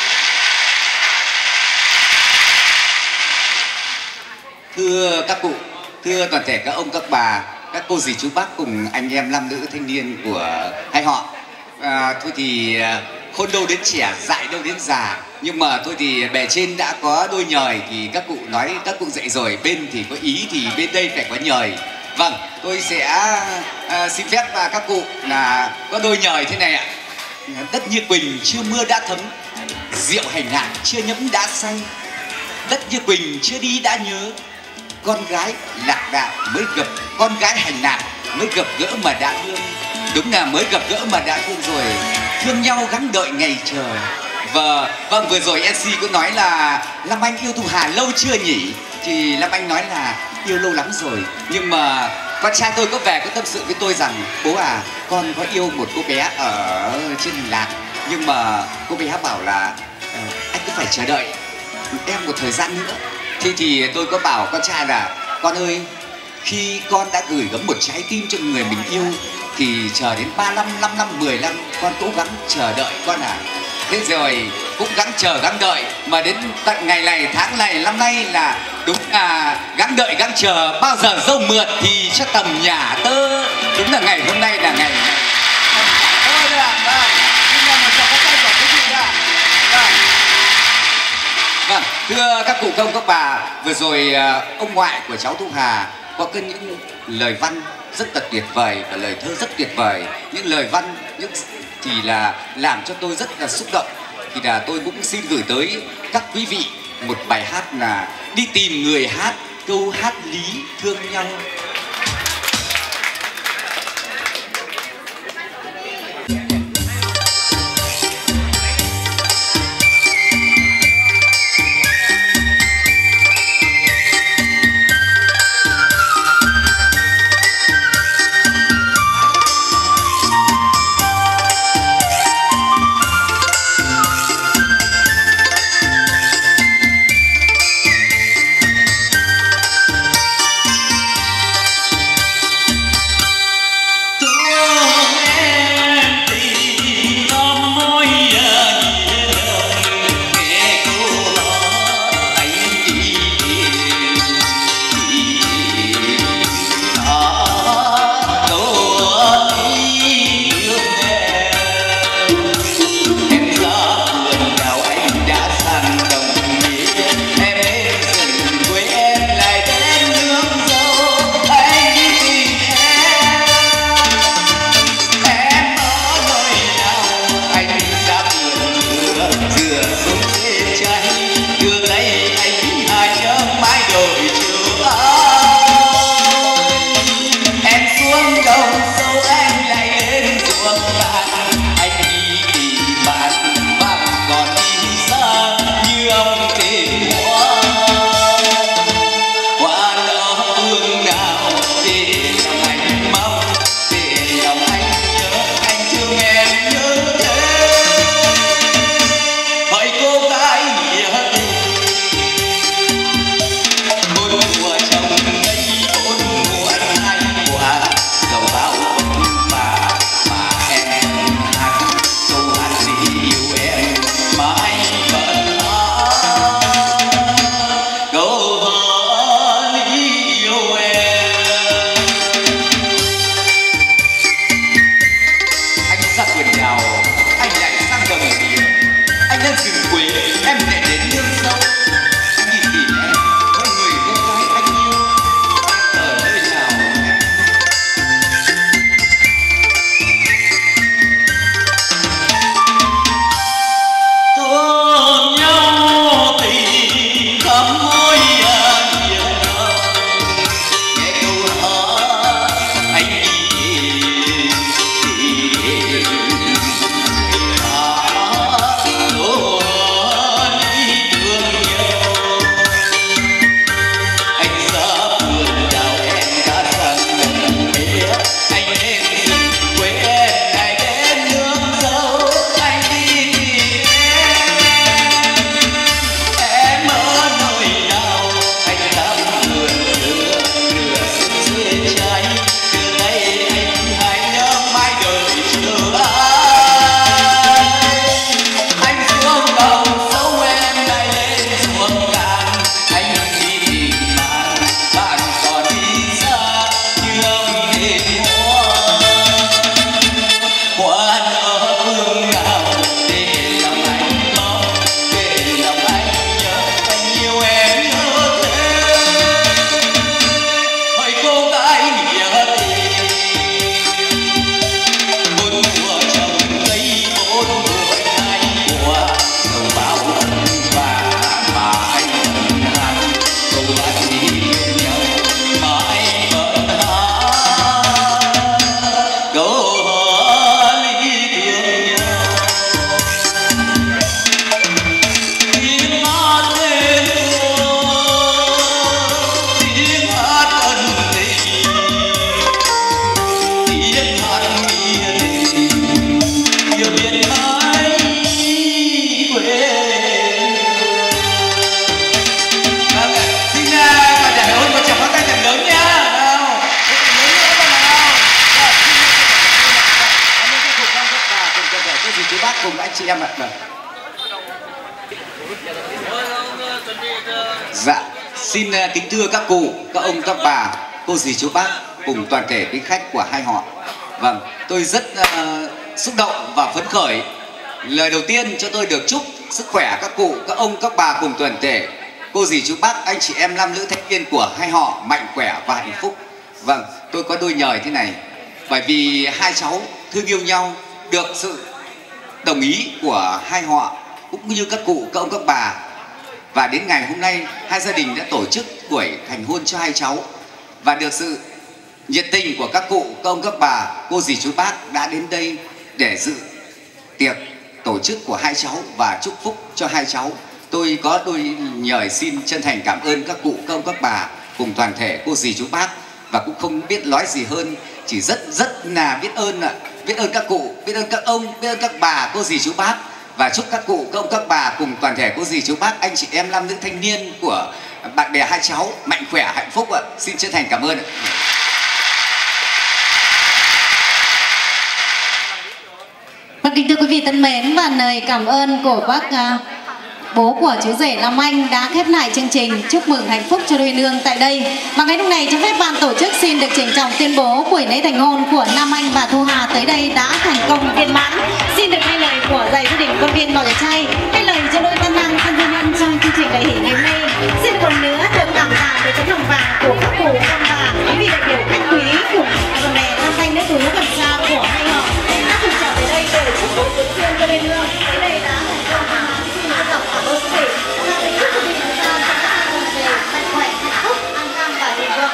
Thưa các cụ, thưa toàn thể các ông các bà, các cô dì chú bác cùng anh em nam nữ thanh niên của hai họ. Thôi thì khôn đâu đến trẻ, dại đâu đến già. Nhưng mà thôi thì bề trên đã có đôi nhời thì các cụ nói, các cụ dạy rồi, bên thì có ý thì bên đây phải có nhời. Vâng, tôi sẽ xin phép các cụ là có đôi nhời thế này ạ. Đất như quỳnh chưa mưa đã thấm, rượu hành hạ chưa nhấm đã say. Đất như quỳnh chưa đi đã nhớ, con gái lạc đạo mới gặp, con gái hành nạn mới gặp gỡ mà đã thương. Đúng là mới gặp gỡ mà đã thương rồi, thương nhau gắng đợi ngày chờ. Vâng, vừa rồi MC cũng nói là Lâm Anh yêu Thu Hà lâu chưa nhỉ? Thì Lâm Anh nói là yêu lâu lắm rồi. Nhưng mà con trai tôi có về có tâm sự với tôi rằng bố à, con có yêu một cô bé ở trên hành lang, nhưng mà cô bé bảo là anh cứ phải chờ đợi em một thời gian nữa. Thế thì tôi có bảo con trai là con ơi, khi con đã gửi gắm một trái tim cho người mình yêu thì chờ đến 3 năm, 5 năm, 10 năm con cố gắng chờ đợi con à. Thế rồi cũng gắng chờ gắng đợi, mà đến tận ngày này, tháng này, năm nay là đúng là gắng đợi gắng chờ, bao giờ dâu mượt thì cho tầm nhà tơ. Đúng là ngày hôm nay là ngày tầm nhà tơ đấy ạ. Vâng, nhưng mà một có tay của quý vị ạ. Vâng, thưa các cụ công các bà, vừa rồi ông ngoại của cháu Thu Hà có những lời văn rất là tuyệt vời và lời thơ rất tuyệt vời. Những lời văn thì là làm cho tôi rất là xúc động. Thì là tôi cũng xin gửi tới các quý vị một bài hát là Đi tìm người hát, câu hát lý thương nhau. anh chị em ạ. Dạ, xin kính thưa các cụ, các ông, các bà, cô dì chú bác cùng toàn thể quý khách của hai họ. Vâng, tôi rất xúc động và phấn khởi. Lời đầu tiên cho tôi được chúc sức khỏe các cụ, các ông, các bà cùng toàn thể cô dì chú bác, anh chị em nam nữ thanh niên của hai họ mạnh khỏe và hạnh phúc. Vâng, tôi có đôi nhời thế này, bởi vì hai cháu thương yêu nhau, được sự đồng ý của hai họ cũng như các cụ, các ông, các bà. Và đến ngày hôm nay, hai gia đình đã tổ chức buổi thành hôn cho hai cháu. Và được sự nhiệt tình của các cụ, các ông, các bà, cô dì chú bác đã đến đây để dự tiệc tổ chức của hai cháu và chúc phúc cho hai cháu. Tôi có đôi nhời xin chân thành cảm ơn các cụ, các ông, các bà cùng toàn thể cô dì chú bác. Và cũng không biết nói gì hơn, chỉ rất là biết ơn ạ. Biết ơn các cụ, biết ơn các ông, biết ơn các bà, cô dì chú bác. Và chúc các cụ, các ông, các bà cùng toàn thể cô dì chú bác, anh chị em nam nữ thanh niên của bạn bè hai cháu mạnh khỏe, hạnh phúc ạ. Xin chân thành cảm ơn ạ. Vâng, kính thưa quý vị thân mến, và lời cảm ơn của bác bố của chú rể Long Anh đã khép lại chương trình chúc mừng hạnh phúc cho đôi nương tại đây. Và ngay lúc này cho phép ban tổ chức xin được trịnh trọng tuyên bố buổi lễ thành hôn của Nam Anh và Thu Hà tới đây đã thành công viên mãn. Xin được hai lời của dạy gia đình quân viên bảo vệ trai, hai lời cho đôi tân lang tân hôn nhân trong chương trình đại hỷ ngày hôm nay. Xin một lần nữa được cảm tạ về tấm lòng vàng của các cụ, ông bà, quý vị đại biểu khách quý cùng bạn bè Nam Anh nước túi gần xa của hai họ đã cùng trở về đây để chúc phúc chúc thương cho đôi nương. Tới đây đã thành công viên mãn. Xin trân trọng cảm ơn quý vị. Và để chúc quý vị chúng ta sẽ cùng về mạnh khỏe, hạnh phúc, an khang và thịnh vượng.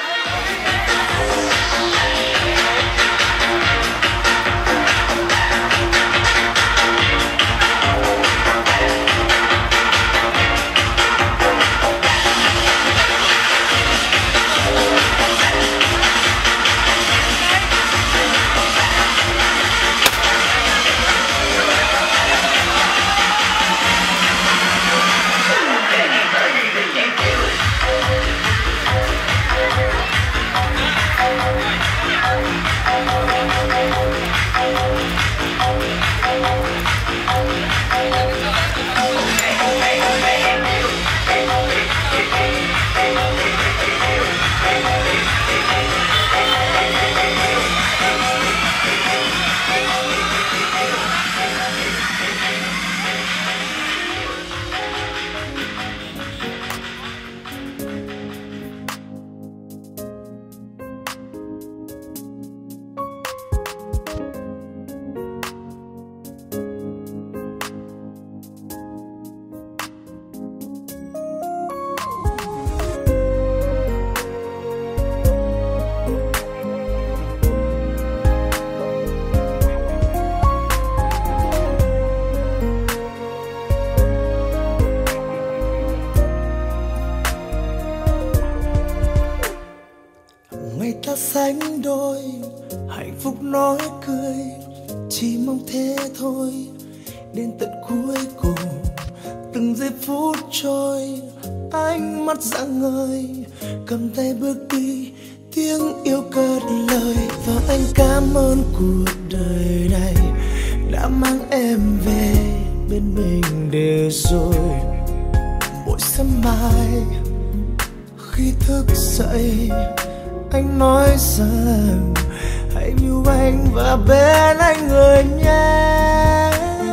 Sánh đôi hạnh phúc nói cười, chỉ mong thế thôi. Đến tận cuối cùng từng giây phút trôi, ánh mắt rạng ngời, cầm tay bước đi, tiếng yêu cất lời. Và anh cảm ơn cuộc đời này đã mang em về bên mình để rồi. Mỗi sớm mai khi thức dậy, anh nói rằng hãy yêu anh và bên anh người nhé.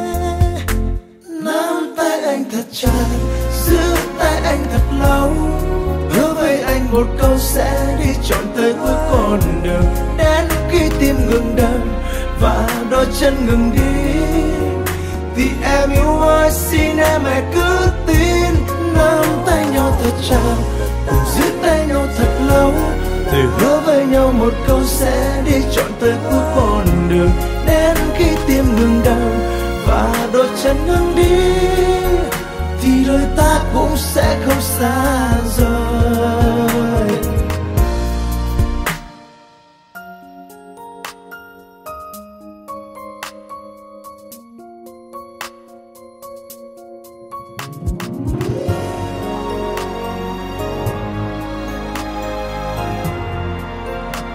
Nắm tay anh thật chặt, giữ tay anh thật lâu, hứa với anh một câu sẽ đi trọn tới cuối con đường. Đến khi tim ngừng đập và đôi chân ngừng đi, thì em yêu ơi xin em hãy cứ tin. Nắm tay nhau thật chặt, cùng giữ tay nhau thật lâu, thề hứa với nhau một câu sẽ đi trọn tới cuối con đường. Đến khi tim ngừng đập và đôi chân ngừng đi, thì đôi ta cũng sẽ không xa rời.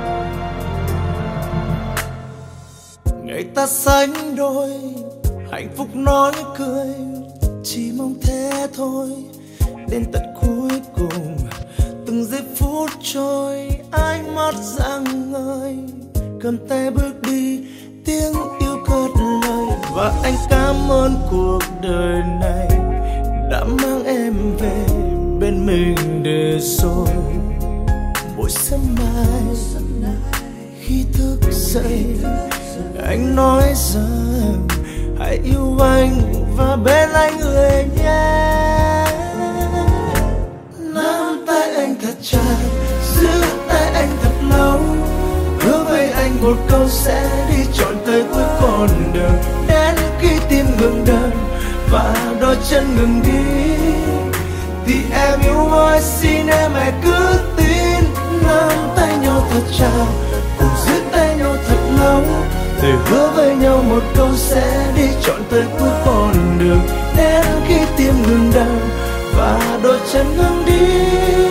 Ta sánh đôi hạnh phúc nói cười, chỉ mong thế thôi. Đến tận cuối cùng, từng giây phút trôi, ánh mắt rạng ngời, cầm tay bước đi, tiếng yêu cất lời. Và anh cảm ơn cuộc đời này đã mang em về bên mình để rồi. Mỗi sớm mai khi thức dậy, anh nói rằng hãy yêu anh và bên anh người nhé. Nắm tay anh thật chặt, giữ tay anh thật lâu, hứa với anh một câu sẽ đi trọn tới cuối con đường. Đến khi tim ngừng đập và đôi chân ngừng đi, thì em yêu ơi xin em hãy cứ tin. Nắm tay nhau thật chặt, cùng giữ tay nhau thật lâu, để hứa với nhau một câu sẽ đi trọn tới cuối con đường. Đến khi tim ngừng đập và đôi chân ngừng đi,